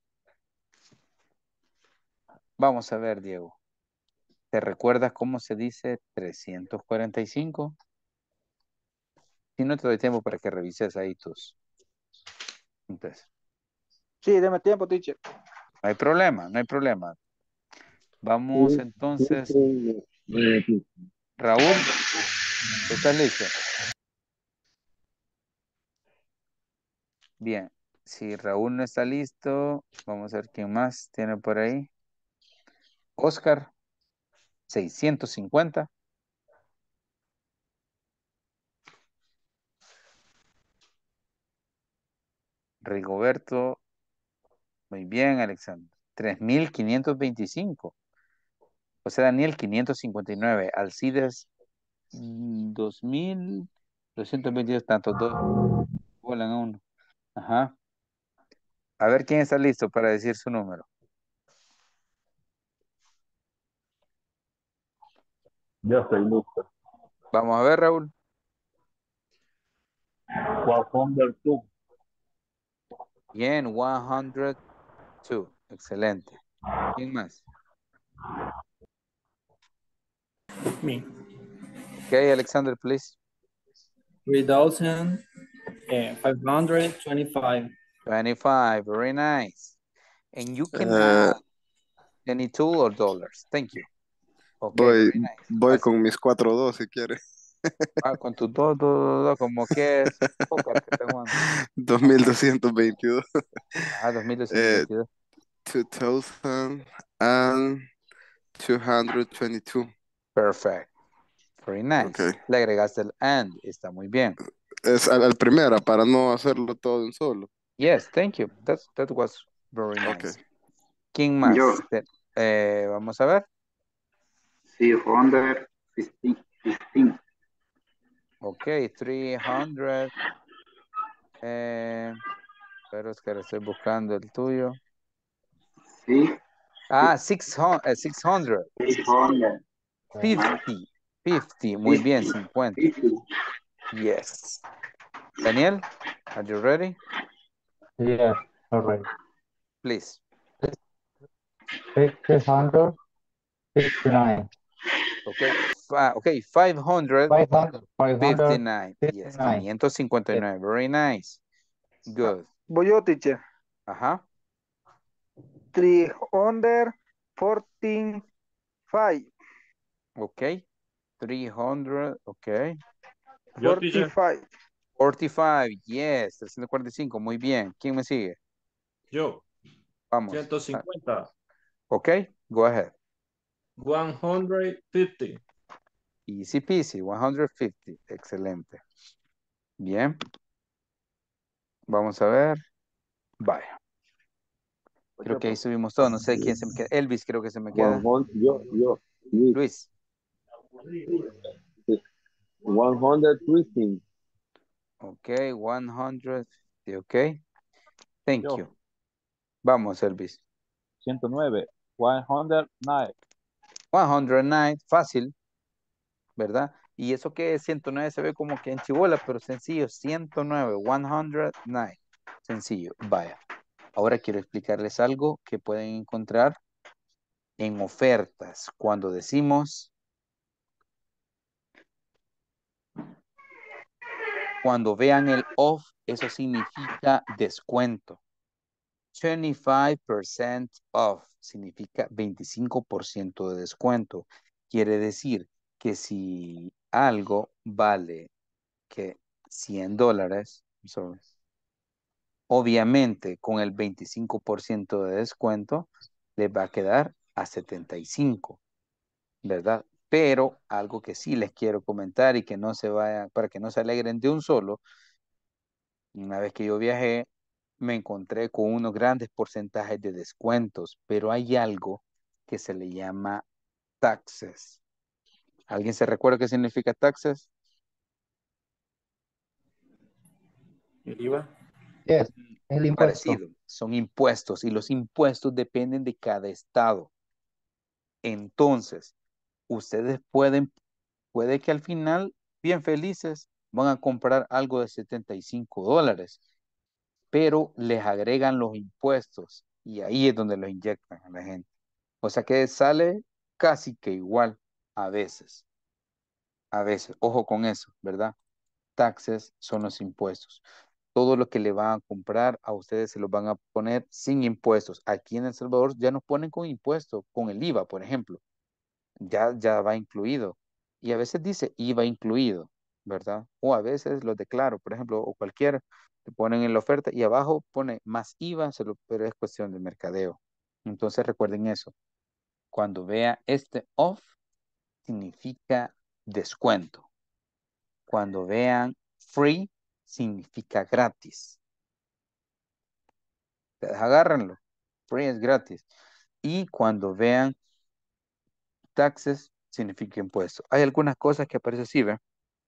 Vamos a ver, Diego. ¿Te recuerdas cómo se dice 345? Si no te doy tiempo para que revises ahí tus. Entonces, Sí, deme tiempo, teacher. no hay problema, no hay problema. Vamos entonces. Raúl, ¿estás listo? Bien, si Raúl no está listo, vamos a ver quién más tiene por ahí. Oscar, 650. Rigoberto, muy bien, Alexander. 3525. José Daniel, 559. Alcides, 2222. Tantos dos volan a uno. Ajá. A ver quién está listo para decir su número. Ya estoy listo. Vamos a ver, Raúl. 402. Bien, 102. Excelente. ¿Quién más? Me. Okay, Alexander, please. 3,525. 25. Very nice. And you can Eh, add any tool or dollars. Thank you. Okay, voy, very nice. voy Así, con mis 4-2 si quieres. con tu todo, como que es póker que te jugando. 2222. Ajá, Eh, 2222. 2222. Perfect. Very nice. Ok. Le agregaste el and. Está muy bien. Es al primera para no hacerlo todo de un solo. Yes, thank you. That was very Ok. nice. ¿Quién Yo, más? Vamos a ver. 315. Ok, 300. Pero es que ahora estoy buscando el tuyo. Sí, Ah, 600. 600. 600. 50. 50. Muy bien, 50. 50. Yes. Daniel, are you ready? Yes, all right. Please. 659. Okay. Okay, 559. Yes, 559. 559. Very nice. Good. Voy yo, teacher. Ajá. 345. Okay. 300. Okay. Yo, teacher. 45. 45. Yes. 345. Muy bien. ¿Quién me sigue? Yo. Vamos. 150. Okay. Go ahead. 150. Easy peasy. 150. Excelente. Bien. Vamos a ver. Vaya. Creo que ahí subimos todo. No sé quién se me queda. Elvis creo que se me queda. Luis. 115. Ok, 150. Ok. Thank Yo. you. Vamos, Elvis. 109. 109. 109. Fácil, ¿verdad? Y eso que es 109 se ve como que en chibola, pero sencillo. 109. 109. Sencillo. Vaya. Ahora quiero explicarles algo que pueden encontrar en ofertas. Cuando decimos, cuando vean el off, eso significa descuento. 25% off significa 25% de descuento. Quiere decir que si algo vale que $100, obviamente con el 25% de descuento les va a quedar a 75, ¿verdad? Pero algo que sí les quiero comentar y que no se vayan, para que no se alegren de un solo, una vez que yo viajé, me encontré con unos grandes porcentajes de descuentos, pero hay algo que se le llama taxes. ¿Alguien se recuerda qué significa taxes? El IVA. Yes, el impuesto. Parecido, son impuestos y los impuestos dependen de cada estado. Entonces, ustedes puede que al final, bien felices, van a comprar algo de $75, pero les agregan los impuestos y ahí es donde los inyectan a la gente. O sea que sale casi que igual a veces. A veces, ojo con eso, ¿verdad? Taxes son los impuestos. Todo lo que le van a comprar a ustedes se los van a poner sin impuestos. Aquí en El Salvador ya nos ponen con impuestos, con el IVA, por ejemplo. Ya va incluido. Y a veces dice IVA incluido, ¿verdad? O a veces lo declaro, por ejemplo, o cualquiera, te ponen en la oferta y abajo pone más IVA, pero es cuestión de mercadeo. Entonces recuerden eso. Cuando vea este off, significa descuento. Cuando vean free, significa gratis. Ustedes agárrenlo. Free es gratis. Y cuando vean taxes, significa impuesto. Hay algunas cosas que aparecen así, ¿ve?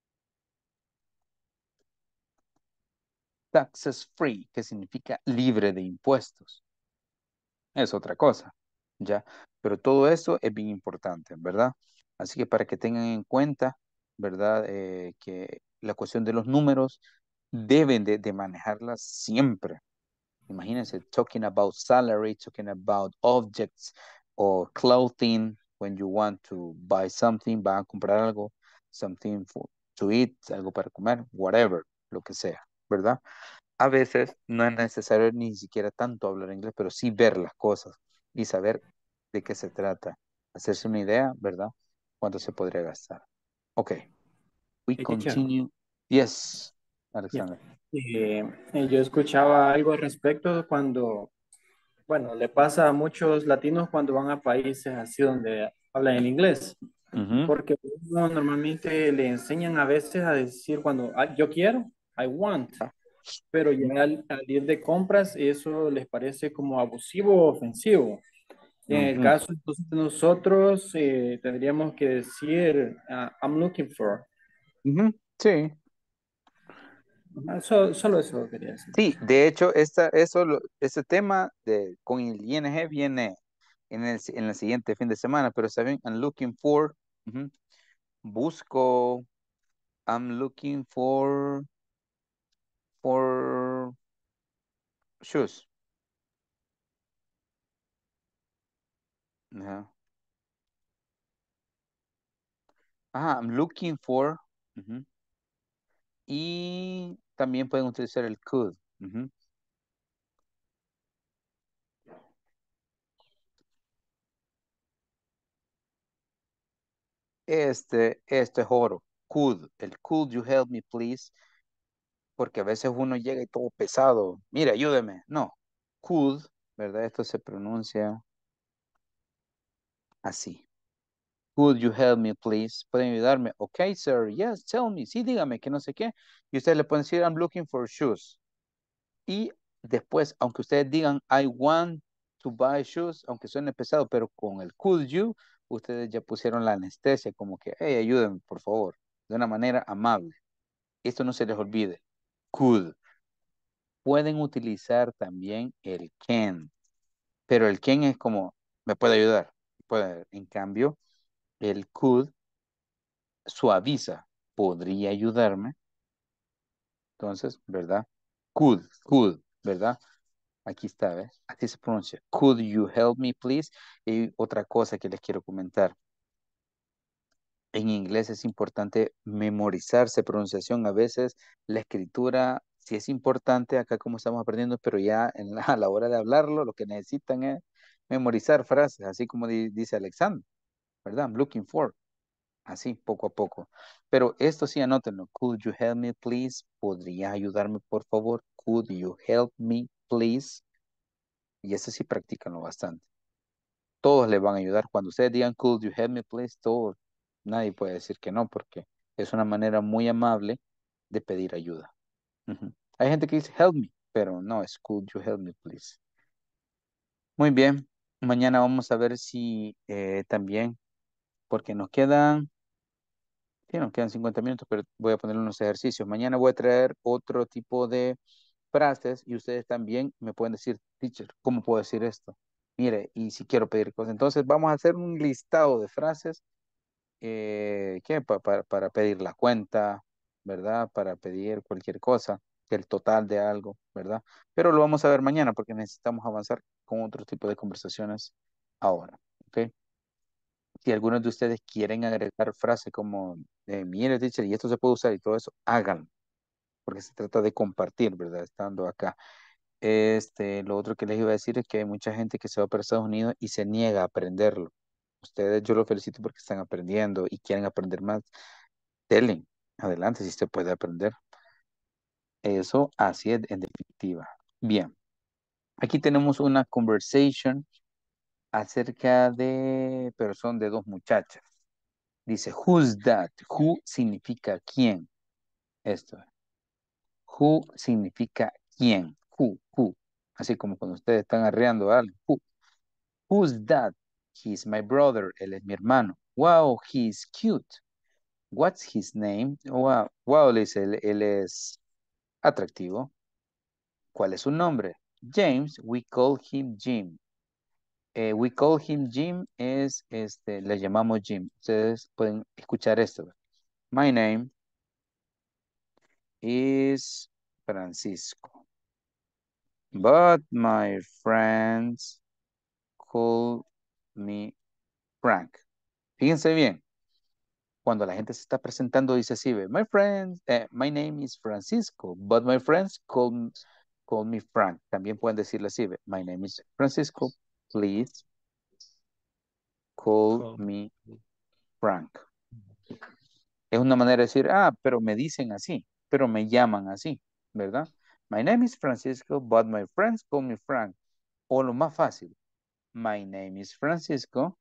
Taxes free, que significa libre de impuestos. Es otra cosa, ¿ya? Pero todo eso es bien importante, ¿verdad? Así que para que tengan en cuenta, ¿verdad? Que la cuestión de los números deben de manejarlas siempre. Imagínense, talking about salary, talking about objects or clothing, when you want to buy something, van a comprar algo, something to eat, algo para comer, whatever, lo que sea, ¿verdad? A veces no es necesario ni siquiera tanto hablar inglés, pero sí ver las cosas y saber de qué se trata. Hacerse una idea, ¿verdad? Cuánto se podría gastar. Ok, we Hey, teacher. continue. Yes, Yeah. Alexander. Yo escuchaba algo al respecto cuando, bueno, le pasa a muchos latinos cuando van a países así donde hablan en inglés, Ujú. porque uno normalmente le enseñan a veces a decir cuando yo quiero, I want, pero ya al ir de compras eso les parece como abusivo o ofensivo. Y en el Ujú. caso entonces de nosotros, tendríamos que decir, I'm looking for. Ujú, sí, Solo eso quería decir. sí, de hecho, este tema con el ING viene en el siguiente fin de semana, pero está bien, I'm looking for, ujú, busco, I'm looking for shoes. Ajá. Ajá, I'm looking for, ujú, y también pueden utilizar el could. Ujú. Esto es oro. Could, el could you help me please, porque a veces uno llega y todo pesado. Mire, ayúdeme. No, could, ¿verdad? Esto se pronuncia así. Could you help me, please? ¿Pueden ayudarme? Okay, sir. Yes, tell me. Sí, dígame que no sé qué. Y ustedes le pueden decir, I'm looking for shoes. Y después, aunque ustedes digan, I want to buy shoes, aunque suene pesado, pero con el could you, ustedes ya pusieron la anestesia, como que, hey, ayúdenme, por favor, de una manera amable. Esto no se les olvide. Could. Pueden utilizar también el can, pero el can es como, me puede ayudar. Puede, en cambio, el could suaviza, podría ayudarme. Entonces, ¿verdad? Could, ¿verdad? Aquí está, ¿ves? Así se pronuncia. Could you help me, please? Y otra cosa que les quiero comentar. En inglés es importante memorizarse pronunciación. A veces la escritura sí es importante acá como estamos aprendiendo, pero ya a la hora de hablarlo, lo que necesitan es memorizar frases, así como dice Alexander, ¿verdad? I'm looking for. Así, poco a poco. Pero esto sí, anótenlo. Could you help me, please? ¿Podrías ayudarme, por favor? Could you help me, please? Y eso sí, practícanlo bastante. Todos le van a ayudar. Cuando ustedes digan, could you help me, please? Todos, nadie puede decir que no, porque es una manera muy amable de pedir ayuda. Ujú. Hay gente que dice, help me, pero no, es could you help me, please? Muy bien. Mañana vamos a ver si también, porque sí, nos quedan 50 minutos, pero voy a poner unos ejercicios. Mañana voy a traer otro tipo de frases y ustedes también me pueden decir, teacher, ¿cómo puedo decir esto? Mire, y si quiero pedir cosas. Entonces vamos a hacer un listado de frases para pedir la cuenta, ¿verdad? Para pedir cualquier cosa, el total de algo, ¿verdad? Pero lo vamos a ver mañana porque necesitamos avanzar con otro tipo de conversaciones ahora, ¿ok? Si algunos de ustedes quieren agregar frases como, mire, teacher, y esto se puede usar y todo eso, háganlo, porque se trata de compartir, ¿verdad? Estando acá. Lo otro que les iba a decir es que hay mucha gente que se va para Estados Unidos y se niega a aprenderlo. Ustedes, yo los felicito porque están aprendiendo y quieren aprender más. Telen, adelante si usted puede aprender. Eso así es en definitiva. Bien, aquí tenemos una conversation acerca de, pero son de dos muchachas. Dice, who's that? Who significa quién. Esto. Who significa quién. Who. Así como cuando ustedes están arreando algo. Who's that? He's my brother. Él es mi hermano. Wow, he's cute. What's his name? Wow, wow, le dice, él es atractivo. ¿Cuál es su nombre? James, we call him Jim. We call him Jim le llamamos Jim. Ustedes pueden escuchar esto. My name is Francisco. But my friends call me Frank. Fíjense bien, cuando la gente se está presentando dice así, ve, my name is Francisco, but my friends call me Frank. También pueden decirle así, ve, my name is Francisco, please call Call. me Frank. Es una manera de decir, pero me dicen así, pero me llaman así, ¿verdad? My name is Francisco, but my friends call me Frank. O lo más fácil, my name is Francisco,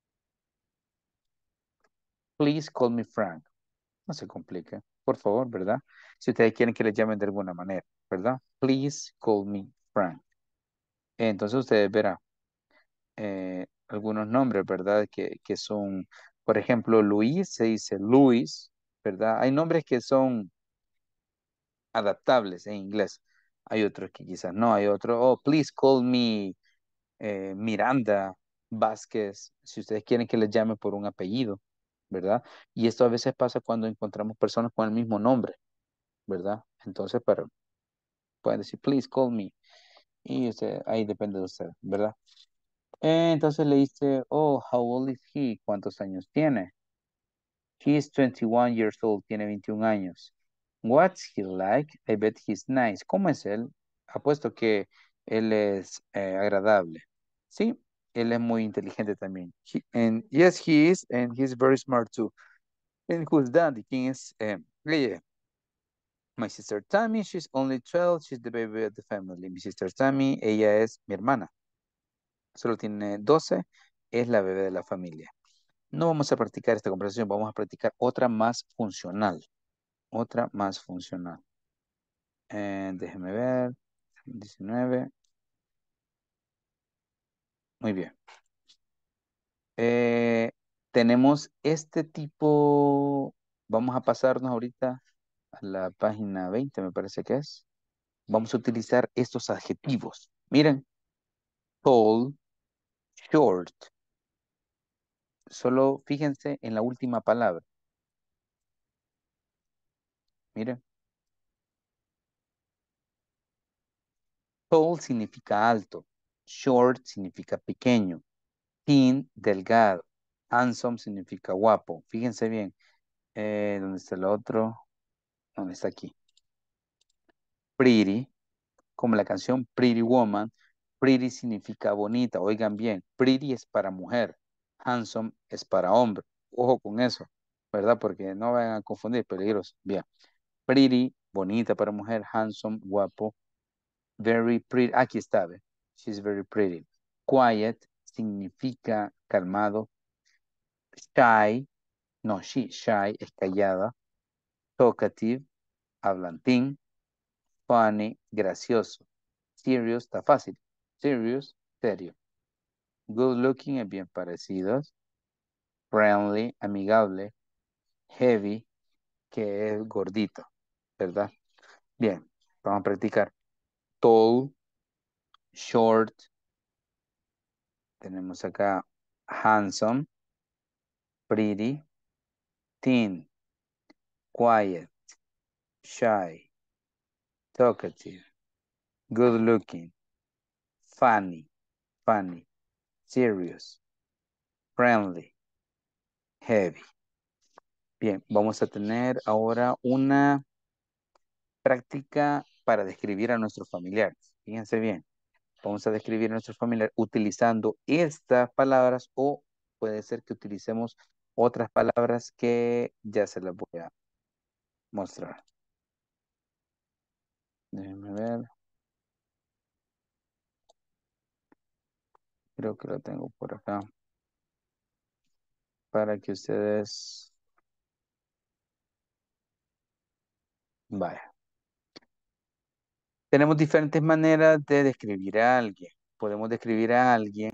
please call me Frank. No se complique, por favor, ¿verdad? Si ustedes quieren que les llamen de alguna manera, ¿verdad? Please call me Frank. Entonces ustedes verán, algunos nombres, ¿verdad? Que son, por ejemplo, Luis se dice Luis, ¿verdad? Hay nombres que son adaptables en inglés. Hay otros que quizás no, hay otros, oh, please call me Miranda Vázquez, si ustedes quieren que les llame por un apellido, ¿verdad? Y esto a veces pasa cuando encontramos personas con el mismo nombre, ¿verdad? Entonces, pero pueden decir, please call me. Y usted, ahí depende de usted, ¿verdad? Entonces le dice, oh, how old is he? ¿Cuántos años tiene? He is 21 years old, tiene 21 años. What's he like? I bet he's nice. ¿Cómo es él? Apuesto que él es agradable. Sí, él es muy inteligente también. And yes, he is, and he's very smart too. And who's that? ¿Quién es ella? My sister Tammy, she's only 12, she's the baby of the family. Mi sister Tammy, ella es mi hermana. Solo tiene 12, es la bebé de la familia. No vamos a practicar esta conversación, vamos a practicar otra más funcional. Otra más funcional. Déjeme ver. 19. Muy bien. Tenemos este tipo. Vamos a pasarnos ahorita a la página 20, me parece que es. Vamos a utilizar estos adjetivos. Miren. Tall, short. Solo fíjense en la última palabra. Miren. Tall significa alto. Short significa pequeño. Thin, delgado. Handsome significa guapo. Fíjense bien. ¿Dónde está el otro? ¿Dónde está aquí? Pretty, como la canción Pretty Woman. Pretty significa bonita. Oigan bien, pretty es para mujer. Handsome es para hombre. Ojo con eso, ¿verdad? Porque no vayan a confundir, peligroso. Bien. Pretty, bonita para mujer. Handsome, guapo. Very pretty. Aquí está, ¿ve? She's very pretty. Quiet significa calmado. Shy, no, shy es callada. Talkative, hablantín. Funny, gracioso. Serious, está fácil. Serious, serio. Good looking es bien parecidos. Friendly, amigable. Heavy, que es gordito, ¿verdad? Bien, vamos a practicar. Tall, short. Tenemos acá handsome, pretty, thin, quiet, shy, talkative, good looking, funny, serious, friendly, heavy. Bien, vamos a tener ahora una práctica para describir a nuestros familiares. Fíjense bien, vamos a describir a nuestros familiares utilizando estas palabras o puede ser que utilicemos otras palabras que ya se las voy a mostrar. Déjenme ver. Creo que lo tengo por acá. Para que ustedes... Vaya. Tenemos diferentes maneras de describir a alguien. Podemos describir a alguien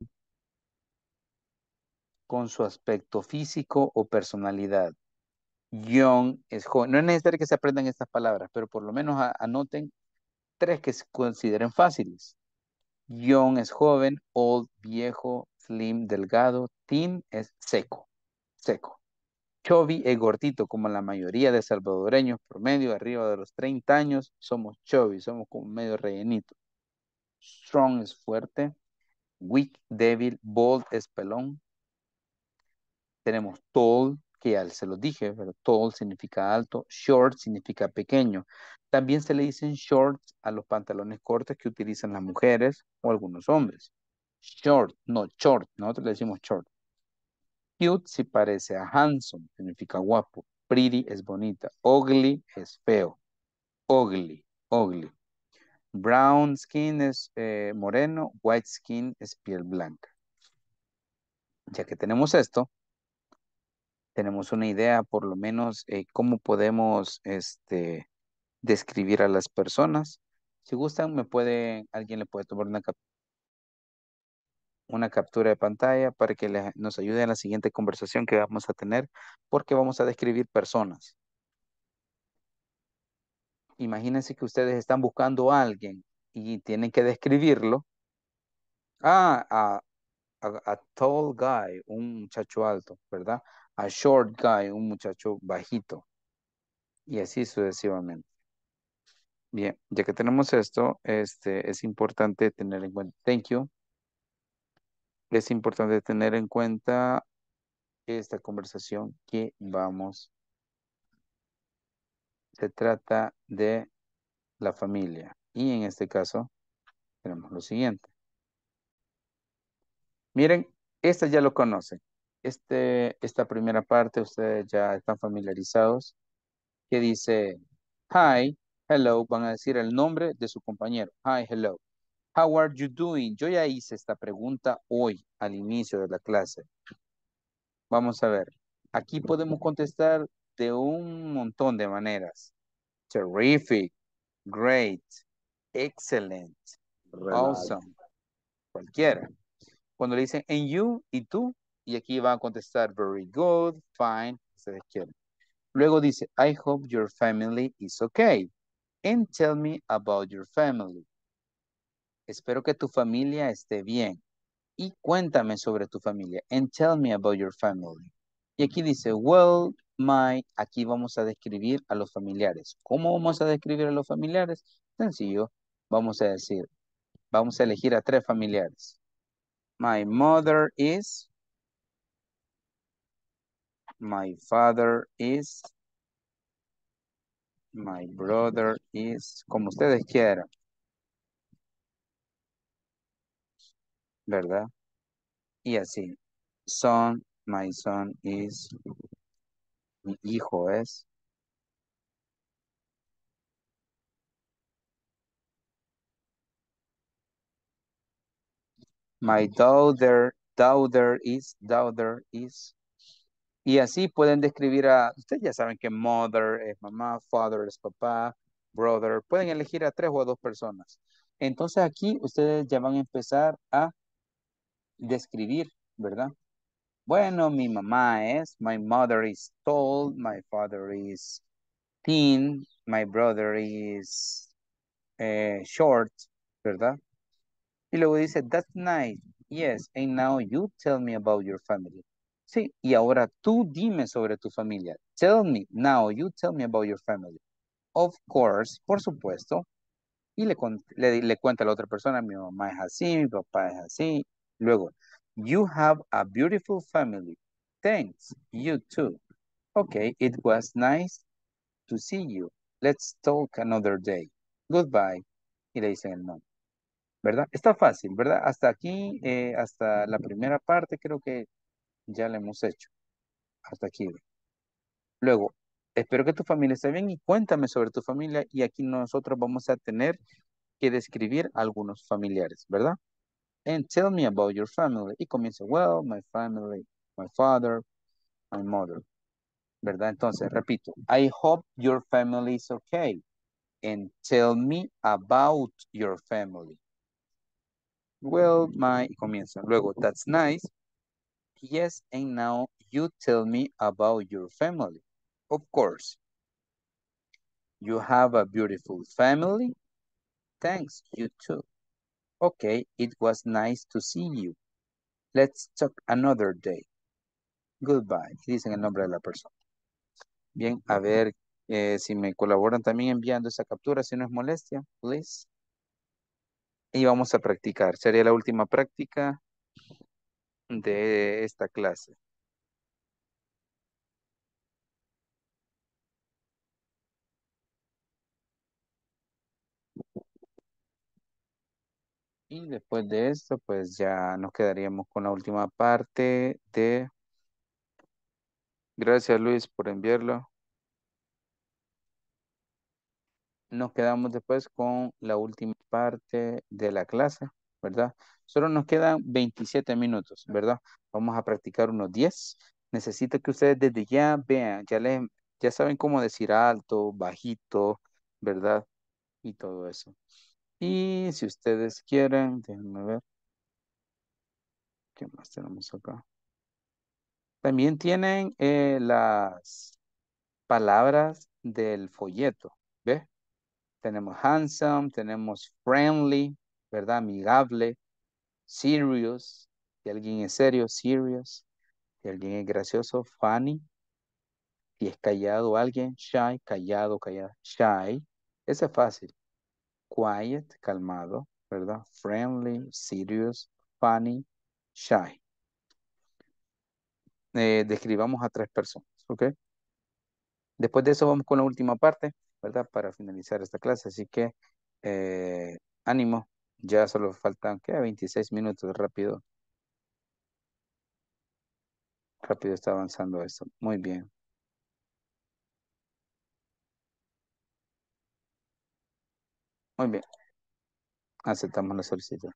con su aspecto físico o personalidad. Young es joven. No es necesario que se aprendan estas palabras, pero por lo menos anoten tres que se consideren fáciles. Young es joven, old, viejo, slim, delgado, thin es seco, seco. Chubby es gordito, como la mayoría de salvadoreños promedio, arriba de los 30 años, somos chubby, somos como medio rellenito. Strong es fuerte, weak, débil, bold es pelón. Tenemos tall, que ya se los dije, pero tall significa alto, short significa pequeño. También se le dicen shorts a los pantalones cortos que utilizan las mujeres o algunos hombres. Short, no short, nosotros le decimos short. Cute si parece a handsome, significa guapo. Pretty es bonita. Ugly es feo. Ugly, ugly. Brown skin es moreno. White skin es piel blanca. Ya que tenemos esto, tenemos una idea por lo menos cómo podemos describir a las personas. Si gustan, alguien le puede tomar una captura. una captura de pantalla para que nos ayude en la siguiente conversación que vamos a tener, porque vamos a describir personas. Imagínense que ustedes están buscando a alguien y tienen que describirlo. A tall guy, un muchacho alto, ¿verdad? A short guy, un muchacho bajito. Y así sucesivamente. Bien, ya que tenemos esto, es importante tener en cuenta. Thank you. Es importante tener en cuenta esta conversación que vamos. Se trata de la familia. Y en este caso, tenemos lo siguiente. Miren, esta ya lo conocen. Esta primera parte, ustedes ya están familiarizados. Que dice, hi, hello, van a decir el nombre de su compañero. Hi, hello. How are you doing? Yo ya hice esta pregunta hoy al inicio de la clase. Vamos a ver. Aquí podemos contestar de un montón de maneras. Terrific, great, excellent, Relax. awesome, cualquiera. Cuando le dicen and you y tú, y aquí van a contestar very good, fine, ustedes quieren. Luego dice, I hope your family is okay. And tell me about your family. Espero que tu familia esté bien. Y cuéntame sobre tu familia. And tell me about your family. Y aquí dice, well, aquí vamos a describir a los familiares. ¿Cómo vamos a describir a los familiares? Sencillo. Vamos a decir, vamos a elegir a 3 familiares. My mother is, my father is, my brother is, como ustedes quieran, ¿verdad? Y así. Son, my son is, mi hijo es. My daughter is. Y así pueden describir ustedes ya saben que mother es mamá, father es papá, brother. Pueden elegir a 3 o a 2 personas. Entonces aquí ustedes ya van a empezar a describir, ¿verdad? Bueno, mi mamá es, my mother is tall, my father is thin, my brother is short, ¿verdad? Y luego dice, that's nice. Yes, and now you tell me about your family. Sí, y ahora tú dime sobre tu familia. Tell me, now you tell me about your family. Of course, por supuesto. Y le cuenta a la otra persona, mi mamá es así, mi papá es así. Luego, you have a beautiful family. Thanks, you too. Okay, it was nice to see you. Let's talk another day. Goodbye. Y le dicen el nombre. ¿Verdad? Está fácil, ¿verdad? Hasta aquí, hasta la primera parte creo que ya la hemos hecho. Hasta aquí. Luego, espero que tu familia esté bien y cuéntame sobre tu familia y aquí nosotros vamos a tener que describir algunos familiares, ¿verdad? And tell me about your family. Y comienza, well, my family, my father, my mother, ¿verdad? Entonces, repito, I hope your family is okay. And tell me about your family. Well, y comienza. Luego, that's nice. Yes, and now you tell me about your family. Of course. You have a beautiful family. Thanks, you too. Okay, it was nice to see you. Let's talk another day. Goodbye. Dicen el nombre de la persona. Bien, a ver si me colaboran también enviando esa captura, si no es molestia, please. Y vamos a practicar. Sería la última práctica de esta clase. Y después de esto, pues ya nos quedaríamos con la última parte de... Gracias, Luis, por enviarlo. Nos quedamos después con la última parte de la clase, ¿verdad? Solo nos quedan 27 minutos, ¿verdad? Vamos a practicar unos 10. Necesito que ustedes desde ya vean, ya saben cómo decir alto, bajito, ¿verdad? Y todo eso. Y si ustedes quieren, déjenme ver. ¿Qué más tenemos acá? También tienen las palabras del folleto. ¿Ves? Tenemos handsome, tenemos friendly, ¿verdad? Amigable, serious. Si alguien es serio, serious. Si alguien es gracioso, funny. Si es callado alguien, shy, callado, callada, shy. Ese es fácil. Quiet, calmado, ¿verdad? Friendly, serious, funny, shy. Describamos a 3 personas, ¿ok? Después de eso vamos con la última parte, ¿verdad? Para finalizar esta clase. Así que ánimo. Ya solo faltan, ¿qué? 26 minutos. Rápido. Rápido está avanzando esto. Muy bien. Muy bien. Aceptamos la solicitud.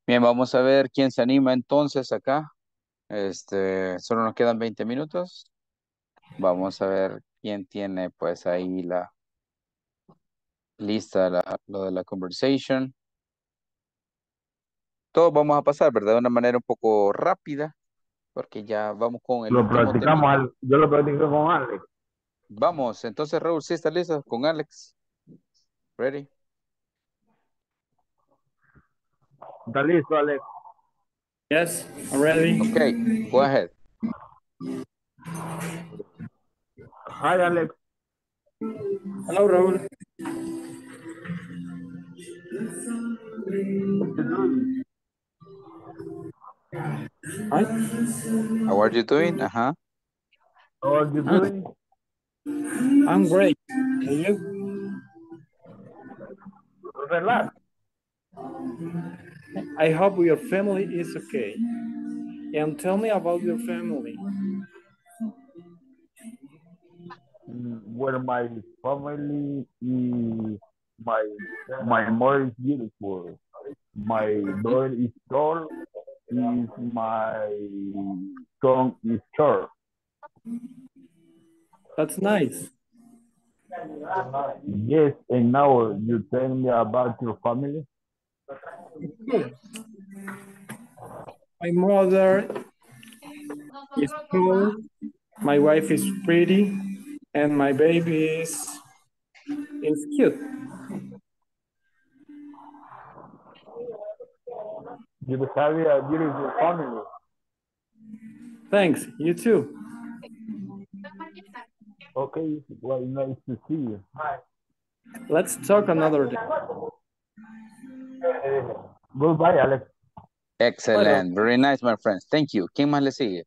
Bien, vamos a ver quién se anima entonces acá. Solo nos quedan 20 minutos. Vamos a ver quién tiene pues ahí la lista, lo de la conversation. Todos vamos a pasar, ¿verdad? De una manera un poco rápida, porque ya vamos con el último temita. Yo lo practico con Alex. Vamos, entonces Raúl, ¿sí está listo? Con Alex. Ready? ¿Está listo, Alex? Yes, I'm ready. Okay, go ahead. Hi, Alex. Hello, Raúl. Hi. How are you doing? Ajá. How are you doing? I'm great. And you? Relax. I hope your family is okay. And tell me about your family. Where my family is, my mother is beautiful. My daughter is tall. Is my son is short. That's nice. Yes, and now you tell me about your family. My mother is tall, my wife is pretty, and my baby is cute. You have a beautiful family. Thanks, you too. Okay, well, nice to see you. Let's talk another day. Goodbye, Alex. Excellent. Very nice, my friends. Thank you. ¿Quién más le sigue?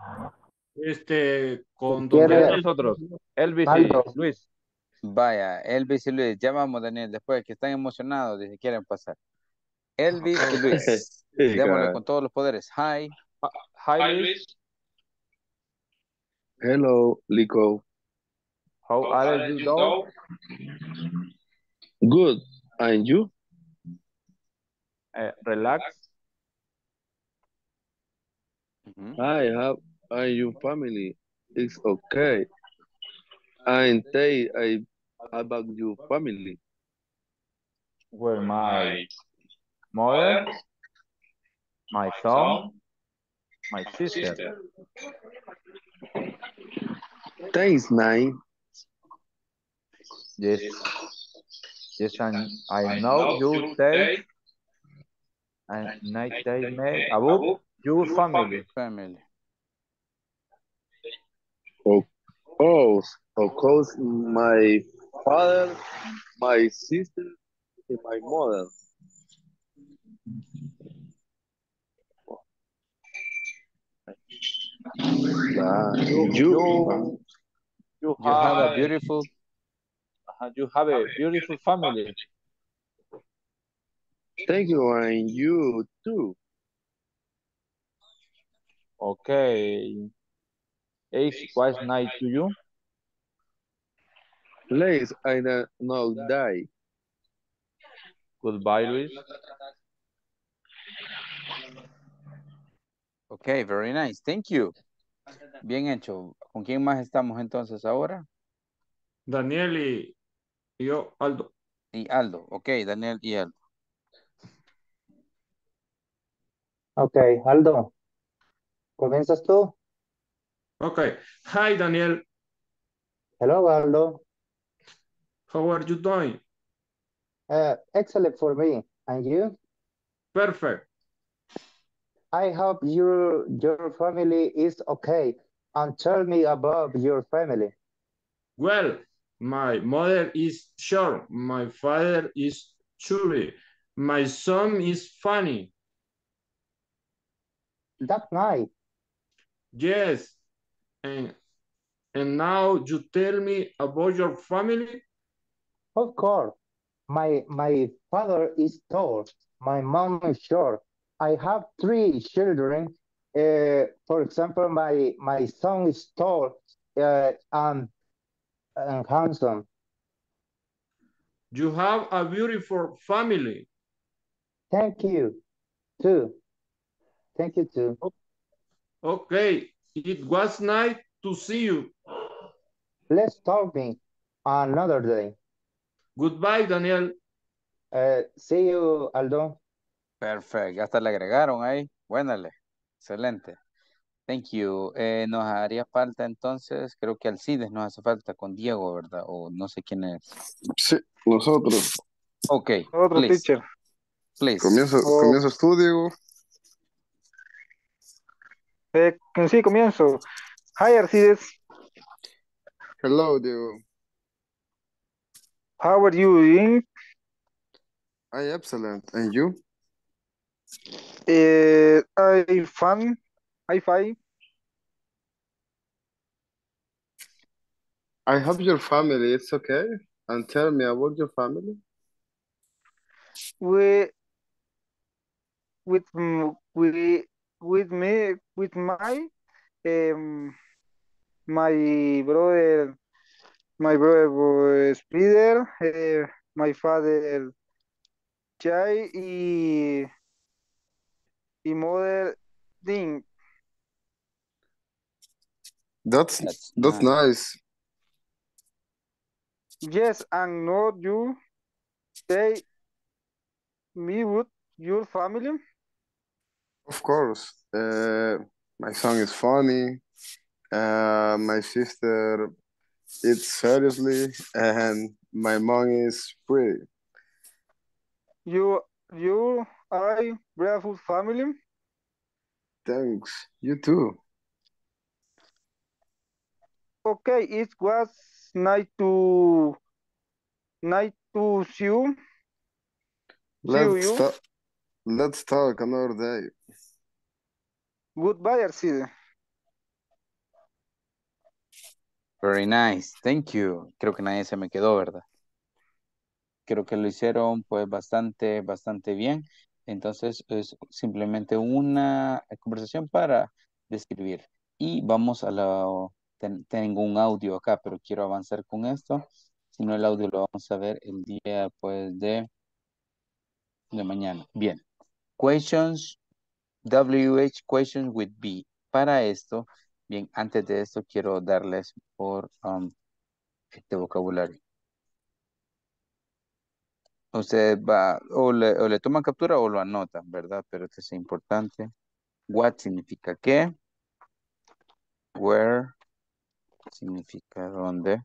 Con don ¿Quiere Daniel. Nosotros, Elvis y Aldo? Luis. Vaya, Elvis y Luis. Ya vamos, Daniel, después que están emocionados y si quieren pasar. Elvis y Luis. Sí, Démosle cabal. con todos los poderes. Hi. Hi, Luis. Hello, Lico. How are you doing? Good. And you? Relax. And your family is okay. And they about your family. Where my mother, my son, my sister. Thanks, nine. Yes. Yes, and I know you say and night they may about your family. Family. Of course, my father, my sister, and my mother. You You have a beautiful. you have a beautiful family. Thank you, and you too. Okay. It's quite nice to you. Please, I not die. Goodbye, Luis. Okay, very nice. Thank you. Bien hecho. ¿Con quién más estamos entonces ahora? Daniel y yo, Aldo. Y Aldo. Ok, Daniel y Aldo. Ok, Aldo, ¿comienzas tú? Okay. Hi, Daniel. Hello, Aldo. How are you doing? Excellent for me. And you? Perfect. I hope your family is okay. And tell me about your family. Well, my mother is short. My father is chubby. My son is funny. That's nice. Yes. And now you tell me about your family? Of course. My father is tall. My mom is short. I have 3 children. For example, my son is tall and handsome. You have a beautiful family. Thank you. Too. Thank you too. Okay. It was nice to see you. Let's talk me another day. Goodbye, Daniel. See you, Aldo. Perfecto, hasta le agregaron ahí. Buénale, excelente. Thank you. Nos haría falta entonces, creo que Alcides nos hace falta con Diego, ¿verdad? O no sé quién es. Sí, nosotros. Ok, Otro please, teacher. please. Oh, Comienzas tú, Diego. sí, comienzo. Hi, Arcides. Hello, Diego. How are you doing? I excellent. And you? I fun. I fine. I hope your family is okay. And tell me about your family. We with we with me with my um my brother was Peter, my father Jay y mother Ding. That's That's that's nice. nice. Yes, and not you. They me with your family. Of course. My son is funny. My sister eats seriously, and my mom is pretty. You you I grateful family. Thanks. You too. Okay, it was night to see Let's you. talk. Let's talk another day. Goodbye, Arcide. Very nice, thank you. Creo que nadie se me quedó, ¿verdad? Creo que lo hicieron pues bastante bien. Entonces es simplemente una conversación para describir. Y vamos a la... tengo un audio acá, pero quiero avanzar con esto. Si no, el audio lo vamos a ver el día pues de mañana. Bien. Questions, WH questions with B. Para esto, bien, antes de esto quiero darles por este vocabulario. Usted va, o le toman captura o lo anotan, ¿verdad? Pero esto es importante. What significa qué. Where significa dónde.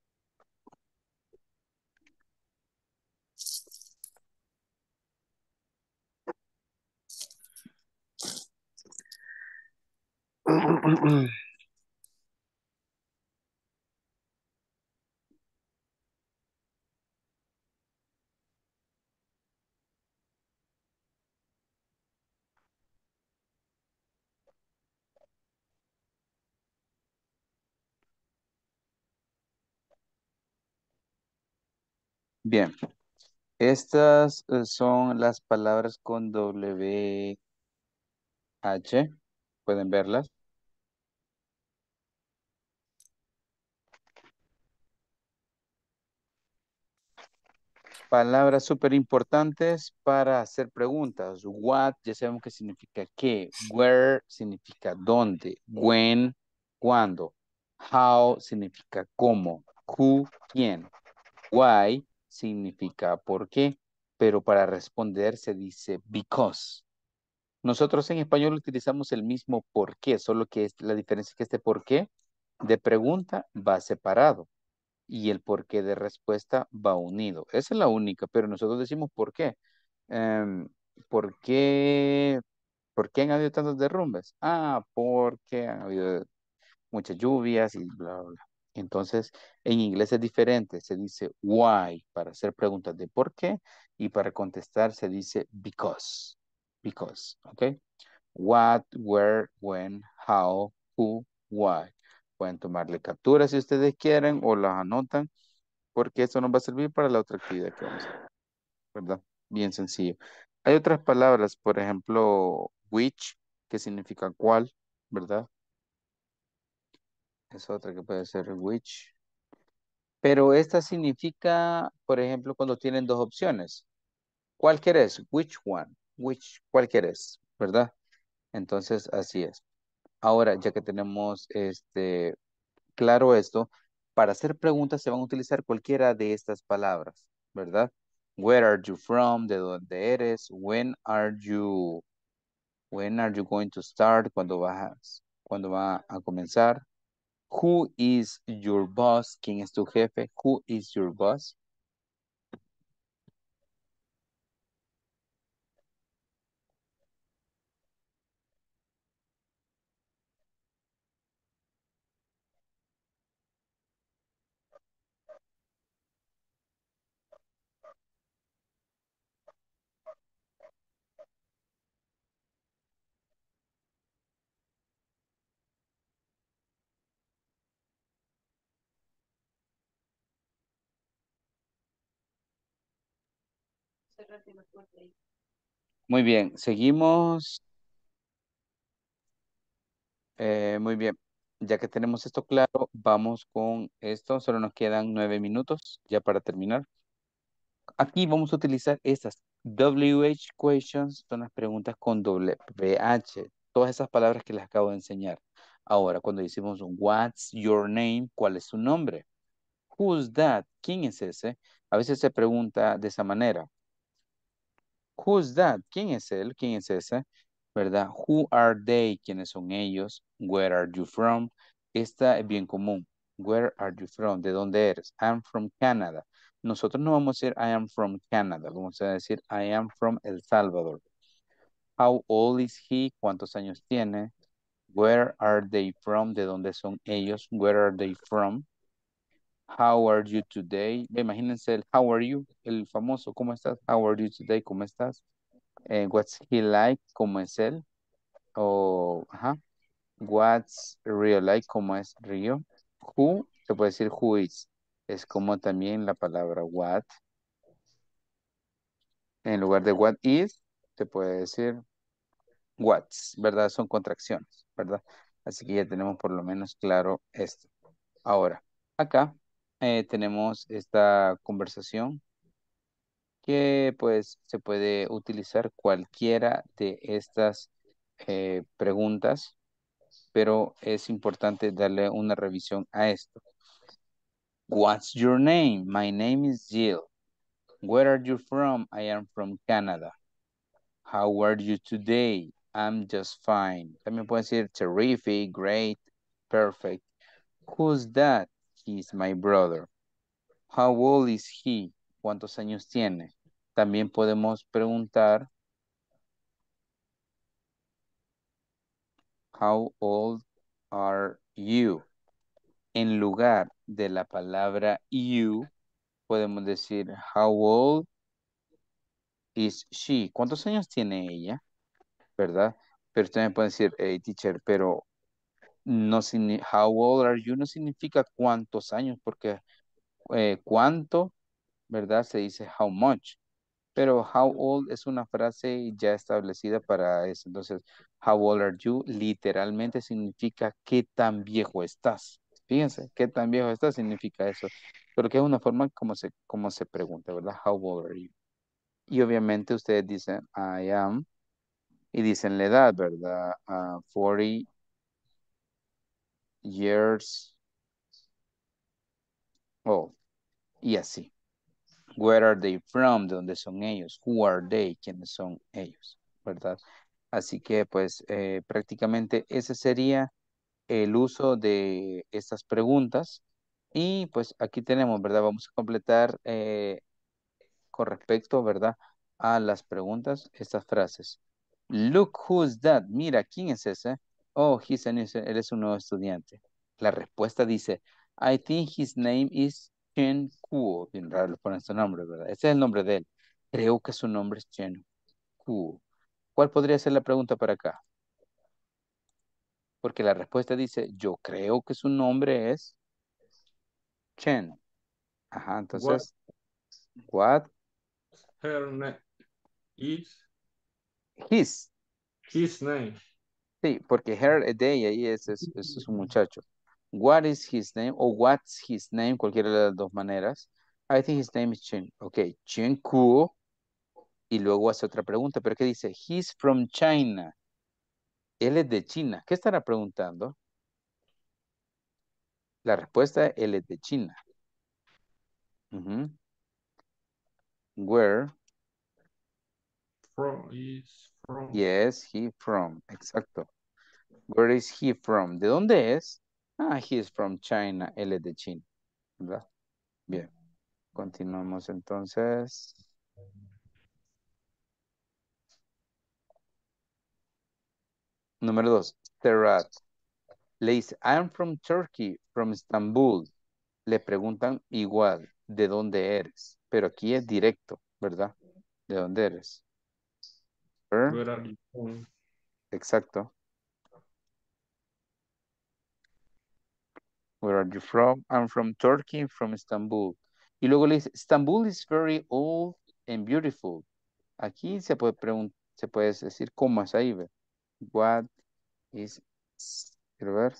Bien. Estas son las palabras con W H. Pueden verlas. Palabras súper importantes para hacer preguntas. What, ya sabemos que significa qué. Where significa dónde. When, cuándo. How significa cómo. Who, quién. Why significa por qué. Pero para responder se dice because. Nosotros en español utilizamos el mismo por qué, solo que la diferencia es que este por qué de pregunta va separado y el porqué de respuesta va unido. Esa es la única, pero nosotros decimos por qué. Em, ¿por qué? ¿Por qué han habido tantos derrumbes? Ah, porque han habido muchas lluvias y bla, bla, bla. Entonces, en inglés es diferente. Se dice why para hacer preguntas de por qué y para contestar se dice because. Because, ¿ok? What, where, when, how, who, why. Pueden tomarle captura si ustedes quieren o las anotan porque eso nos va a servir para la otra actividad que vamos a hacer, ¿verdad? Bien sencillo. Hay otras palabras, por ejemplo, which, que significa cuál, ¿verdad? Es otra que puede ser which. Pero esta significa, por ejemplo, cuando tienen dos opciones. ¿Cuál querés? Which one? which, ¿cuál quieres? ¿Verdad? Entonces, así es. Ahora, ya que tenemos claro esto, para hacer preguntas se van a utilizar cualquiera de estas palabras, ¿verdad? Where are you from? ¿De dónde eres? When are you going to start? ¿Cuándo va a comenzar? Who is your boss? ¿Quién es tu jefe? Who is your boss? Muy bien, seguimos. Muy bien, ya que tenemos esto claro, vamos con esto. Solo nos quedan 9 minutos ya para terminar. Aquí vamos a utilizar estas WH questions, son las preguntas con doble WH. Todas esas palabras que les acabo de enseñar. Ahora, cuando decimos what's your name, ¿cuál es su nombre? Who's that? ¿Quién es ese? A veces se pregunta de esa manera. Who's that? ¿Quién es él? ¿Quién es ese? ¿Verdad? Who are they? ¿Quiénes son ellos? Where are you from? Esta es bien común. Where are you from? ¿De dónde eres? I'm from Canada. Nosotros no vamos a decir I am from Canada. Vamos a decir I am from El Salvador. How old is he? ¿Cuántos años tiene? Where are they from? ¿De dónde son ellos? Where are they from? How are you today? Imagínense el how are you, el famoso, ¿cómo estás? How are you today? ¿Cómo estás? What's he like? ¿Cómo es él? O, ajá. What's Rio like? ¿Cómo es Rio? Who, se puede decir who is. Es como también la palabra what. En lugar de what is, se puede decir what's, ¿verdad? Son contracciones, ¿verdad? Así que ya tenemos por lo menos claro esto. Ahora, acá tenemos esta conversación que pues se puede utilizar cualquiera de estas preguntas, pero es importante darle una revisión a esto. What's your name? My name is Jill. Where are you from? I am from Canada. How are you today? I'm just fine. También puede decir terrific, great, perfect. Who's that? He's my brother. How old is he? ¿Cuántos años tiene? También podemos preguntar how old are you? En lugar de la palabra you, podemos decir how old is she? ¿Cuántos años tiene ella? ¿Verdad? Pero también pueden decir, hey, teacher, pero no how old are you no significa cuántos años, porque cuánto, ¿verdad? Se dice how much. Pero how old es una frase ya establecida para eso. Entonces, how old are you literalmente significa qué tan viejo estás. Fíjense, qué tan viejo estás significa eso. Pero que es una forma como se pregunta, ¿verdad? How old are you? Y obviamente ustedes dicen I am y dicen la edad, ¿verdad? 40 years old. Y así. Where are they from? ¿De dónde son ellos? Who are they? ¿Quiénes son ellos? ¿Verdad? Así que pues prácticamente ese sería el uso de estas preguntas. Y pues aquí tenemos, ¿verdad? Vamos a completar con respecto, ¿verdad? A las preguntas, estas frases. Look who's that. Mira, ¿quién es ese? Oh, él es un nuevo estudiante. La respuesta dice, I think his name is Chen Kuo. Bien raro le ponen su nombre, ¿verdad? Ese es el nombre de él. Creo que su nombre es Chen Kuo. ¿Cuál podría ser la pregunta para acá? Porque la respuesta dice, yo creo que su nombre es Chen. Ajá, What entonces, what? her name is His. his name. Sí, porque her es de ella y ese es un muchacho. What is his name? O what's his name? Cualquiera de las dos maneras. I think his name is Chen. Ok, Chen Kuo y luego hace otra pregunta, pero ¿qué dice? He's from China. Él es de China. ¿Qué estará preguntando? La respuesta es él es de China. Ujú. Where? From. Yes, he from. Exacto. Where is he from? ¿De dónde es? Ah, he is from China. Él es de China. ¿Verdad? Bien. Continuamos entonces. Número 2. Serrat. Le dice, I'm from Turkey, from Istanbul. Le preguntan igual, ¿de dónde eres? Pero aquí es directo, ¿verdad? ¿De dónde eres? Where are you from? Exacto. Where are you from? I'm from Turkey, from Istanbul. Y luego le dice, Istanbul is very old and beautiful. Aquí se puede se puede decir cómo es ahí, ¿ve? What is, quiero ver,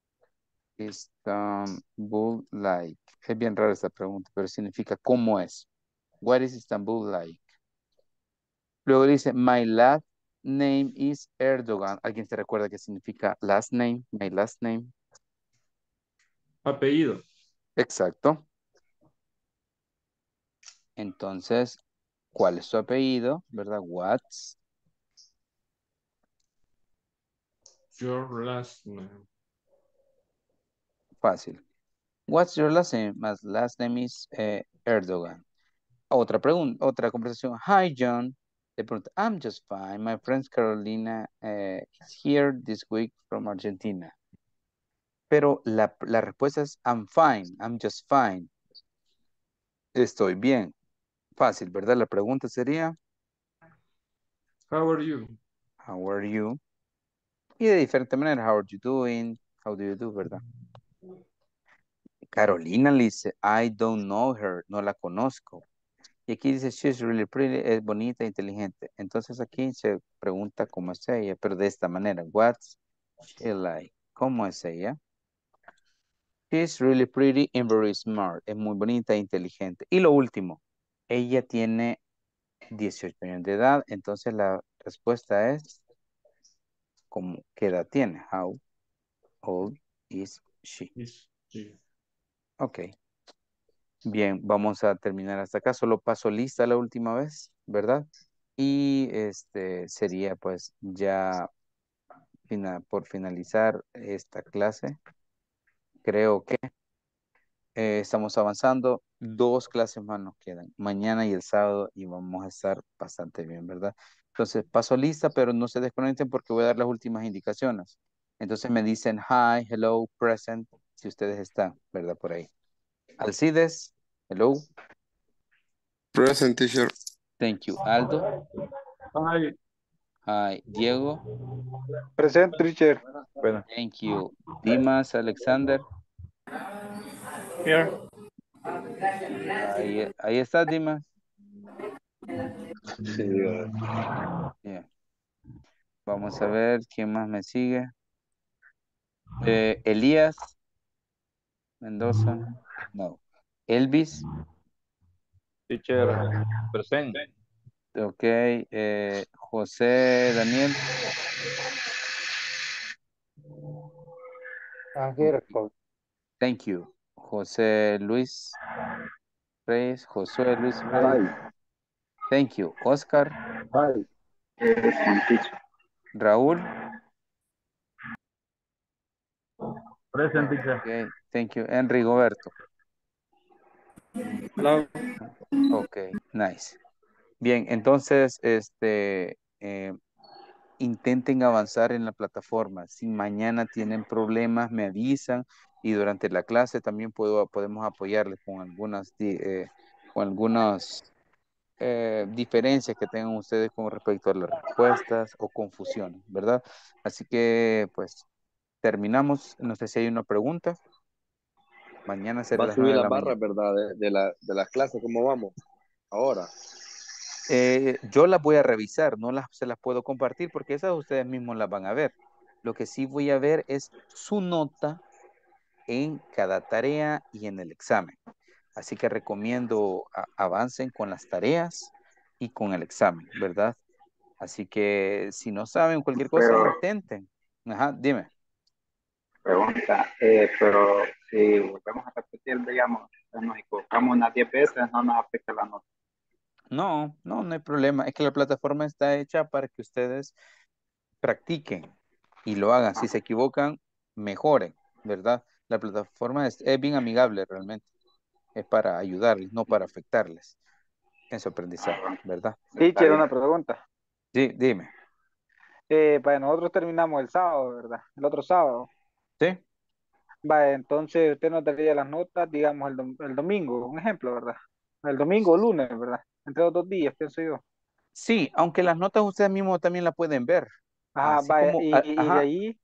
Istanbul like? Es bien rara esta pregunta, pero significa cómo es. What is Istanbul like? Luego dice, my last name is Erdogan. ¿Alguien se recuerda qué significa last name? My last name. Apellido. Exacto. Entonces, ¿cuál es su apellido? ¿Verdad? What's Your last name. fácil. What's your last name? My last name is Erdogan. Otra pregunta, otra conversación. Hi, John. Le pregunta, I'm just fine. My friend Carolina is here this week from Argentina. Pero la respuesta es I'm fine. I'm just fine. Estoy bien. Fácil, ¿verdad? La pregunta sería How are you? How are you? Y de diferente manera, How are you doing? How do you do, ¿verdad? Carolina le dice, I don't know her, no la conozco. Y aquí dice, she's really pretty, es bonita, inteligente. Entonces aquí se pregunta cómo es ella, pero de esta manera, what's she like? ¿Cómo es ella? She's really pretty and very smart. Es muy bonita e inteligente. Y lo último, ella tiene 18 años de edad, entonces la respuesta es, ¿cómo, qué edad tiene? How old is she? Sí. Ok. Bien, vamos a terminar hasta acá. Solo paso lista la última vez, ¿verdad? Y este sería pues ya por finalizar esta clase. Creo que estamos avanzando. 2 clases más nos quedan. Mañana y el sábado y vamos a estar bastante bien, ¿verdad? Entonces paso lista, pero no se desconecten porque voy a dar las últimas indicaciones. Entonces me dicen hi, hello, present, si ustedes están, ¿verdad? Por ahí. Alcides, hello. Present, teacher. Thank you. Aldo. Hi. Hi. Diego. Present, teacher. Bueno. Thank you. Dimas, Alexander. Here. Ahí está, Dimas. Sí, Bien. Vamos a ver quién más me sigue. Elías Mendoza. No. Elvis. Teacher, present. Ok. José Daniel. Here, coach. Thank you. José Luis Reyes. Josué Luis Reyes. Hi. Thank you. Oscar. Hi. Present, teacher. Raúl. Present, teacher. Ok. Thank you. Henry Goberto. Hello. Ok. Nice. Bien, entonces, intenten avanzar en la plataforma. Si mañana tienen problemas, me avisan y durante la clase también podemos apoyarles con algunas diferencias que tengan ustedes con respecto a las respuestas o confusiones, ¿verdad? Así que, pues, terminamos. No sé si hay una pregunta. Mañana será Va a a las 9 subir de las la barras, mañana. ¿verdad? De las clases, ¿cómo vamos? Ahora. Yo las voy a revisar, no se las puedo compartir porque esas ustedes mismos las van a ver. Lo que sí voy a ver es su nota en cada tarea y en el examen. Así que recomiendo avancen con las tareas y con el examen, ¿verdad? Así que si no saben cualquier cosa, Pero, intenten. Ajá, dime. pregunta, pero si volvemos a repetir, digamos, nos equivocamos unas 10 veces, no nos afecta la nota. No, no, no hay problema. Es que la plataforma está hecha para que ustedes practiquen y lo hagan. Si se equivocan, mejoren, ¿verdad? La plataforma es bien amigable realmente. Es para ayudarles, no para afectarles en su aprendizaje, ¿verdad? Está Teacher, bien. una pregunta. Sí, dime. Pues nosotros terminamos el sábado, ¿verdad? El otro sábado. Sí, Va, entonces usted nos daría las notas, digamos, el domingo, un ejemplo, ¿verdad? El domingo o lunes, ¿verdad? Entre los 2 días, pienso yo. sí, aunque las notas ustedes mismos también la pueden ver. Ajá, Así vaya, como, y de ajá, ahí,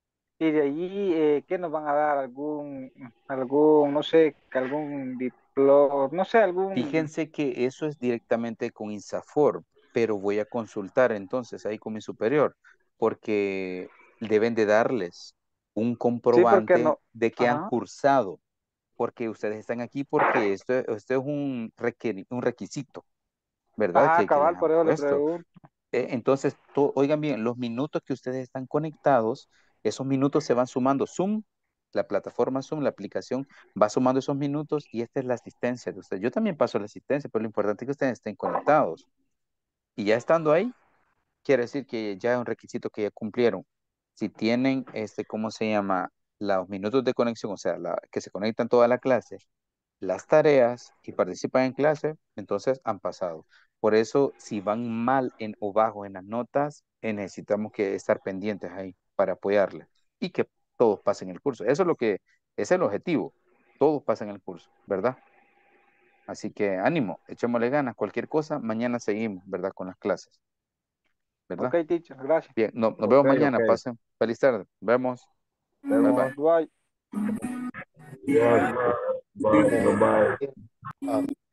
¿qué nos van a dar? Algún, no sé, algún diploma, no sé, algún... fíjense que eso es directamente con INSAFORP, pero voy a consultar entonces ahí con mi superior, porque deben de darles un Sí, porque comprobante no, de que han ajá, cursado, porque ustedes están aquí porque esto es un requisito, ¿verdad? ajá, Que les cabal, han por eso le puesto. pregunto. Entonces, oigan bien, los minutos que ustedes están conectados, esos minutos se van sumando. Zoom, la plataforma Zoom, la aplicación, va sumando esos minutos y esta es la asistencia de ustedes. Yo también paso la asistencia, pero lo importante es que ustedes estén conectados. Y ya estando ahí, quiere decir que ya es un requisito que ya cumplieron. Si tienen, ¿cómo se llama? Los minutos de conexión, o sea, que se conectan toda la clase, las tareas y participan en clase, entonces han pasado. Por eso, si van mal o bajo en las notas, necesitamos que estar pendientes ahí para apoyarles y que todos pasen el curso. Eso es lo que es el objetivo. Todos pasen el curso, ¿verdad? Así que ánimo, echémosle ganas. Cualquier cosa, mañana seguimos, ¿verdad? Con las clases, Ok, ¿verdad? teacher, gracias. Bien, nos Ok, vemos mañana. ok. Pasen. Feliz tarde. Vemos. Bye Vemos. bye. Bye. Yes. Bye. Bye.